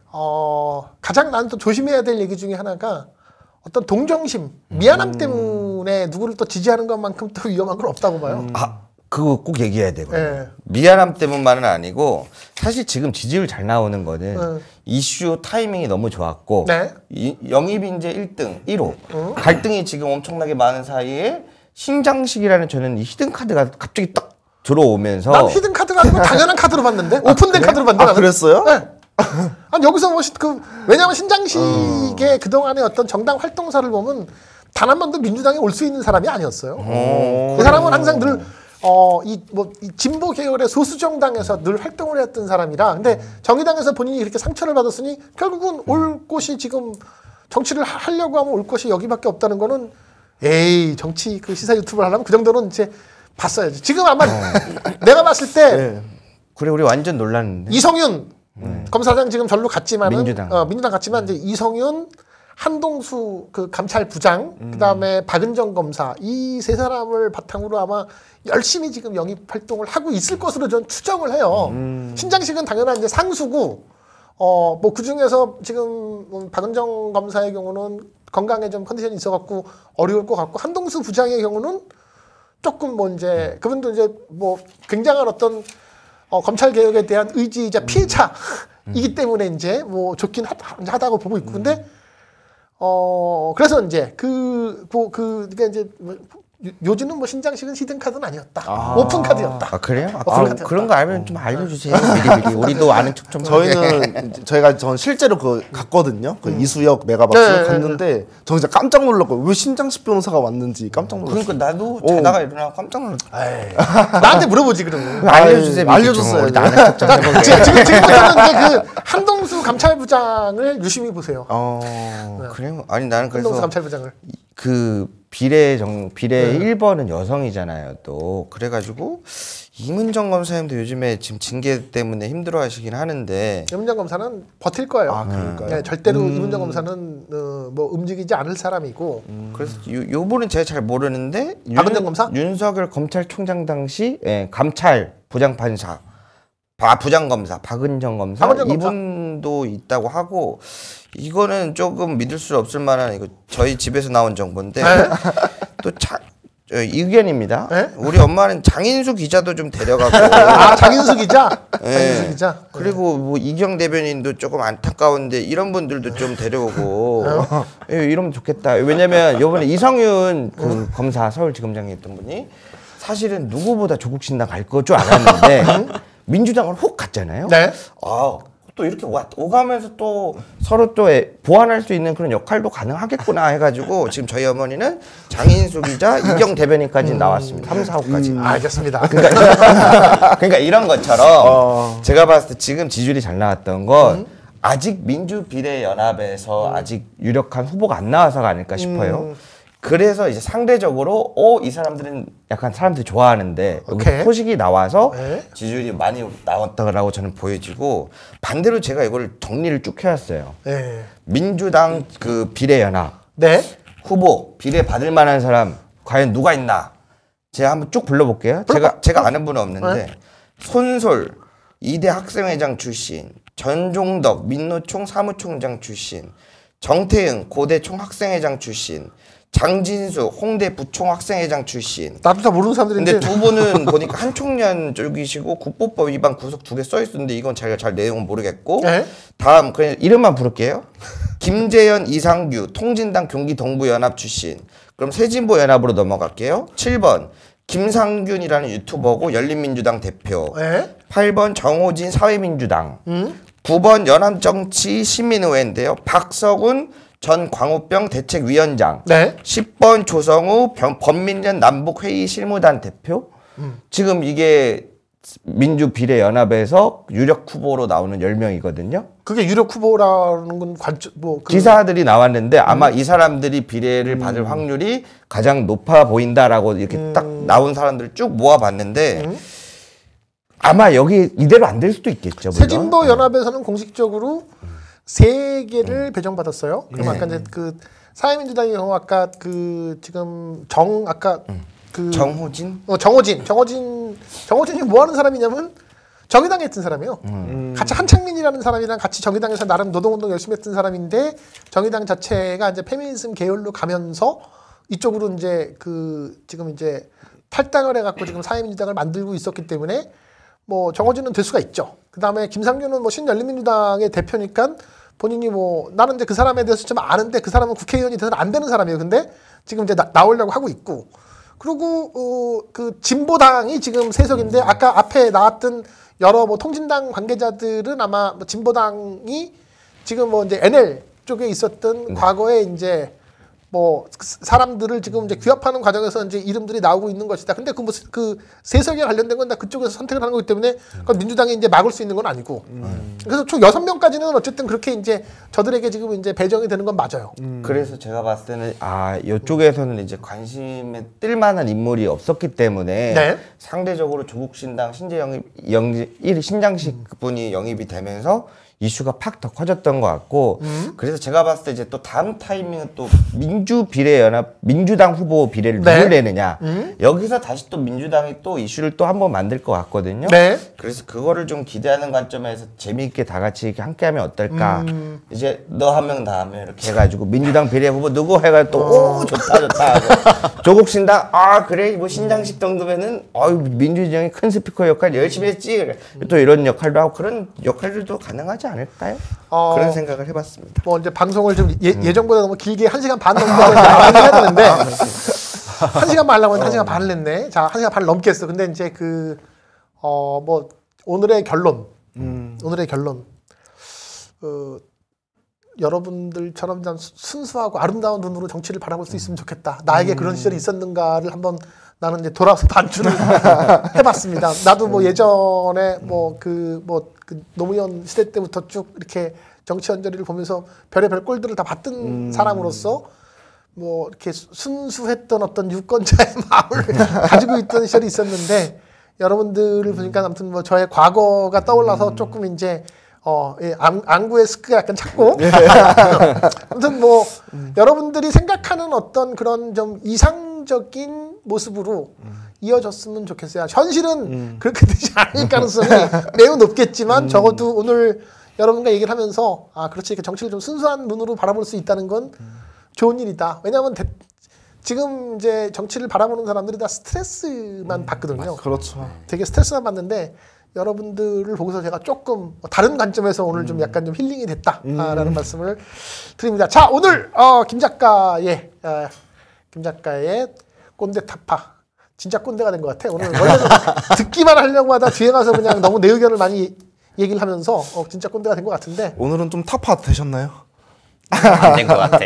어, 가장 난 또 조심해야 될 얘기 중에 하나가 어떤 동정심, 미안함 음. 때문에 누구를 또 지지하는 것만큼 또 위험한 건 없다고 봐요. 음. 아, 그거 꼭 얘기해야 되거든요. 네. 미안함 때문만은 아니고 사실 지금 지지율 잘 나오는 거는 네. 이슈 타이밍이 너무 좋았고 네. 이, 영입인재 일 등, 일 호 음. 갈등이 지금 엄청나게 많은 사이에 신장식이라는 저는 이 히든 카드가 갑자기 딱 들어오면서 난 히든 카드가 아니고 당연한 카드로 봤는데 오픈된 그래? 카드로 봤는데 아, 그랬어요? 네. 아니 여기서 뭐 그 왜냐하면 신장식의 어. 그동안의 어떤 정당 활동사를 보면 단 한 번도 민주당에 올 수 있는 사람이 아니었어요. 어. 그 사람은 항상 늘 어, 이, 뭐, 이 진보 계열의 소수 정당에서 늘 활동을 했던 사람이라. 근데 정의당에서 본인이 이렇게 상처를 받았으니 결국은 올 곳이 지금 정치를 하려고 하면 올 곳이 여기밖에 없다는 거는 에이, 정치 그 시사 유튜브를 하려면 그 정도는 이제 봤어야지. 지금 아마 내가 봤을 때 네. 그래, 우리 완전 놀랐는데. 이성윤 음. 검사장 지금 절로 갔지만은 민주당, 어, 민주당 갔지만 이제 이성윤 한동수 그 감찰부장 음. 그다음에 박은정 검사 이 세 사람을 바탕으로 아마 열심히 지금 영입 활동을 하고 있을 것으로 전 추정을 해요. 음. 신장식은 당연한 이제 상수고 어 뭐 그 중에서 지금 박은정 검사의 경우는 건강에 좀 컨디션이 있어갖고 어려울 것 같고 한동수 부장의 경우는 조금 뭐 이제 그분도 이제 뭐 굉장한 어떤 어, 검찰 개혁에 대한 의지이자 피해자이기 때문에 이제 뭐 좋긴 하다, 하다고 보고 있고 근데 어 그래서 이제 그 뭐 그 그러니까 이제 뭐, 요즘은 뭐 신장식은 히든 카드는 아니었다. 아. 오픈 카드였다. 아, 그래요? 아, 아, 그런 거 알면 어. 좀 알려주세요. 미리 미리. 우리도 아는 척 좀. 저희는 저희가 전 실제로 그 갔거든요. 그 음. 이수역 메가박스 네, 갔는데 저 진짜 깜짝 놀랐고 왜 신장식 변호사가 왔는지 깜짝 놀랐어요. 그러니까 나도 자다가 일어나 깜짝 놀랐어. 나한테 물어보지 그러면. 알려주세요. 알려줬어요. 우리 아는 척 좀 해볼게. 지금 지금부터는 이제 그 한동수 감찰부장을 유심히 보세요. 어 네. 그래요? 아니 나는 그래서 한동수 감찰부장을 그 비례 정 비례 네. 일 번은 여성이잖아요. 또 그래가지고 이문정 검사님도 요즘에 지금 징계 때문에 힘들어하시긴 하는데 이문정 검사는 버틸 거예요. 아, 그러니까요. 네, 절대로 음. 이문정 검사는 어, 뭐 움직이지 않을 사람이고. 음. 그래서 요, 요번은 제가 잘 모르는데 박은정 검사? 윤석열 검찰총장 당시 예, 감찰 부장판사 바, 부장검사 박은정 검사 박은정 이분도 검사. 있다고 하고 이거는 조금 믿을 수 없을 만한 이거 저희 집에서 나온 정보인데 또 차, 저 의견입니다. 네? 우리 엄마는 장인수 기자도 좀 데려가고. 아 장인수 기자. 네. 장인수 기자. 그리고 뭐 이경 대변인도 조금 안타까운데 이런 분들도 좀 데려오고 예, 이러면 좋겠다. 왜냐면 이번에 이성윤 그 검사 서울지검장에 있던 분이 사실은 누구보다 조국 신당 갈 거 줄 알았는데 민주당을 혹 갔잖아요. 네. 아. 또 이렇게 와, 오가면서 또 서로 또 보완할 수 있는 그런 역할도 가능하겠구나 해가지고 지금 저희 어머니는 장인수 기자, 이경 대변인까지 음. 나왔습니다. 삼, 사 호까지. 음, 알겠습니다. 그러니까, 그러니까 이런 것처럼 어. 제가 봤을 때 지금 지지율이 잘 나왔던 건 음. 아직 민주비례연합에서 음. 아직 유력한 후보가 안 나와서가 아닐까 싶어요. 음. 그래서 이제 상대적으로 어, 이 사람들은 약간 사람들이 좋아하는데 여기 소식이 나와서 네. 지지율이 많이 나왔다고 저는 보여지고 반대로 제가 이걸 정리를 쭉 해왔어요. 네. 민주당 그 비례연합 네. 후보 비례 받을 만한 사람 과연 누가 있나? 제가 한번 쭉 불러볼게요. 제가 제가 아는 분은 없는데 네. 손솔 이대 학생회장 출신, 전종덕 민노총 사무총장 출신, 정태응 고대 총학생회장 출신, 장진수 홍대 부총학생회장 출신. 나도 다 모르는 사람들인데. 근데 두 분은 보니까 한 총련 쪽이시고 국보법 위반 구속 두 개 써 있었는데 이건 제가 잘 내용은 모르겠고. 에? 다음 그냥 이름만 부를게요. 김재현 이상규 통진당 경기 동부연합 출신. 그럼 새진보연합으로 넘어갈게요. 칠 번 김상균이라는 유튜버고 열린민주당 대표. 에? 팔 번 정호진 사회민주당. 음? 구 번 연합정치 시민의회인데요. 박서군 전 광우병 대책위원장. 네. 십 번 조성우 병, 범민련 남북회의 실무단 대표. 음. 지금 이게 민주비례연합에서 유력 후보로 나오는 열 명이거든요. 그게 유력 후보라는 건 관점, 뭐. 그... 기사들이 나왔는데 아마 음. 이 사람들이 비례를 음. 받을 확률이 가장 높아 보인다라고 이렇게 음. 딱 나온 사람들을 쭉 모아봤는데 음. 아마 여기 이대로 안 될 수도 있겠죠. 새진보연합에서는 네. 공식적으로 세 개를 음. 배정받았어요. 그럼 네. 아까 이제 그 사회민주당의 경우 아까 그 지금 정 아까 음. 그 정호진 어 정호진 정호진 정호진이 뭐 하는 사람이냐면 정의당에 했던 사람이에요. 음. 같이 한창민이라는 사람이랑 같이 정의당에서 나름 노동운동 열심히 했던 사람인데 정의당 자체가 이제 페미니즘 계열로 가면서 이쪽으로 이제 그 지금 이제 탈당을 해갖고 지금 사회민주당을 만들고 있었기 때문에 뭐 정호진은 될 수가 있죠. 그 다음에 김상균은 뭐 신열린민주당의 대표니까 본인이 뭐 나는 이제 그 사람에 대해서 좀 아는데 그 사람은 국회의원이 돼서 안 되는 사람이에요. 근데 지금 이제 나, 나오려고 하고 있고 그리고 어, 그 진보당이 지금 세석인데 아까 앞에 나왔던 여러 뭐 통진당 관계자들은 아마 뭐 진보당이 지금 뭐 이제 엔엘 쪽에 있었던 네. 과거에 이제 뭐 사람들을 지금 이제 규합하는 과정에서 이제 이름들이 나오고 있는 것이다. 근데 그 뭐 그 세석에 관련된 건 다 그쪽에서 선택을 하는 거기 때문에 그건 민주당이 이제 막을 수 있는 건 아니고. 음. 그래서 총 여섯 명까지는 어쨌든 그렇게 이제 저들에게 지금 이제 배정이 되는 건 맞아요. 음. 그래서 제가 봤을 때는 아, 이쪽에서는 이제 관심에 뜰 만한 인물이 없었기 때문에 네. 상대적으로 조국 신당 신재 영입 영입 신장식 음. 분이 영입이 되면서 이슈가 팍 더 커졌던 것 같고 음? 그래서 제가 봤을 때 이제 또 다음 타이밍은 또 민주비례연합 민주당 후보 비례를 네. 누굴 내느냐 음? 여기서 다시 또 민주당이 또 이슈를 또 한번 만들 것 같거든요. 네. 그래서 그거를 좀 기대하는 관점에서 재미있게 다 같이 이렇게 함께하면 어떨까. 음. 이제 너 한 명 다 하면 이렇게 해가지고 민주당 비례 후보 누구 해가지고 또 오 어. 좋다 좋다 하고 조국 신당 아 그래 뭐 신장식 정도면은 어유 민주진영이 큰 스피커 역할 열심히 했지 음. 또 이런 역할도 하고 그런 역할들도 가능하지 않을까요? 어, 그런 생각을 해봤습니다. 뭐 이제 방송을 좀 예, 음. 예정보다 너무 길게 한 시간 반 넘게 해야 되는데 한 시간만 하려고 했는데 한 시간 반을 냈네. 자, 한 시간 반을 넘게 했어. 근데 이제 그 어 뭐 오늘의 결론, 음. 오늘의 결론, 어, 여러분들처럼 좀 순수하고 아름다운 눈으로 정치를 바라볼 수 있으면 좋겠다. 나에게 음. 그런 시절이 있었는가를 한번 나는 이제 돌아서 반추를 해봤습니다. 나도 뭐 예전에 뭐 그 뭐 그 노무현 시대 때부터 쭉 이렇게 정치 언저리를 보면서 별의별 꼴들을 다 봤던 음. 사람으로서 뭐 이렇게 순수했던 어떤 유권자의 마음을 가지고 있던 시절이 있었는데 여러분들을 음. 보니까 아무튼 뭐 저의 과거가 떠올라서 음. 조금 이제 어, 예, 안, 안구의 스크가 약간 찼고 아무튼 뭐 음. 여러분들이 생각하는 어떤 그런 좀 이상적인 모습으로 음. 이어졌으면 좋겠어요. 현실은 음. 그렇게 되지 않을 가능성이 매우 높겠지만 음. 적어도 오늘 여러분과 얘기를 하면서 아 그렇지 이렇게 정치를 좀 순수한 눈으로 바라볼 수 있다는 건 음. 좋은 일이다. 왜냐하면 대, 지금 이제 정치를 바라보는 사람들이 다 스트레스만 음, 받거든요. 그렇죠. 되게 스트레스만 받는데 여러분들을 보고서 제가 조금 다른 관점에서 오늘 좀 약간 좀 힐링이 됐다라는 음. 말씀을 드립니다. 자, 오늘 어, 김 작가의 어, 김 작가의 꼰대 타파 진짜 꼰대가 된 것 같아. 오늘 원래는 듣기만 하려고 하다 뒤에 가서 그냥 너무 내 의견을 많이 얘기를 하면서 어, 진짜 꼰대가 된 것 같은데 오늘은 좀 타파 되셨나요? 안 된 것 같아.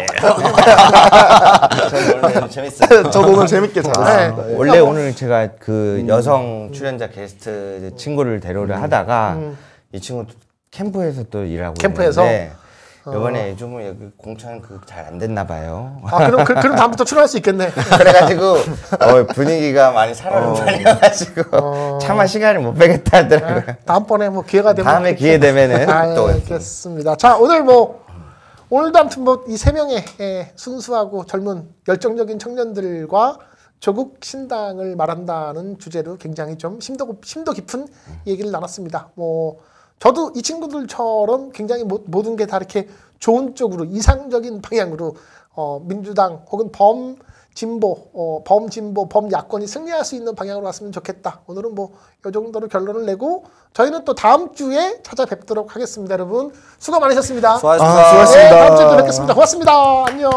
저 오늘 재밌어요. 저도 오늘 재밌게 잘했습니다. 네. 원래 오늘 제가 그 여성 출연자 게스트 친구를 데려오려 하다가 이 친구 캠프에서 또 일하고 캠프에서? 있는데 이번에 좀 여기 공천 그 잘 안 됐나 봐요. 아, 그럼 그, 그럼 다음부터 출연할 수 있겠네. 그래가지고 어, 분위기가 많이 살얼음 팔려가지고 차마 시간을 못 빼겠다 하더라고요. 네, 다음번에 뭐 기회가 되면 다음에 기회 되면은 아, 또 알겠습니다. 자, 오늘 뭐 오늘도 아무튼 뭐 이 세 명의 예, 순수하고 젊은 열정적인 청년들과 조국 신당을 말한다는 주제로 굉장히 좀 심도 심도 깊은 얘기를 나눴습니다. 뭐 저도 이 친구들처럼 굉장히 모, 모든 게 다 이렇게 좋은 쪽으로 이상적인 방향으로 어, 민주당 혹은 범 진보, 어, 범 진보, 범 야권이 승리할 수 있는 방향으로 갔으면 좋겠다. 오늘은 뭐 이 정도로 결론을 내고 저희는 또 다음 주에 찾아뵙도록 하겠습니다. 여러분 수고 많으셨습니다. 수고하셨습니다. 아, 수고하셨습니다. 네, 다음 주에 또 뵙겠습니다. 고맙습니다. 안녕.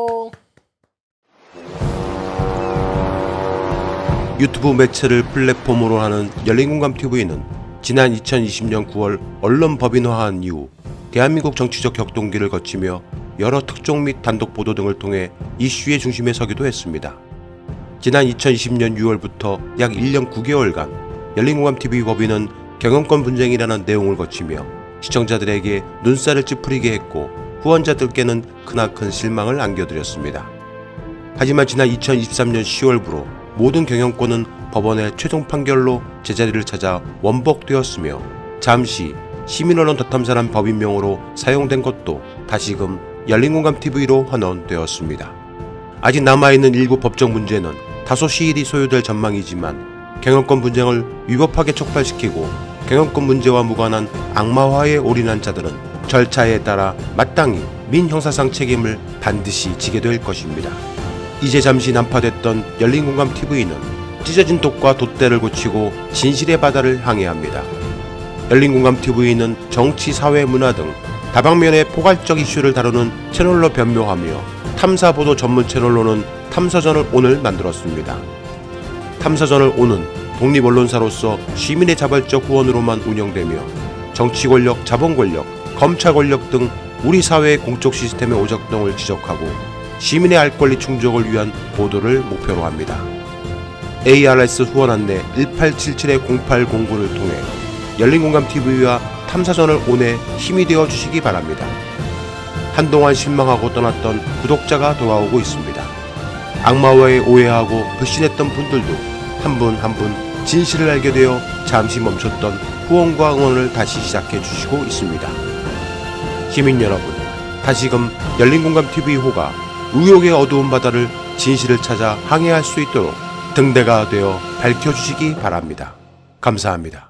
유튜브 매체를 플랫폼으로 하는 열린공감티비는 지난 이천이십 년 구월 언론 법인화한 이후 대한민국 정치적 격동기를 거치며 여러 특종 및 단독 보도 등을 통해 이슈의 중심에 서기도 했습니다. 지난 이천이십 년 유월부터 약 일 년 구 개월간 열린공감티비 법인은 경영권 분쟁이라는 내용을 거치며 시청자들에게 눈살을 찌푸리게 했고 후원자들께는 크나큰 실망을 안겨드렸습니다. 하지만 지난 이천이십삼 년 시월부로 모든 경영권은 법원의 최종 판결로 제자리를 찾아 원복되었으며 잠시 시민언론 덧탐사란 법인명으로 사용된 것도 다시금 열린공감티비로 환원되었습니다. 아직 남아있는 일부 법적 문제는 다소 시일이 소요될 전망이지만 경영권 분쟁을 위법하게 촉발시키고 경영권 문제와 무관한 악마화에 올인한 자들은 절차에 따라 마땅히 민형사상 책임을 반드시 지게 될 것입니다. 이제 잠시 난파됐던 열린공감티비는 찢어진 돛과 돛대를 고치고 진실의 바다를 향해 합니다. 열린공감티비는 정치, 사회, 문화 등 다방면의 포괄적 이슈를 다루는 채널로 변모하며 탐사보도 전문 채널로는 탐사전을 오늘 만들었습니다. 탐사전을 오는 독립언론사로서 시민의 자발적 후원으로만 운영되며 정치 권력, 자본 권력, 검찰 권력 등 우리 사회의 공적 시스템의 오작동을 지적하고 시민의 알 권리 충족을 위한 보도를 목표로 합니다. 에이알에스 후원 안내 일팔칠칠 공팔공구를 통해 열린공감티비와 탐사전을 온에 힘이 되어 주시기 바랍니다. 한동안 실망하고 떠났던 구독자가 돌아오고 있습니다. 악마와의 오해하고 불신했던 분들도 한 분 한 분 진실을 알게 되어 잠시 멈췄던 후원과 응원을 다시 시작해 주시고 있습니다. 시민 여러분, 다시금 열린공감티비호가 의혹의 어두운 바다를 진실을 찾아 항해할 수 있도록 등대가 되어 밝혀주시기 바랍니다. 감사합니다.